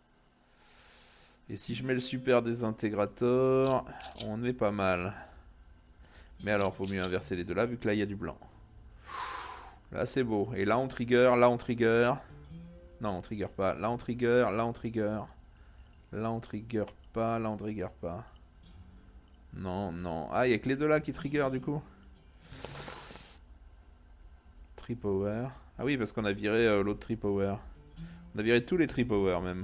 Et si je mets le super désintégrator, on est pas mal. Mais alors, faut mieux inverser les deux là, vu que là, il y a du blanc. Là, c'est beau. Et là, on trigger, là, on trigger. Non, on trigger pas. Là, on trigger, là, on trigger. Là, on trigger pas, là, on trigger pas. Non, non. Ah, il y a que les deux là qui trigger, du coup. Tree-Power. Ah oui, parce qu'on a viré euh, l'autre Tree-Power. On a viré tous les Tree-Power, même.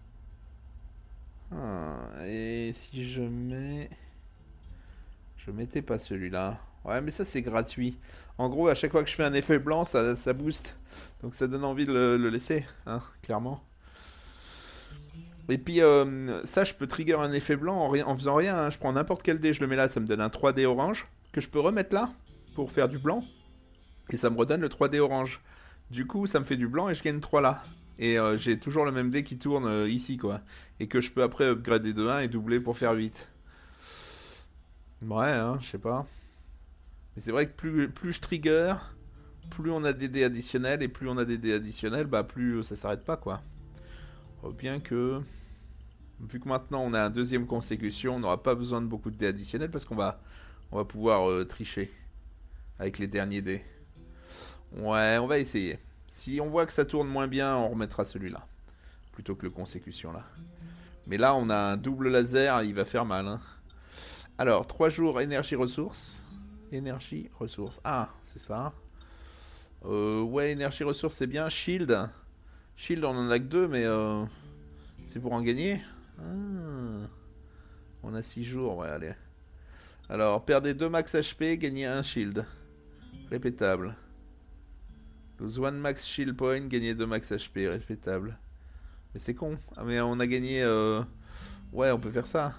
Ah, et si je mets... Je mettais pas celui-là. Ouais, mais ça, c'est gratuit. En gros, à chaque fois que je fais un effet blanc, ça, ça booste. Donc ça donne envie de le, le laisser, hein, clairement. Et puis, euh, ça, je peux trigger un effet blanc en, en faisant rien. Hein. Je prends n'importe quel dé, je le mets là, ça me donne un trois D orange. Que je peux remettre là, pour faire du blanc. Et ça me redonne le trois D orange. Du coup, ça me fait du blanc et je gagne trois là. Et euh, j'ai toujours le même dé qui tourne euh, ici, quoi. Et que je peux après upgrader de un et doubler pour faire huit. Ouais, hein, je sais pas. Mais c'est vrai que plus, plus je trigger, plus on a des dés additionnels. Et plus on a des dés additionnels, bah plus ça s'arrête pas, quoi. Oh, bien que... Vu que maintenant on a un deuxième consécution, on n'aura pas besoin de beaucoup de dés additionnels parce qu'on va, on va pouvoir euh, tricher avec les derniers dés. Ouais, on va essayer. Si on voit que ça tourne moins bien, on remettra celui-là. Plutôt que le consécution là. Mais là, on a un double laser, il va faire mal. Hein. Alors, trois jours, énergie, ressources. Énergie, ressources. Ah, c'est ça. Euh, ouais, énergie, ressources, c'est bien. Shield. Shield, on en a que deux, mais euh, c'est pour en gagner. Ah. On a six jours, ouais, allez. Alors, perdez deux max H P, gagnez un shield. Répétable. Lose one max shield point, gagnez deux max H P, répétable. Mais c'est con. Ah, mais on a gagné... Euh... Ouais, on peut faire ça.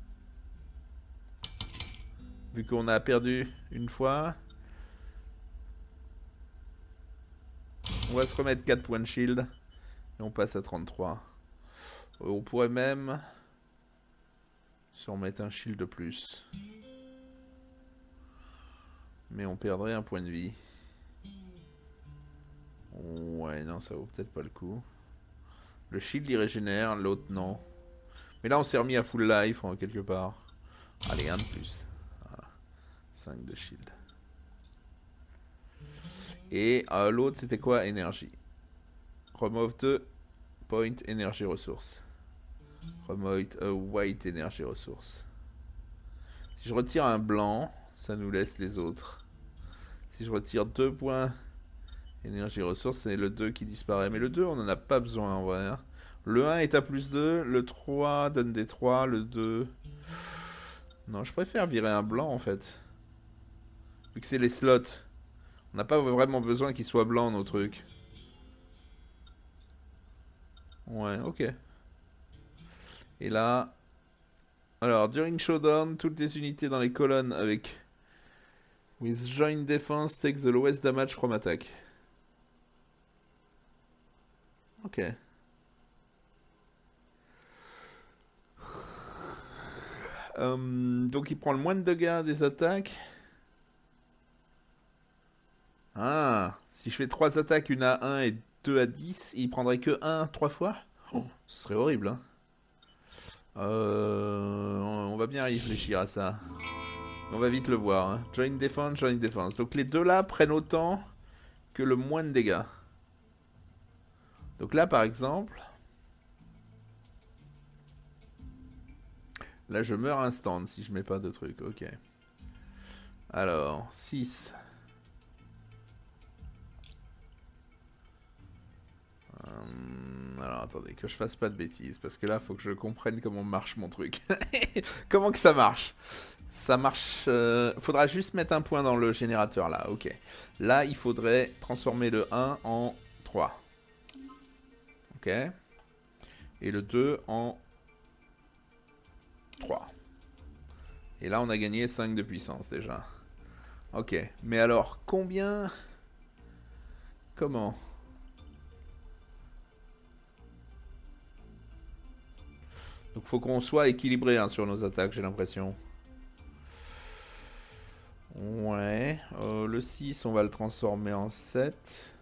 Vu qu'on a perdu une fois. On va se remettre quatre points de shield. Et on passe à trente-trois. Euh, on pourrait même... se remettre un shield de plus. Mais on perdrait un point de vie. Ouais, non, ça vaut peut-être pas le coup. Le shield il régénère, l'autre non. Mais là on s'est remis à full life en quelque part. Allez, un de plus. Voilà. cinq de shield. Et euh, l'autre c'était quoi? Énergie. Remove deux point énergie ressources. Remove a white énergie ressources. Si je retire un blanc, ça nous laisse les autres. Si je retire deux points énergie ressources, c'est le deux qui disparaît. Mais le deux, on n'en a pas besoin en vrai. Hein. Le un est à plus deux, le trois donne des trois, le deux... Non, je préfère virer un blanc en fait. Vu que c'est les slots. On n'a pas vraiment besoin qu'ils soient blancs nos trucs. Ouais, ok. Et là... Alors, during showdown, toutes les unités dans les colonnes avec... With joint defense take the lowest damage from attack. Ok. Euh, donc il prend le moins de dégâts des attaques. Ah, si je fais trois attaques, une à un et deux à dix, il prendrait que un trois fois. Oh, ce serait horrible. Hein. Euh, on va bien réfléchir à ça. On va vite le voir. Hein. Join Defense, Join Defense. Donc les deux là prennent autant que le moins de dégâts. Donc là par exemple... Là je meurs instant si je mets pas de truc. Ok. Alors, six. Hum, alors attendez, que je fasse pas de bêtises. Parce que là faut que je comprenne comment marche mon truc. Comment que ça marche? Ça marche... Euh, faudra juste mettre un point dans le générateur là, ok. Là, il faudrait transformer le un en trois. Ok. Et le deux en trois. Et là, on a gagné cinq de puissance déjà. Ok. Mais alors, combien... Comment? Donc, faut qu'on soit équilibré hein, sur nos attaques, j'ai l'impression. Ouais, euh, le six, on va le transformer en sept.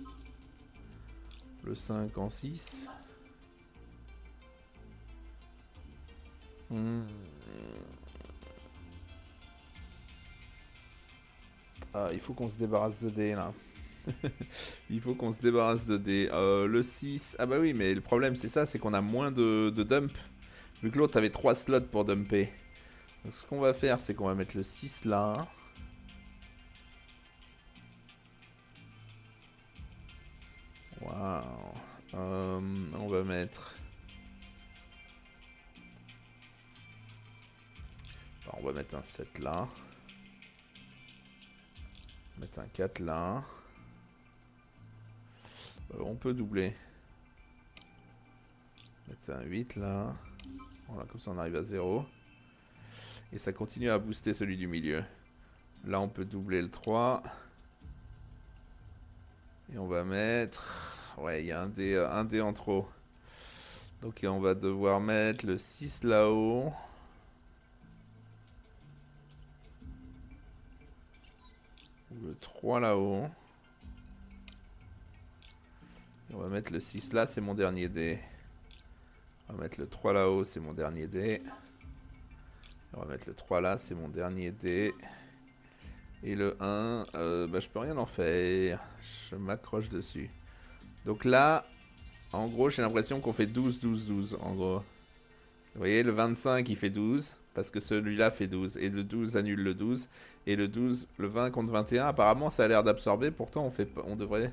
Le cinq en six. Hmm. Ah, il faut qu'on se débarrasse de dés là. Il faut qu'on se débarrasse de dés. Euh, le six. Ah bah oui, mais le problème c'est ça, c'est qu'on a moins de, de dump. Vu que l'autre avait trois slots pour dumper. Donc ce qu'on va faire, c'est qu'on va mettre le six là. Waouh. Euh, on va mettre... On va mettre un sept là. On va mettre un quatre là. Euh, on peut doubler. Mettre un huit là. Voilà, comme ça on arrive à zéro. Et ça continue à booster celui du milieu. Là on peut doubler le trois. Et on va mettre... Ouais, il y a un dé, un dé en trop. Donc on va devoir mettre le six là-haut. Le trois là-haut. Et on va mettre le six là, c'est mon dernier dé. On va mettre le trois là-haut, c'est mon dernier dé. On va mettre le trois là, c'est mon dernier dé. Et le un, euh, bah, je peux rien en faire. Je m'accroche dessus. Donc là, en gros, j'ai l'impression qu'on fait douze, douze, douze, en gros. Vous voyez, le vingt-cinq, il fait douze, parce que celui-là fait douze. Et le douze annule le douze. Et le douze, le vingt contre vingt et un, apparemment, ça a l'air d'absorber. Pourtant, on, fait, on devrait...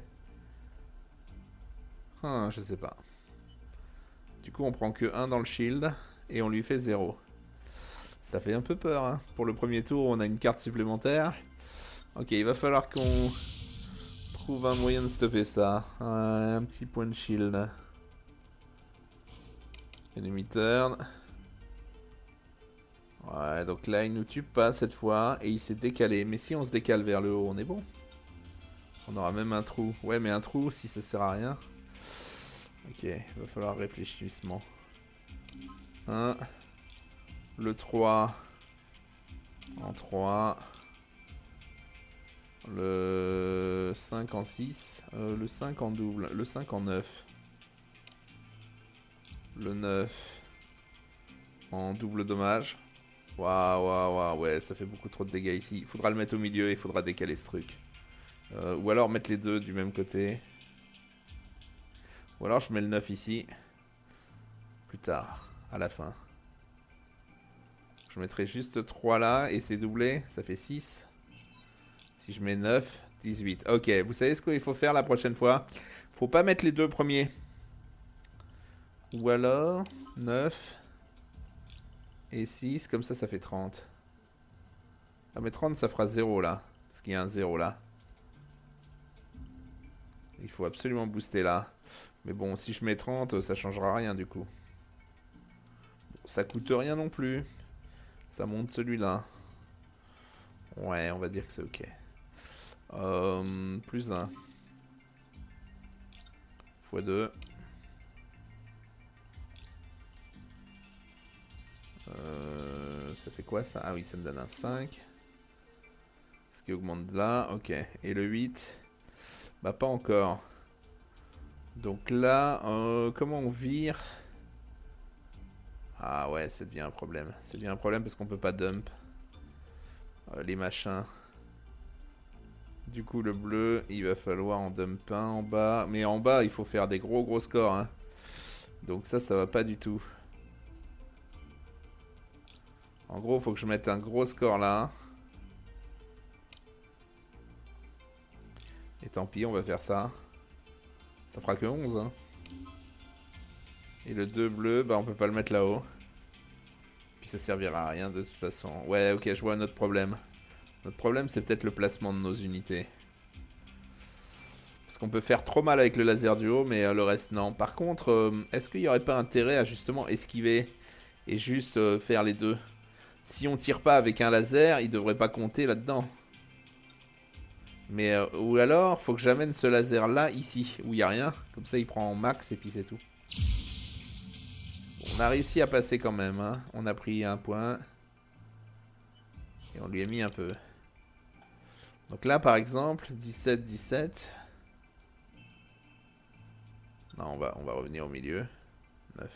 Ah, je sais pas. Du coup, on prend que un dans le shield, et on lui fait zéro. Ça fait un peu peur, hein. Pour le premier tour, on a une carte supplémentaire. Ok, il va falloir qu'on trouve un moyen de stopper ça. Un petit point de shield. Enemy turn. Ouais, donc là, il nous tue pas cette fois. Et il s'est décalé. Mais si on se décale vers le haut, on est bon. On aura même un trou. Ouais, mais un trou, si ça sert à rien. Ok, il va falloir réfléchissement. un. Le trois. En trois. Le cinq en six. Euh, le cinq en double. Le cinq en neuf. Le neuf en double dommage. Waouh, waouh, waouh, ouais, ça fait beaucoup trop de dégâts ici. Il faudra le mettre au milieu et il faudra décaler ce truc. Euh, ou alors mettre les deux du même côté. Ou alors je mets le neuf ici. Plus tard, à la fin. Je mettrai juste trois là et c'est doublé, ça fait six. Si je mets neuf, dix-huit. Ok, vous savez ce qu'il faut faire la prochaine fois? Faut pas mettre les deux premiers. Ou alors neuf et six, comme ça, ça fait trente. Ah mais trente, ça fera zéro là. Parce qu'il y a un zéro là. Il faut absolument booster là. Mais bon, si je mets trente, ça changera rien du coup. Ça coûte rien non plus. Ça monte celui-là. Ouais, on va dire que c'est ok. Euh, plus un. fois deux. Euh, ça fait quoi ça? Ah oui, ça me donne un cinq. Ce qui augmente de là. Ok. Et le huit? Bah pas encore. Donc là, euh, comment on vire? Ah ouais, ça devient un problème. Ça devient un problème parce qu'on peut pas dump euh, les machins. Du coup, le bleu, il va falloir en dump un en bas. Mais en bas, il faut faire des gros gros scores. Hein. Donc ça, ça va pas du tout. En gros, il faut que je mette un gros score là. Et tant pis, on va faire ça. Ça fera que onze. Hein. Et le deux bleu, bah on peut pas le mettre là-haut. Puis ça servira à rien de toute façon. Ouais, ok, je vois notre problème. Notre problème, c'est peut-être le placement de nos unités. Parce qu'on peut faire trop mal avec le laser du haut, mais euh, le reste, non. Par contre, euh, est-ce qu'il n'y aurait pas intérêt à justement esquiver et juste euh, faire les deux? Si on tire pas avec un laser, il devrait pas compter là-dedans. Mais, euh, ou alors, faut que j'amène ce laser-là, ici, où il n'y a rien. Comme ça, il prend en max et puis c'est tout. On a réussi à passer quand même. Hein. On a pris un point. Et on lui a mis un peu. Donc là, par exemple, dix-sept dix-sept. Non, on va, on va revenir au milieu. neuf.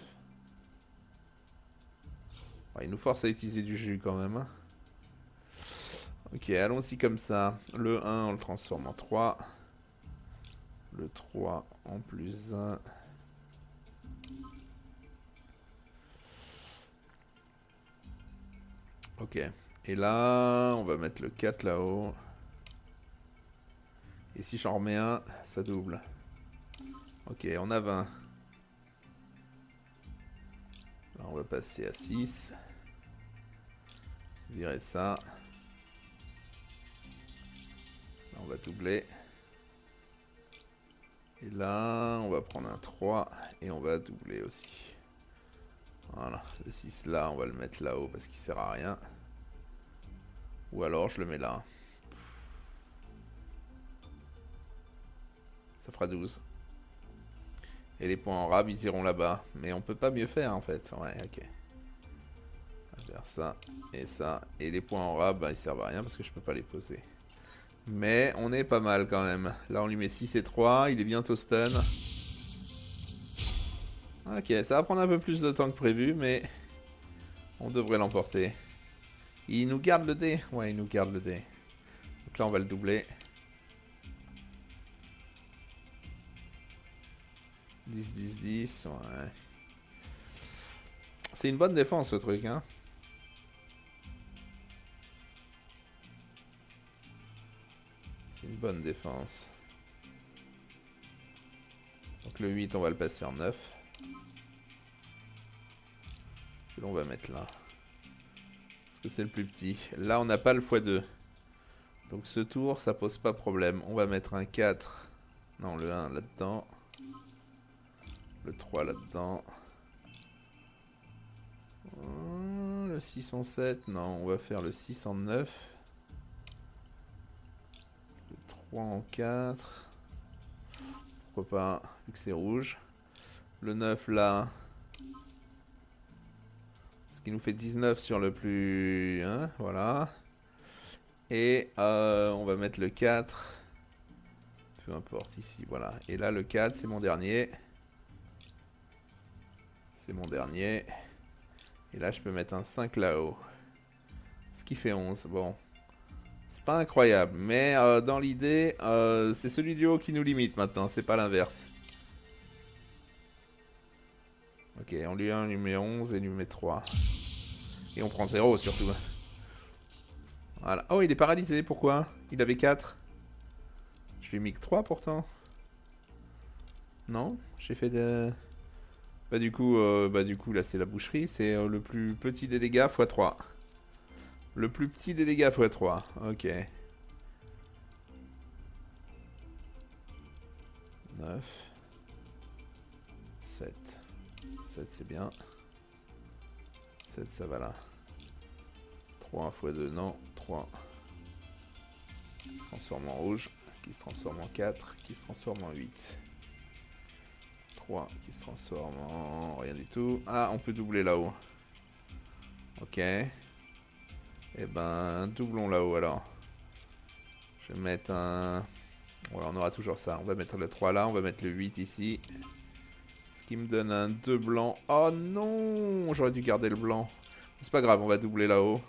Ouais, il nous force à utiliser du jus quand même. Hein. Ok, allons-y comme ça. Le un, on le transforme en trois. Le trois en plus un. Ok. Et là, on va mettre le quatre là-haut. Et si j'en remets un, ça double. Ok, on a vingt. Là, on va passer à six. Virer ça. Là, on va doubler. Et là, on va prendre un trois. Et on va doubler aussi. Voilà. Le six là, on va le mettre là-haut parce qu'il sert à rien. Ou alors, je le mets là. Ça fera douze. Et les points en rab, ils iront là-bas. Mais on peut pas mieux faire, en fait. Ouais, ok. On va faire ça et ça. Et les points en rab, bah, ils servent à rien parce que je peux pas les poser. Mais on est pas mal quand même. Là, on lui met six et trois. Il est bientôt stun. Ok, ça va prendre un peu plus de temps que prévu, mais on devrait l'emporter. Il nous garde le dé. Ouais, il nous garde le dé. Donc là, on va le doubler. dix, dix, dix. Ouais. C'est une bonne défense, ce truc, hein. C'est une bonne défense. Donc le huit, on va le passer en neuf. Que l'on va mettre là. Parce que c'est le plus petit. Là, on n'a pas le fois deux. Donc ce tour, ça pose pas problème. On va mettre un quatre. Non, le un là-dedans. Le trois là-dedans. Le six en sept. Non, on va faire le six en neuf. Le trois en quatre. Pourquoi pas, vu que c'est rouge. Le neuf là. Ce qui nous fait dix-neuf sur le plus... Hein, voilà. Et euh, on va mettre le quatre. Peu importe ici, voilà. Et là le quatre, c'est mon dernier. C'est mon dernier. Et là je peux mettre un cinq là-haut. Ce qui fait onze. Bon. C'est pas incroyable. Mais euh, dans l'idée, euh, c'est celui du haut qui nous limite maintenant. C'est pas l'inverse. Ok, on lui, on lui met onze et lui met trois. Et on prend zéro surtout. Voilà. Oh, il est paralysé. Pourquoi? Il avait quatre. Je lui ai mis que trois pourtant. Non? J'ai fait de... Bah du coup, euh, bah du coup là c'est la boucherie. C'est euh, le plus petit des dégâts fois trois. Le plus petit des dégâts fois trois. Ok. neuf. sept. sept c'est bien. sept ça va là. trois fois deux non. trois. Qui se transforme en rouge. Qui se transforme en quatre. Qui se transforme en huit. trois qui se transforme en rien du tout. Ah, on peut doubler là-haut. Ok. Et ben, doublons là-haut alors. Je vais mettre un... Voilà, on aura toujours ça. On va mettre le trois là, on va mettre le huit ici. Ce qui me donne un deux blanc. Oh non, j'aurais dû garder le blanc. C'est pas grave, on va doubler là-haut.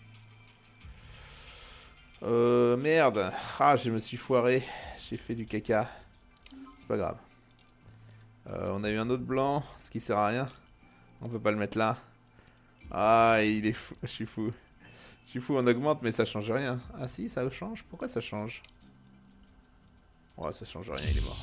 Euh, merde. Ah, je me suis foiré. J'ai fait du caca. C'est pas grave. Euh, on a eu un autre blanc, ce qui sert à rien. On peut pas le mettre là. Ah, il est fou. Je suis fou. Je suis fou, on augmente, mais ça change rien. Ah si, ça change. Pourquoi ça change? Ouais, ça change rien, il est mort.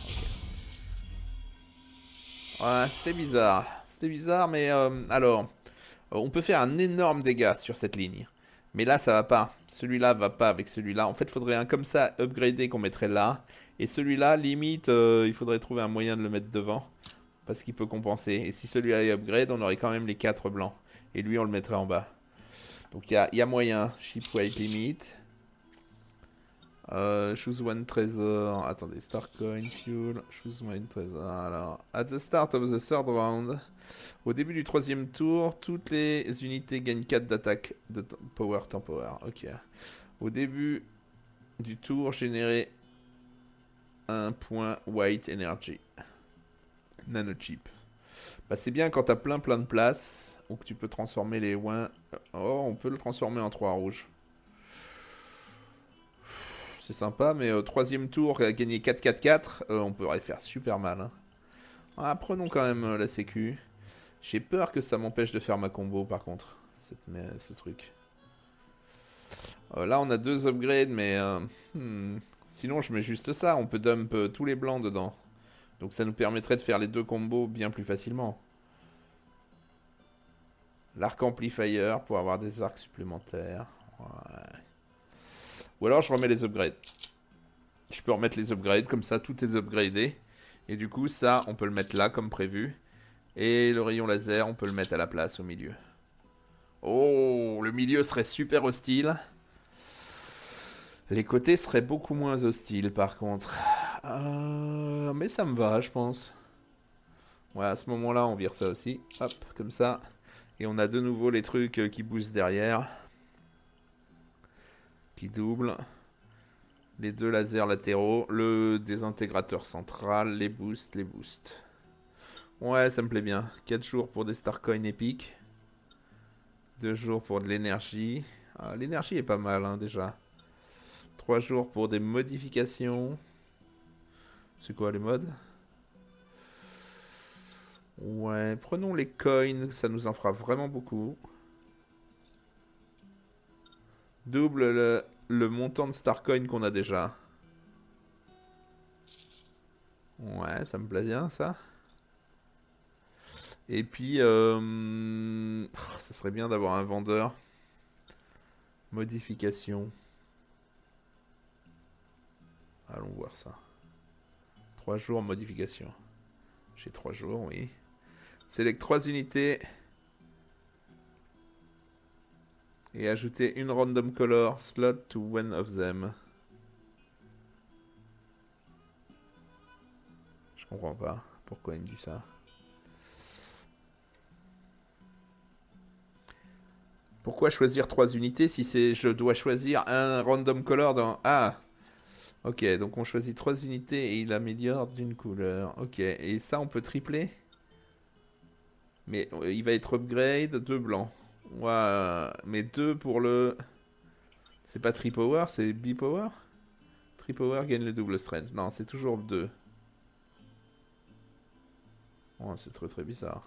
Okay. Ouais, c'était bizarre. C'était bizarre, mais euh, alors, on peut faire un énorme dégât sur cette ligne. Mais là, ça va pas. Celui-là va pas avec celui-là. En fait, il faudrait un comme ça upgradé qu'on mettrait là. Et celui-là, limite, euh, il faudrait trouver un moyen de le mettre devant. Parce qu'il peut compenser. Et si celui-là est upgrade, on aurait quand même les quatre blancs. Et lui, on le mettrait en bas. Donc, il y a, y a moyen. Ship weight limit. Euh, choose one treasure. Attendez, star coin, fuel. Choose one treasure. Alors, at the start of the third round. Au début du troisième tour, toutes les unités gagnent quatre d'attaque de power temps power. Ok. Au début du tour, générer un point white energy. Nanochip. Bah, c'est bien quand t'as plein plein de place ou que tu peux transformer les oins. Oh, on peut le transformer en trois rouges. C'est sympa, mais au troisième tour, gagner quatre quatre quatre, euh, on pourrait faire super mal. Hein. Ah, prenons quand même euh, la sécu. J'ai peur que ça m'empêche de faire ma combo par contre, cette, mais, ce truc. Euh, là on a deux upgrades mais euh, hmm, sinon je mets juste ça, on peut dump euh, tous les blancs dedans. Donc ça nous permettrait de faire les deux combos bien plus facilement. L'arc amplifier pour avoir des arcs supplémentaires. Ouais. Ou alors je remets les upgrades. Je peux remettre les upgrades, comme ça tout est upgradé. Et du coup ça on peut le mettre là comme prévu. Et le rayon laser, on peut le mettre à la place au milieu. Oh, le milieu serait super hostile. Les côtés seraient beaucoup moins hostiles par contre. Euh, mais ça me va, je pense. Ouais, à ce moment-là, on vire ça aussi. Hop, comme ça. Et on a de nouveau les trucs qui boostent derrière. Qui doublent. Les deux lasers latéraux. Le désintégrateur central. Les boosts, les boosts. Ouais, ça me plaît bien. quatre jours pour des star coins épiques. deux jours pour de l'énergie. Ah, l'énergie est pas mal, hein, déjà. trois jours pour des modifications. C'est quoi les modes? Ouais, prenons les coins. Ça nous en fera vraiment beaucoup. Double le, le montant de star coin qu'on a déjà. Ouais, ça me plaît bien, ça. Et puis, euh, ça serait bien d'avoir un vendeur. Modification. Allons voir ça. trois jours, modification. J'ai trois jours, oui. Select trois unités. Et ajouter une random color slot to one of them. Je comprends pas pourquoi il me dit ça. Pourquoi choisir trois unités si c'est je dois choisir un random color dans... Ah, ok, donc on choisit trois unités et il améliore d'une couleur. Ok, et ça on peut tripler. Mais il va être upgrade, deux blancs. Ouais, mais deux pour le... C'est pas tri-power, c'est bi-power. Tri-power gagne le double strength. Non, c'est toujours deux. Oh, c'est très très bizarre.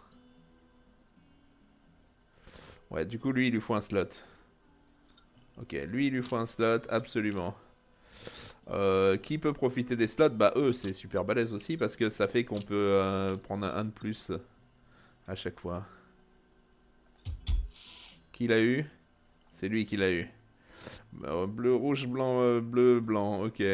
Ouais, du coup, lui, il lui faut un slot. Ok, lui, il lui faut un slot, absolument. Euh, qui peut profiter des slots? Bah, eux, c'est super balèze aussi, parce que ça fait qu'on peut euh, prendre un, un de plus à chaque fois. Qui l'a eu? C'est lui qui l'a eu. Euh, bleu, rouge, blanc, euh, bleu, blanc, ok.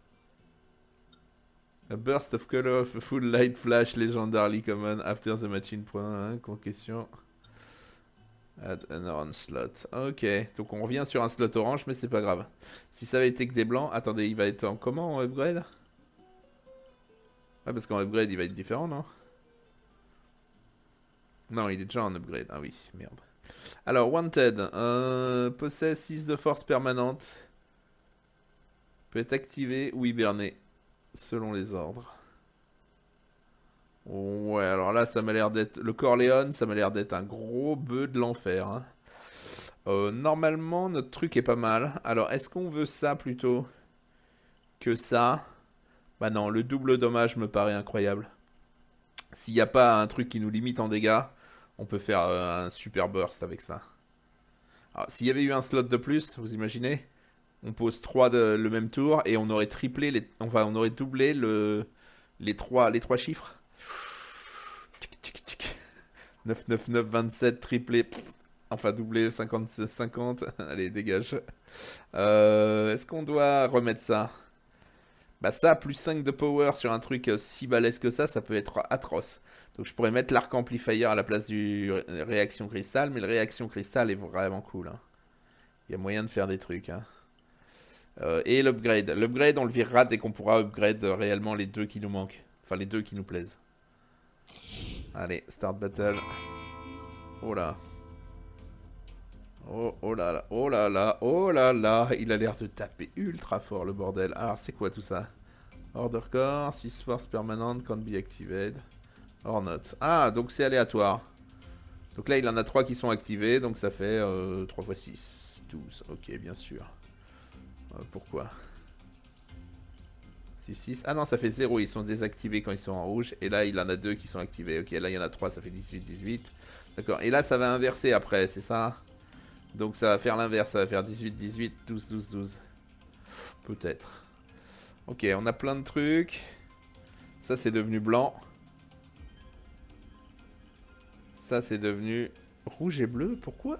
A burst of color of a full light flash legendarily common after the machine. Point, question. Add an orange slot. Ok, donc on revient sur un slot orange, mais c'est pas grave. Si ça avait été que des blancs... Attendez, il va être en comment en upgrade? Ouais, parce qu'en upgrade, il va être différent, non? Non, il est déjà en upgrade. Ah oui, merde. Alors, Wanted. Euh, possède six de force permanente. Peut être activé ou hiberné, selon les ordres. Ouais, alors là, ça m'a l'air d'être... Le Corleone, ça m'a l'air d'être un gros bœuf de l'enfer. Hein. Euh, normalement, notre truc est pas mal. Alors, est-ce qu'on veut ça plutôt que ça? Bah non, le double dommage me paraît incroyable. S'il n'y a pas un truc qui nous limite en dégâts, on peut faire euh, un super burst avec ça. Alors, s'il y avait eu un slot de plus, vous imaginez? On pose trois de, le même tour et on aurait triplé les... Enfin, on aurait doublé le, les, trois, les trois chiffres. neuf, neuf, neuf, vingt-sept, triplé. Enfin, doublé, cinquante, cinquante. Allez, dégage. Euh, Est-ce qu'on doit remettre ça? Bah ça, plus cinq de power sur un truc si balèze que ça, ça peut être atroce. Donc je pourrais mettre l'arc amplifier à la place du ré réaction cristal, mais le réaction cristal est vraiment cool. Hein. Il y a moyen de faire des trucs. Hein. Euh, et l'upgrade. L'upgrade, on le virera dès qu'on pourra upgrade réellement les deux qui nous manquent. Enfin, les deux qui nous plaisent. Allez, start battle. Oh là. Oh, oh là là, oh là là, oh là là. Il a l'air de taper ultra fort le bordel. Alors, c'est quoi tout ça? Order core, six force permanente, can't be activated. Or not. Ah, donc c'est aléatoire. Donc là, il en a trois qui sont activés, donc ça fait euh, trois fois six, douze. Ok, bien sûr. Euh, pourquoi six, six. Ah non, ça fait zéro, ils sont désactivés quand ils sont en rouge. Et là, il en a deux qui sont activés. Ok, là, il y en a trois, ça fait dix-huit, dix-huit. D'accord, et là, ça va inverser après, c'est ça? Donc ça va faire l'inverse, ça va faire dix-huit, dix-huit, douze, douze, douze. Peut-être. Ok, on a plein de trucs. Ça, c'est devenu blanc. Ça, c'est devenu rouge et bleu. Pourquoi?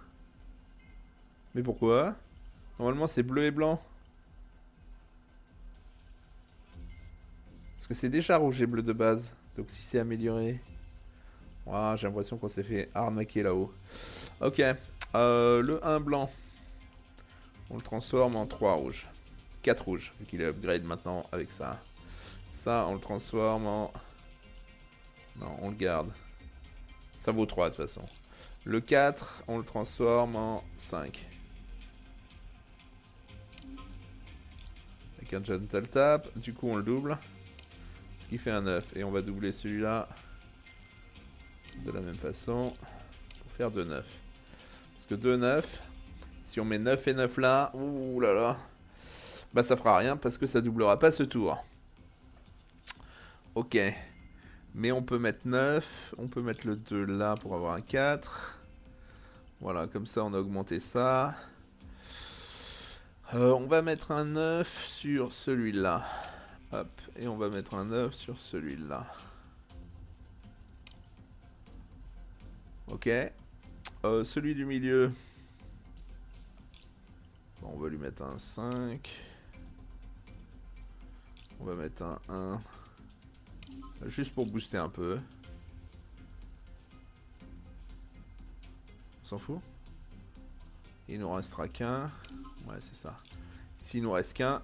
Mais pourquoi? Normalement, c'est bleu et blanc. Parce que c'est déjà rouge et bleu de base. Donc si c'est amélioré... Wow, j'ai l'impression qu'on s'est fait arnaquer là-haut. Ok. Euh, le un blanc. On le transforme en trois rouges. quatre rouges, vu qu'il est upgrade maintenant avec ça. Ça, on le transforme en... Non, on le garde. Ça vaut trois de toute façon. Le quatre, on le transforme en cinq. Avec un gentle tap. Du coup, on le double. Ce qui fait un neuf. Et on va doubler celui-là de la même façon. Pour faire deux neuf. Parce que deux neuf, si on met neuf et neuf là, ouh là là, bah ça fera rien parce que ça doublera pas ce tour. Ok. Mais on peut mettre neuf, on peut mettre le deux là pour avoir un quatre. Voilà, comme ça on a augmenté ça. Euh, on va mettre un neuf sur celui-là. Hop, et on va mettre un neuf sur celui-là. Ok. Euh, celui du milieu. Bon, on va lui mettre un cinq. On va mettre un un. Juste pour booster un peu. On s'en fout. Il nous restera qu'un. Ouais, c'est ça. S'il nous reste qu'un.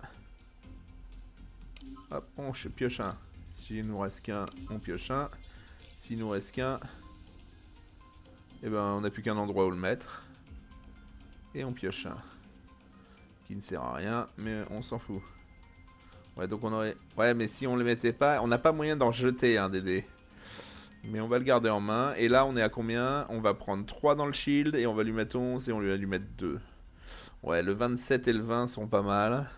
Hop, on pioche un. S'il nous reste qu'un, on pioche un. S'il nous reste qu'un. Et ben, on n'a plus qu'un endroit où le mettre. Et on pioche un. Qui ne sert à rien, mais on s'en fout. Ouais, donc on aurait... Ouais, mais si on le mettait pas... On n'a pas moyen d'en jeter un des dés. Mais on va le garder en main. Et là, on est à combien? On va prendre trois dans le shield. Et on va lui mettre onze. Et on va lui mettre deux. Ouais, le vingt-sept et le vingt sont pas mal.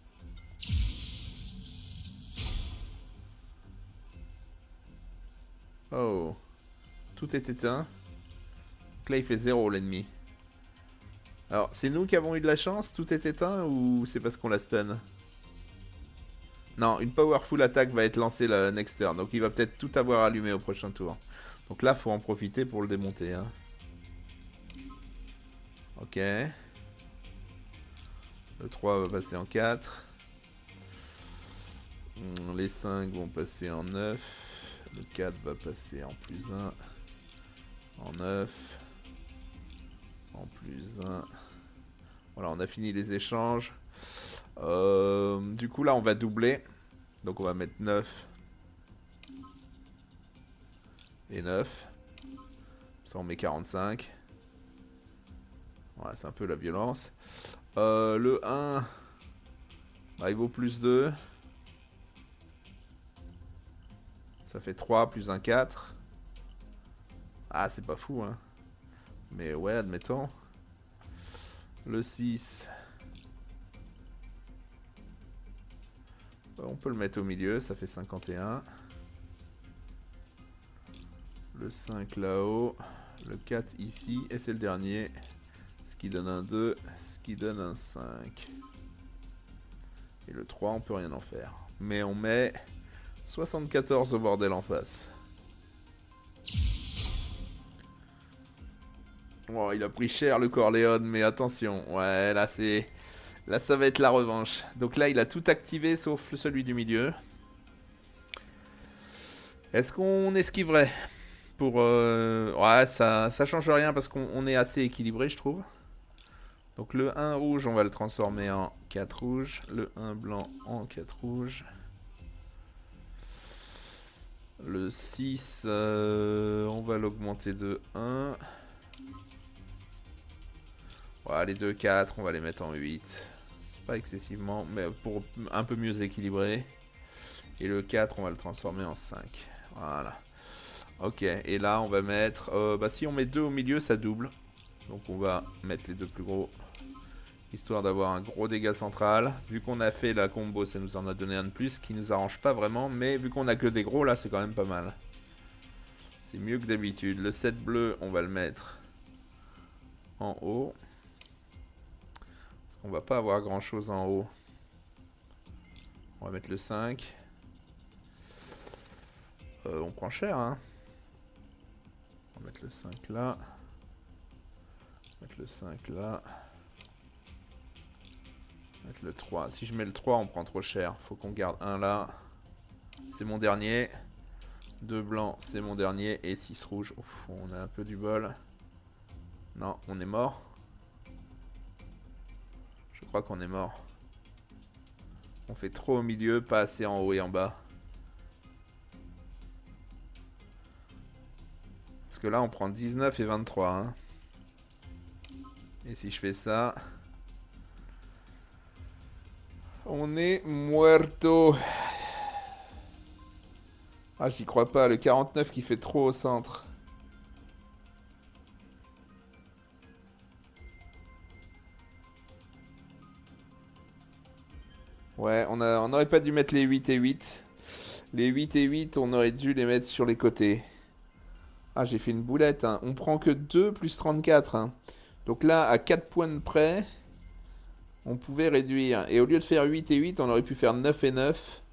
Oh. Tout est éteint. Donc là, il fait zéro l'ennemi. Alors, c'est nous qui avons eu de la chance? Tout est éteint? Ou c'est parce qu'on la stun? Non, une powerful attack va être lancée la next turn. Donc il va peut-être tout avoir allumé au prochain tour. Donc là, faut en profiter pour le démonter. Hein. Ok. Le trois va passer en quatre. Les cinq vont passer en neuf. Le quatre va passer en plus un. En neuf. En plus un. Voilà, on a fini les échanges. Euh, du coup, là, on va doubler. Donc, on va mettre neuf. Et neuf. Ça, on met quarante-cinq. Voilà, c'est un peu la violence. Euh, le un. Bah, il vaut plus deux. Ça fait trois plus un quatre. Ah, c'est pas fou, hein. Mais ouais, admettons. Le six. On peut le mettre au milieu, ça fait cinquante et un. Le cinq là-haut. Le quatre ici. Et c'est le dernier. Ce qui donne un deux. Ce qui donne un cinq. Et le trois, on peut rien en faire. Mais on met soixante-quatorze au bordel en face. Oh, il a pris cher le Corleone, mais attention. Ouais, là c'est... Là ça va être la revanche. Donc là il a tout activé sauf celui du milieu. Est-ce qu'on esquiverait pour... Euh... Ouais, ça, ça change rien parce qu'on est assez équilibré, je trouve. Donc le un rouge, on va le transformer en quatre rouge. Le un blanc en quatre rouge. Le six, euh, on va l'augmenter de un. Ouais, les deux quatre, on va les mettre en huit. C'est pas excessivement, mais pour un peu mieux équilibrer. Et le quatre, on va le transformer en cinq. Voilà. Ok, et là, on va mettre... Euh, bah, si on met deux au milieu, ça double. Donc on va mettre les deux plus gros. Histoire d'avoir un gros dégât central. Vu qu'on a fait la combo, ça nous en a donné un de plus. Qui nous arrange pas vraiment. Mais vu qu'on a que des gros, là, c'est quand même pas mal. C'est mieux que d'habitude. Le sept bleu, on va le mettre en haut. Parce qu'on va pas avoir grand chose en haut. On va mettre le cinq. Euh, on prend cher, hein. On va mettre le cinq là. On va mettre le cinq là. On va mettre le trois. Si je mets le trois, on prend trop cher. Faut qu'on garde un là. C'est mon dernier. deux blancs, c'est mon dernier. Et six rouges. Ouf, on a un peu du bol. Non, on est mort. Je crois qu'on est mort. On fait trop au milieu, pas assez en haut et en bas. Parce que là, on prend dix-neuf et vingt-trois. Hein. Et si je fais ça... On est muerto. Ah, j'y crois pas. Le quarante-neuf qui fait trop au centre. Ouais, on a, on aurait pas dû mettre les huit et huit. Les huit et huit, on aurait dû les mettre sur les côtés. Ah, j'ai fait une boulette. Hein. On prend que deux plus trente-quatre. Hein. Donc là, à quatre points de près, on pouvait réduire. Et au lieu de faire huit et huit, on aurait pu faire neuf et neuf.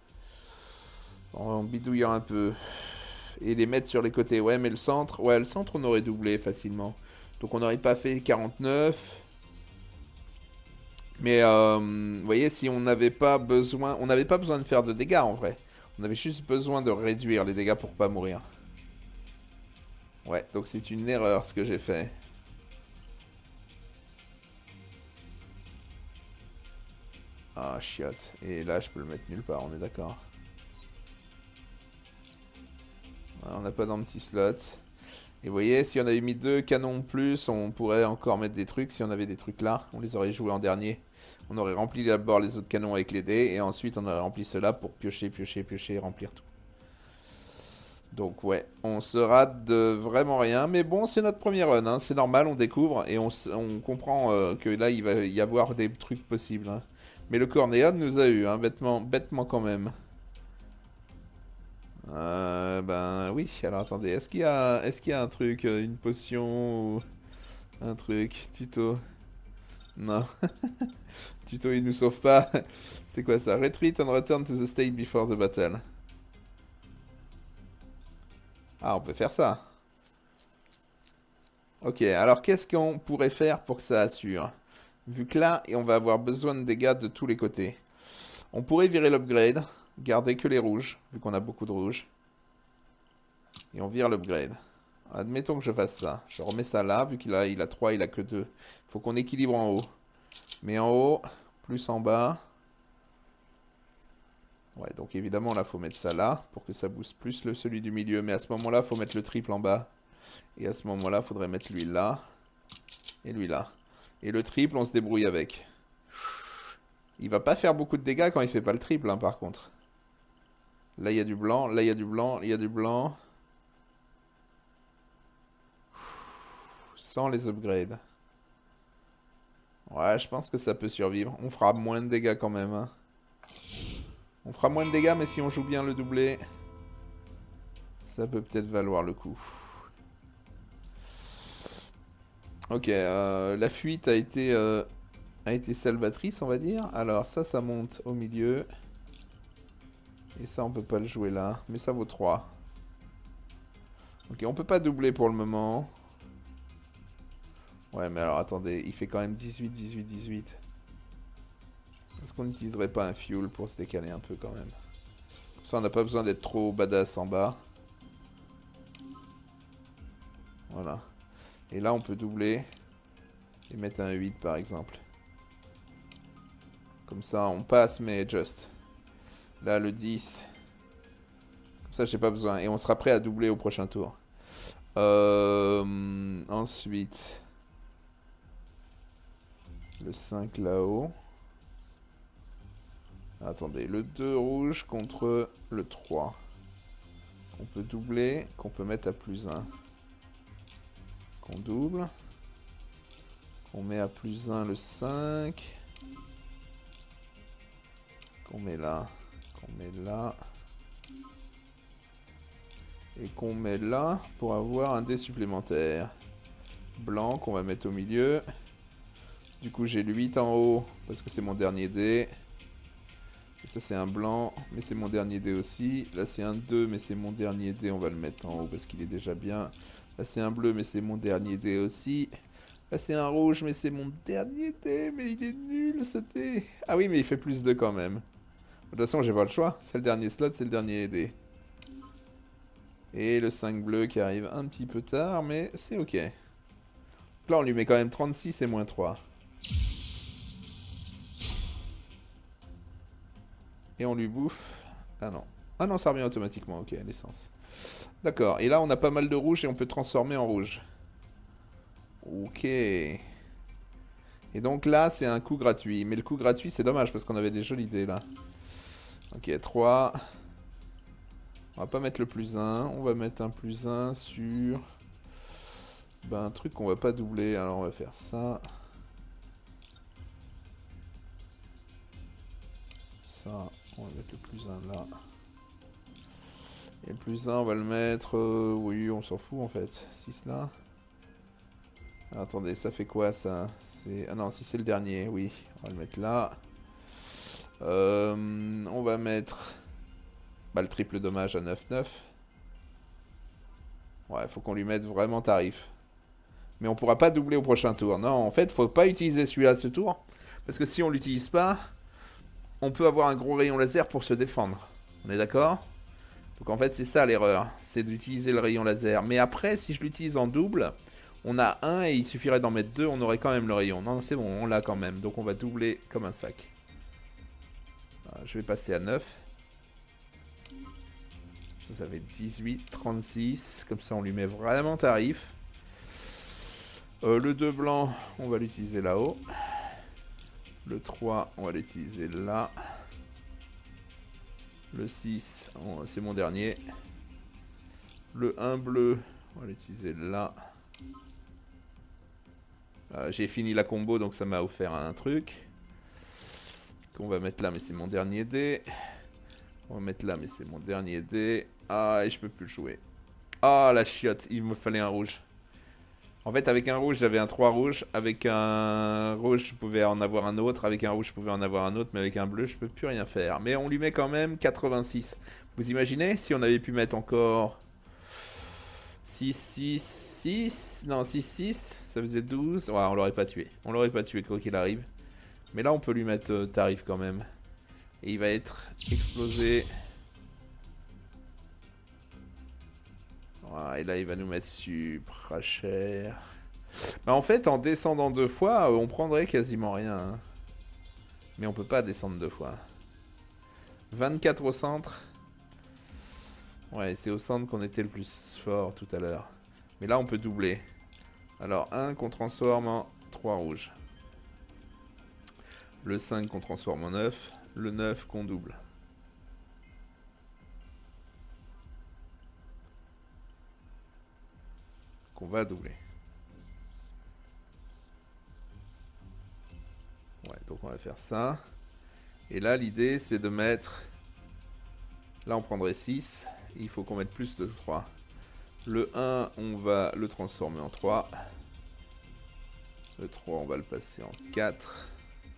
En bidouillant un peu. Et les mettre sur les côtés. Ouais, mais le centre... Ouais, le centre, on aurait doublé facilement. Donc on n'aurait pas fait quarante-neuf. Mais, euh, vous voyez, si on n'avait pas besoin... On n'avait pas besoin de faire de dégâts, en vrai. On avait juste besoin de réduire les dégâts pour pas mourir. Ouais, donc c'est une erreur, ce que j'ai fait. Ah, chiotte. Et là, je peux le mettre nulle part, on est d'accord. On n'a pas dans le petit slot. Et vous voyez, si on avait mis deux canons de plus, on pourrait encore mettre des trucs. Si on avait des trucs là, on les aurait joués en dernier. On aurait rempli d'abord les autres canons avec les dés. Et ensuite, on aurait rempli ceux-là pour piocher, piocher, piocher et remplir tout. Donc ouais, on se rate de vraiment rien. Mais bon, c'est notre premier run. Hein. C'est normal, on découvre. Et on, on comprend euh, que là, il va y avoir des trucs possibles. Hein. Mais le Corleone nous a eu, hein, bêtement, bêtement quand même. Euh, ben oui, alors attendez, est-ce qu'il y a, est-ce qu'il y a un truc, euh, une potion ou un truc, tuto? Non. Tuto, il nous sauve pas. C'est quoi ça? Retreat and return to the state before the battle. Ah, on peut faire ça. Ok, alors qu'est-ce qu'on pourrait faire pour que ça assure? Vu que là, on va avoir besoin de dégâts de tous les côtés. On pourrait virer l'upgrade. Garder que les rouges, vu qu'on a beaucoup de rouges. Et on vire l'upgrade. Admettons que je fasse ça. Je remets ça là, vu qu'il a, il a trois, il a que deux. Il faut qu'on équilibre en haut. Mais en haut, plus en bas. Ouais, donc évidemment, là, il faut mettre ça là, pour que ça booste plus le, celui du milieu. Mais à ce moment-là, il faut mettre le triple en bas. Et à ce moment-là, il faudrait mettre lui là. Et lui là. Et le triple, on se débrouille avec. Il va pas faire beaucoup de dégâts quand il fait pas le triple, hein, par contre. Là, il y a du blanc. Là, il y a du blanc. Il y a du blanc. Sans les upgrades. Ouais, je pense que ça peut survivre. On fera moins de dégâts quand même. Hein. On fera moins de dégâts, mais si on joue bien le doublé, ça peut peut-être valoir le coup. Ok, euh, la fuite a été, euh, a été salvatrice, on va dire. Alors ça, ça monte au milieu. Et ça, on peut pas le jouer là. Mais ça vaut trois. Ok, on peut pas doubler pour le moment. Ouais, mais alors attendez, il fait quand même dix-huit, dix-huit, dix-huit. Est-ce qu'on n'utiliserait pas un fuel pour se décaler un peu quand même? Comme ça, on n'a pas besoin d'être trop badass en bas. Voilà. Et là, on peut doubler. Et mettre un huit par exemple. Comme ça, on passe, mais just. Là, le dix. Comme ça, j'ai pas besoin. Et on sera prêt à doubler au prochain tour. Euh, ensuite. Le cinq là-haut. Attendez, le deux rouge contre le trois. Qu'on peut doubler, qu'on peut mettre à plus un. Qu'on double. Qu'on met à plus un le cinq. Qu'on met là. Qu'on met là. Et qu'on met là pour avoir un dé supplémentaire. Blanc qu'on va mettre au milieu. Du coup j'ai le huit en haut parce que c'est mon dernier dé. Et ça c'est un blanc mais c'est mon dernier dé aussi. Là c'est un deux mais c'est mon dernier dé, on va le mettre en haut parce qu'il est déjà bien. Là c'est un bleu mais c'est mon dernier dé aussi. Là c'est un rouge mais c'est mon dernier dé, mais il est nul ce dé. Ah oui mais il fait plus deux quand même. De toute façon j'ai pas le choix, c'est le dernier slot, c'est le dernier dé. Et le cinq bleu qui arrive un petit peu tard mais c'est ok. Là on lui met quand même trente-six et moins trois. Et on lui bouffe. Ah non. Ah non, ça revient automatiquement. Ok, l'essence. D'accord. Et là, on a pas mal de rouge et on peut transformer en rouge. Ok. Et donc là, c'est un coup gratuit. Mais le coup gratuit, c'est dommage parce qu'on avait des jolies idées là. Ok, trois. On va pas mettre le plus un. On va mettre un plus un sur... Ben, un truc qu'on va pas doubler. Alors, on va faire ça. Ça. On va mettre le plus un là. Et le plus un, on va le mettre... Euh, oui, on s'en fout en fait. six là. Alors, attendez, ça fait quoi ça? Ah non, si c'est le dernier, oui. On va le mettre là. Euh, on va mettre... Bah, le triple dommage à neuf neuf. Ouais, faut qu'on lui mette vraiment tarif. Mais on pourra pas doubler au prochain tour. Non, en fait, faut pas utiliser celui-là ce tour. Parce que si on l'utilise pas... On peut avoir un gros rayon laser pour se défendre. On est d'accord? Donc en fait c'est ça l'erreur. C'est d'utiliser le rayon laser. Mais après si je l'utilise en double, on a un et il suffirait d'en mettre deux. On aurait quand même le rayon. Non c'est bon, on l'a quand même. Donc on va doubler comme un sac. Alors, je vais passer à neuf. Ça, ça fait dix-huit, trente-six. Comme ça on lui met vraiment tarif. Euh, le deux blanc, on va l'utiliser là-haut. Le trois, on va l'utiliser là. Le six, c'est mon dernier. Le un bleu, on va l'utiliser là. Euh, J'ai fini la combo, donc ça m'a offert un truc. Qu'on va mettre là, mais c'est mon dernier dé. On va mettre là, mais c'est mon dernier dé. Ah, et je peux plus le jouer. Ah, la chiotte, il me fallait un rouge. En fait, avec un rouge, j'avais un trois rouge. Avec un rouge, je pouvais en avoir un autre. Avec un rouge, je pouvais en avoir un autre. Mais avec un bleu, je peux plus rien faire. Mais on lui met quand même quatre-vingt-six. Vous imaginez si on avait pu mettre encore six, six, six. Non, six, six. Ça faisait douze. Ouais, on l'aurait pas tué. On l'aurait pas tué, quoi qu'il arrive. Mais là, on peut lui mettre euh, tarif quand même. Et il va être explosé. Ouais, et là, il va nous mettre super cher. Bah, en fait, en descendant deux fois, on prendrait quasiment rien. Hein. Mais on peut pas descendre deux fois. vingt-quatre au centre. Ouais, c'est au centre qu'on était le plus fort tout à l'heure. Mais là, on peut doubler. Alors, un qu'on transforme en trois rouges. Le cinq qu'on transforme en neuf. Le neuf qu'on double. Donc on va doubler. Ouais, donc on va faire ça. Et là, l'idée, c'est de mettre... Là, on prendrait six. Et il faut qu'on mette plus de trois. Le un, on va le transformer en trois. Le trois, on va le passer en quatre.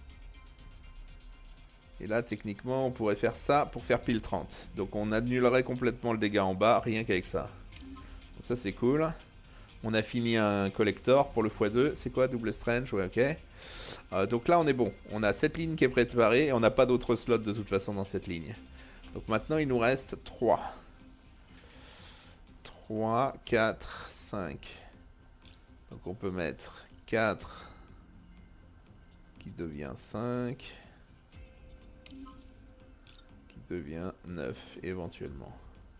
Et là, techniquement, on pourrait faire ça pour faire pile trente. Donc on annulerait complètement le dégât en bas, rien qu'avec ça. Donc ça, c'est cool. On a fini un collector pour le fois deux. C'est quoi, double strange? Ouais, ok. Euh, donc là, on est bon. On a cette ligne qui est préparée et on n'a pas d'autres slots de toute façon dans cette ligne. Donc maintenant, il nous reste trois. trois, quatre, cinq. Donc on peut mettre quatre qui devient cinq. Qui devient neuf éventuellement.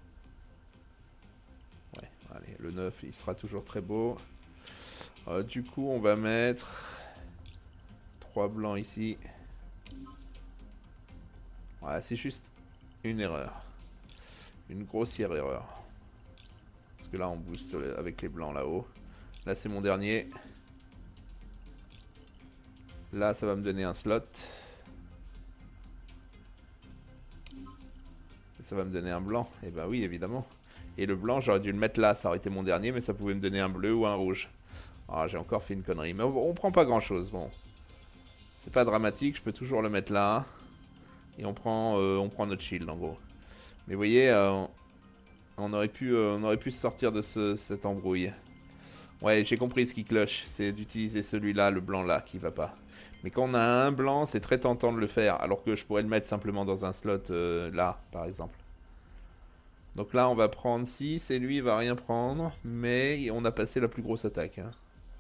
Ouais, allez, le neuf, il sera toujours très beau. Euh, du coup, on va mettre trois blancs ici. Ouais, c'est juste une erreur. Une grossière erreur. Parce que là, on booste avec les blancs là-haut. Là, c'est mon dernier. Là, ça va me donner un slot. Et ça va me donner un blanc. Et ben oui, évidemment. Et le blanc, j'aurais dû le mettre là. Ça aurait été mon dernier, mais ça pouvait me donner un bleu ou un rouge. Ah, j'ai encore fait une connerie. Mais on, on prend pas grand-chose. Bon. C'est pas dramatique. Je peux toujours le mettre là. Et on prend, euh, on prend notre shield, en gros. Mais vous voyez, euh, on, aurait pu, euh, on aurait pu se sortir de ce, cette embrouille. Ouais, j'ai compris ce qui cloche. C'est d'utiliser celui-là, le blanc là, qui va pas. Mais quand on a un blanc, c'est très tentant de le faire. Alors que je pourrais le mettre simplement dans un slot euh, là, par exemple. Donc là, on va prendre six et lui, il va rien prendre. Mais on a passé la plus grosse attaque. Hein.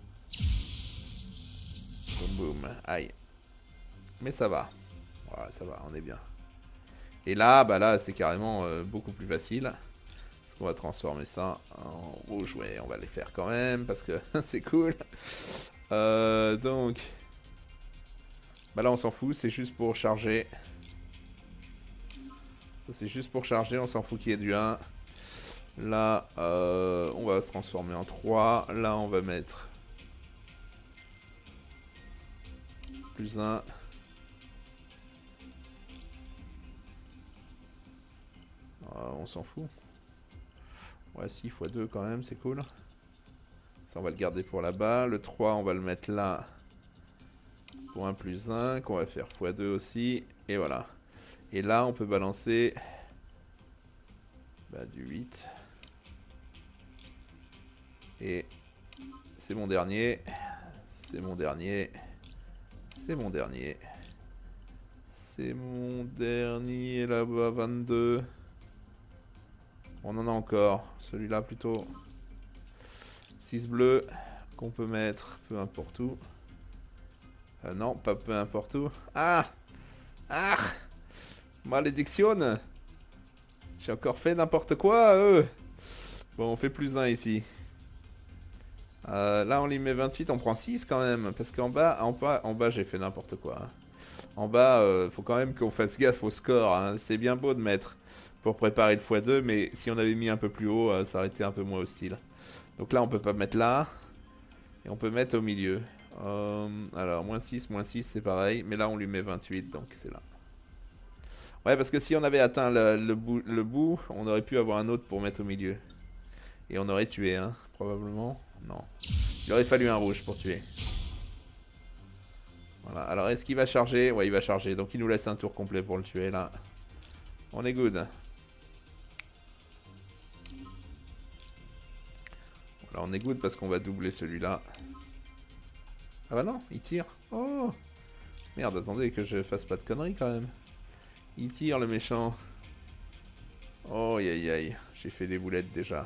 Boum, boum. Aïe. Mais ça va. Voilà, ça va, on est bien. Et là, bah là, c'est carrément euh, beaucoup plus facile. Parce qu'on va transformer ça en rouge. Ouais, on va les faire quand même, parce que c'est cool. Euh, donc... Bah là, on s'en fout, c'est juste pour charger. Ça, c'est juste pour charger, on s'en fout qu'il y ait du un. Là, euh, on va se transformer en trois. Là, on va mettre... plus un. Euh, on s'en fout. Ouais, six fois deux quand même, c'est cool. Ça, on va le garder pour là-bas. Le trois, on va le mettre là. Pour un plus un, qu'on va faire fois deux aussi. Et voilà. Et là, on peut balancer bah, du huit. Et c'est mon dernier. C'est mon dernier. C'est mon dernier. C'est mon dernier là-bas, vingt-deux. On en a encore. Celui-là plutôt. six bleus qu'on peut mettre peu importe où. Euh, non, pas peu importe où. Ah! Ah! Malédiction! J'ai encore fait n'importe quoi, eux! Bon, on fait plus un ici. Euh, là, on lui met vingt-huit, on prend six quand même. Parce qu'en bas, en bas, en bas j'ai fait n'importe quoi. Hein. En bas, euh, faut quand même qu'on fasse gaffe au score. Hein. C'est bien beau de mettre pour préparer le fois deux, mais si on avait mis un peu plus haut, euh, ça aurait été un peu moins hostile. Donc là, on peut pas mettre là. Et on peut mettre au milieu. Euh, alors, moins six, moins six, c'est pareil. Mais là, on lui met vingt-huit, donc c'est là. Ouais, parce que si on avait atteint le, le, bout, le bout, on aurait pu avoir un autre pour mettre au milieu. Et on aurait tué, hein, probablement. Non. Il aurait fallu un rouge pour tuer. Voilà. Alors, est-ce qu'il va charger? Ouais, il va charger. Donc, il nous laisse un tour complet pour le tuer, là. On est good. Voilà, on est good parce qu'on va doubler celui-là. Ah bah non, il tire. Oh! Merde, attendez que je fasse pas de conneries quand même. Il tire le méchant. Oh aïe aïe aïe. J'ai fait des boulettes déjà.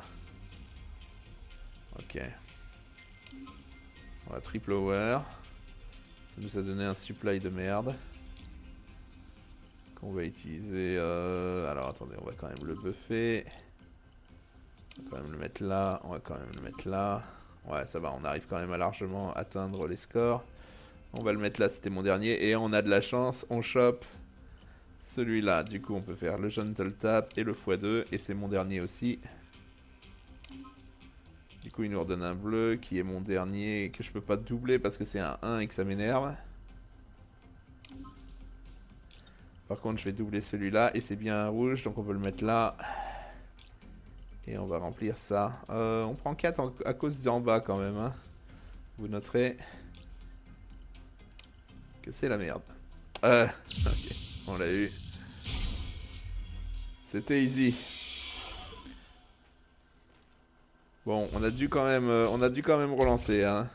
Ok. On va triple over. Ça nous a donné un supply de merde. Qu'on va utiliser. Euh... Alors attendez, on va quand même le buffer. On va quand même le mettre là. On va quand même le mettre là. Ouais, ça va, on arrive quand même à largement atteindre les scores. On va le mettre là, c'était mon dernier. Et on a de la chance, on chope celui-là. Du coup, on peut faire le gentle tap et le fois deux. Et c'est mon dernier aussi. Du coup, il nous redonne un bleu qui est mon dernier, que je peux pas doubler parce que c'est un un et que ça m'énerve. Par contre, je vais doubler celui-là et c'est bien un rouge, donc on peut le mettre là. Et on va remplir ça. Euh, on prend quatre en, à cause d'en bas quand même. Hein. Vous noterez que c'est la merde. Euh, ok, on l'a eu. C'était easy. Bon, on a dû quand même, euh, on a dû quand même relancer. Hein.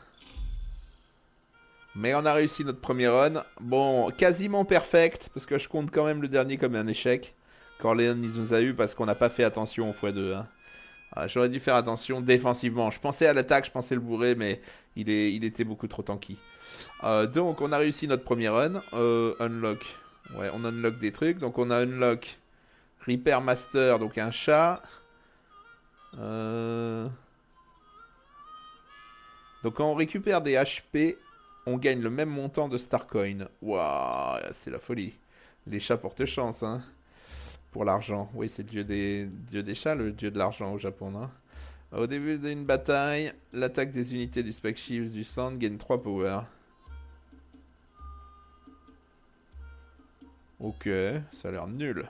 Mais on a réussi notre premier run. Bon, quasiment perfect, parce que je compte quand même le dernier comme un échec. Corleone, il nous a eu parce qu'on n'a pas fait attention au fois deux. Hein. Ah, j'aurais dû faire attention défensivement. Je pensais à l'attaque, je pensais le bourrer, mais il, est, il était beaucoup trop tanky. Euh, donc, on a réussi notre premier run. Euh, unlock. Ouais, on unlock des trucs. Donc, on a unlock Repair Master, donc un chat. Euh... Donc, quand on récupère des H P, on gagne le même montant de Starcoin. Waouh, c'est la folie. Les chats portent chance, hein. Pour l'argent. Oui, c'est le dieu des, dieu des chats, le dieu de l'argent au Japon, non? Au début d'une bataille, l'attaque des unités du Spec Shield du Sand gagne trois power. Ok, ça a l'air nul.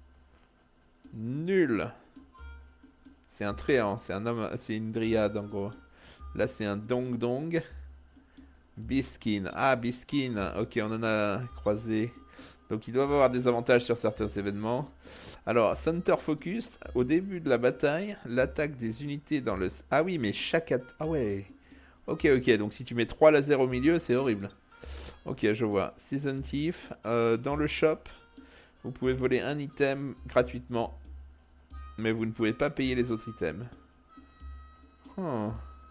Nul. C'est un tréant, c'est un homme, c'est une dryade en gros. Là, c'est un dong dong. Biskin. Ah, Biskin. Ok, on en a croisé. Donc, ils doivent avoir des avantages sur certains événements. Alors, Center Focus. Au début de la bataille, l'attaque des unités dans le... Ah oui, mais chaque... At... Ah ouais. Ok, ok. Donc, si tu mets trois lasers au milieu, c'est horrible. Ok, je vois. Season Thief. Euh, dans le shop, vous pouvez voler un item gratuitement. Mais vous ne pouvez pas payer les autres items. Oh.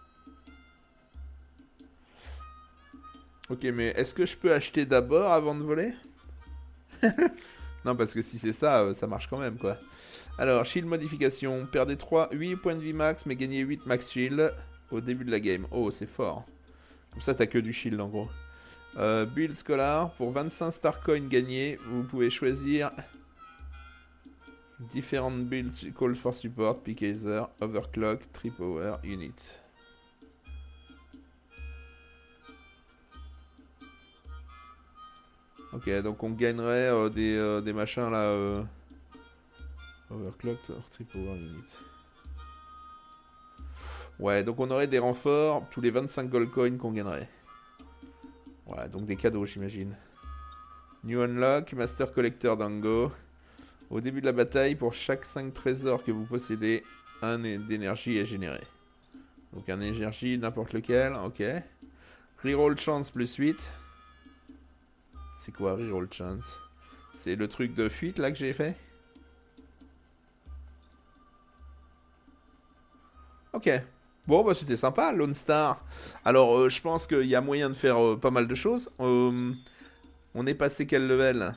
Ok, mais est-ce que je peux acheter d'abord avant de voler? Non, parce que si c'est ça, ça marche quand même, quoi. Alors, shield modification. Perdez trois, huit points de vie max, mais gagnez huit max shield au début de la game. Oh, c'est fort. Comme ça, t'as que du shield, en gros. Euh, build Scholar. Pour vingt-cinq star coins gagnés, vous pouvez choisir différentes builds call for support, Pickazer, Overclock, Tree Power, Unit. Ok, donc on gagnerait euh, des, euh, des machins là. Euh... Overclock, Tree Power, Unit. Ouais, donc on aurait des renforts tous les vingt-cinq gold coins qu'on gagnerait. Ouais, donc des cadeaux, j'imagine. New Unlock, Master Collector Dango. Au début de la bataille, pour chaque cinq trésors que vous possédez, un d'énergie est généré. Donc un énergie, n'importe lequel, ok. Reroll chance plus huit. C'est quoi reroll chance? C'est le truc de fuite là que j'ai fait? Ok. Bon, bah c'était sympa, Lone Star. Alors, euh, je pense qu'il y a moyen de faire euh, pas mal de choses. Euh, on est passé quel level?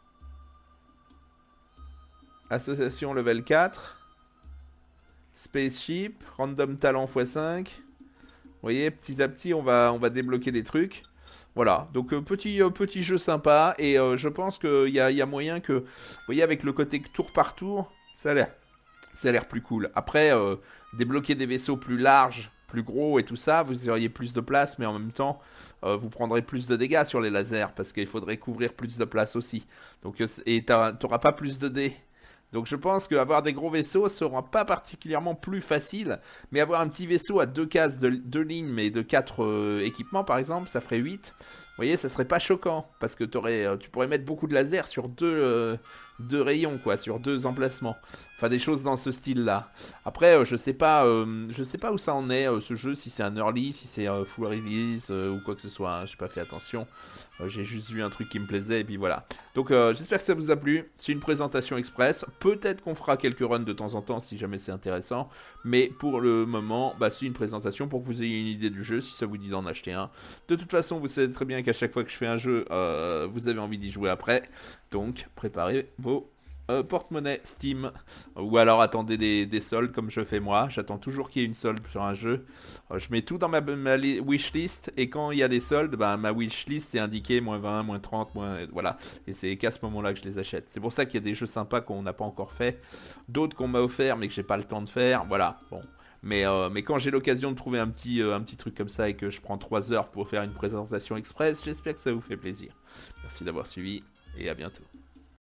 Association level quatre. Spaceship. Random talent fois cinq. Vous voyez, petit à petit, on va, on va débloquer des trucs. Voilà, donc euh, petit, euh, petit jeu sympa. Et euh, je pense qu'il y a, y a moyen que... Vous voyez, avec le côté tour par tour, ça a l'air... Ça a l'air plus cool. Après, euh, débloquer des vaisseaux plus larges, plus gros et tout ça, vous auriez plus de place, mais en même temps, euh, vous prendrez plus de dégâts sur les lasers, parce qu'il faudrait couvrir plus de place aussi. Donc, euh, et tu n'auras pas plus de dés. Donc je pense qu'avoir des gros vaisseaux sera pas particulièrement plus facile, mais avoir un petit vaisseau à deux cases, de, deux lignes, mais de quatre euh, équipements par exemple, ça ferait huit. Vous voyez, ça serait pas choquant, parce que aurais, euh, tu pourrais mettre beaucoup de lasers sur deux, euh, deux rayons, quoi, sur deux emplacements. Enfin, des choses dans ce style-là. Après, euh, je sais pas, euh, je sais pas où ça en est, euh, ce jeu, si c'est un early, si c'est euh, full release, euh, ou quoi que ce soit, hein, j'ai pas fait attention. Euh, j'ai juste vu un truc qui me plaisait, et puis voilà. Donc, euh, j'espère que ça vous a plu. C'est une présentation express. Peut-être qu'on fera quelques runs de temps en temps, si jamais c'est intéressant. Mais pour le moment, bah, c'est une présentation pour que vous ayez une idée du jeu, si ça vous dit d'en acheter un. De toute façon, vous savez très bien qu'à chaque fois que je fais un jeu, euh, vous avez envie d'y jouer après. Donc, préparez vos euh, porte-monnaie Steam. Ou alors attendez des, des soldes comme je fais moi. J'attends toujours qu'il y ait une solde sur un jeu. Euh, je mets tout dans ma, ma wishlist. Et quand il y a des soldes, bah, ma wishlist c'est indiqué moins vingt, moins trente, moins... Voilà. Et c'est qu'à ce moment-là que je les achète. C'est pour ça qu'il y a des jeux sympas qu'on n'a pas encore fait. D'autres qu'on m'a offert mais que j'ai pas le temps de faire. Voilà. Bon. Mais, euh, mais quand j'ai l'occasion de trouver un petit, euh, un petit truc comme ça et que je prends trois heures pour faire une présentation express, j'espère que ça vous fait plaisir. Merci d'avoir suivi et à bientôt.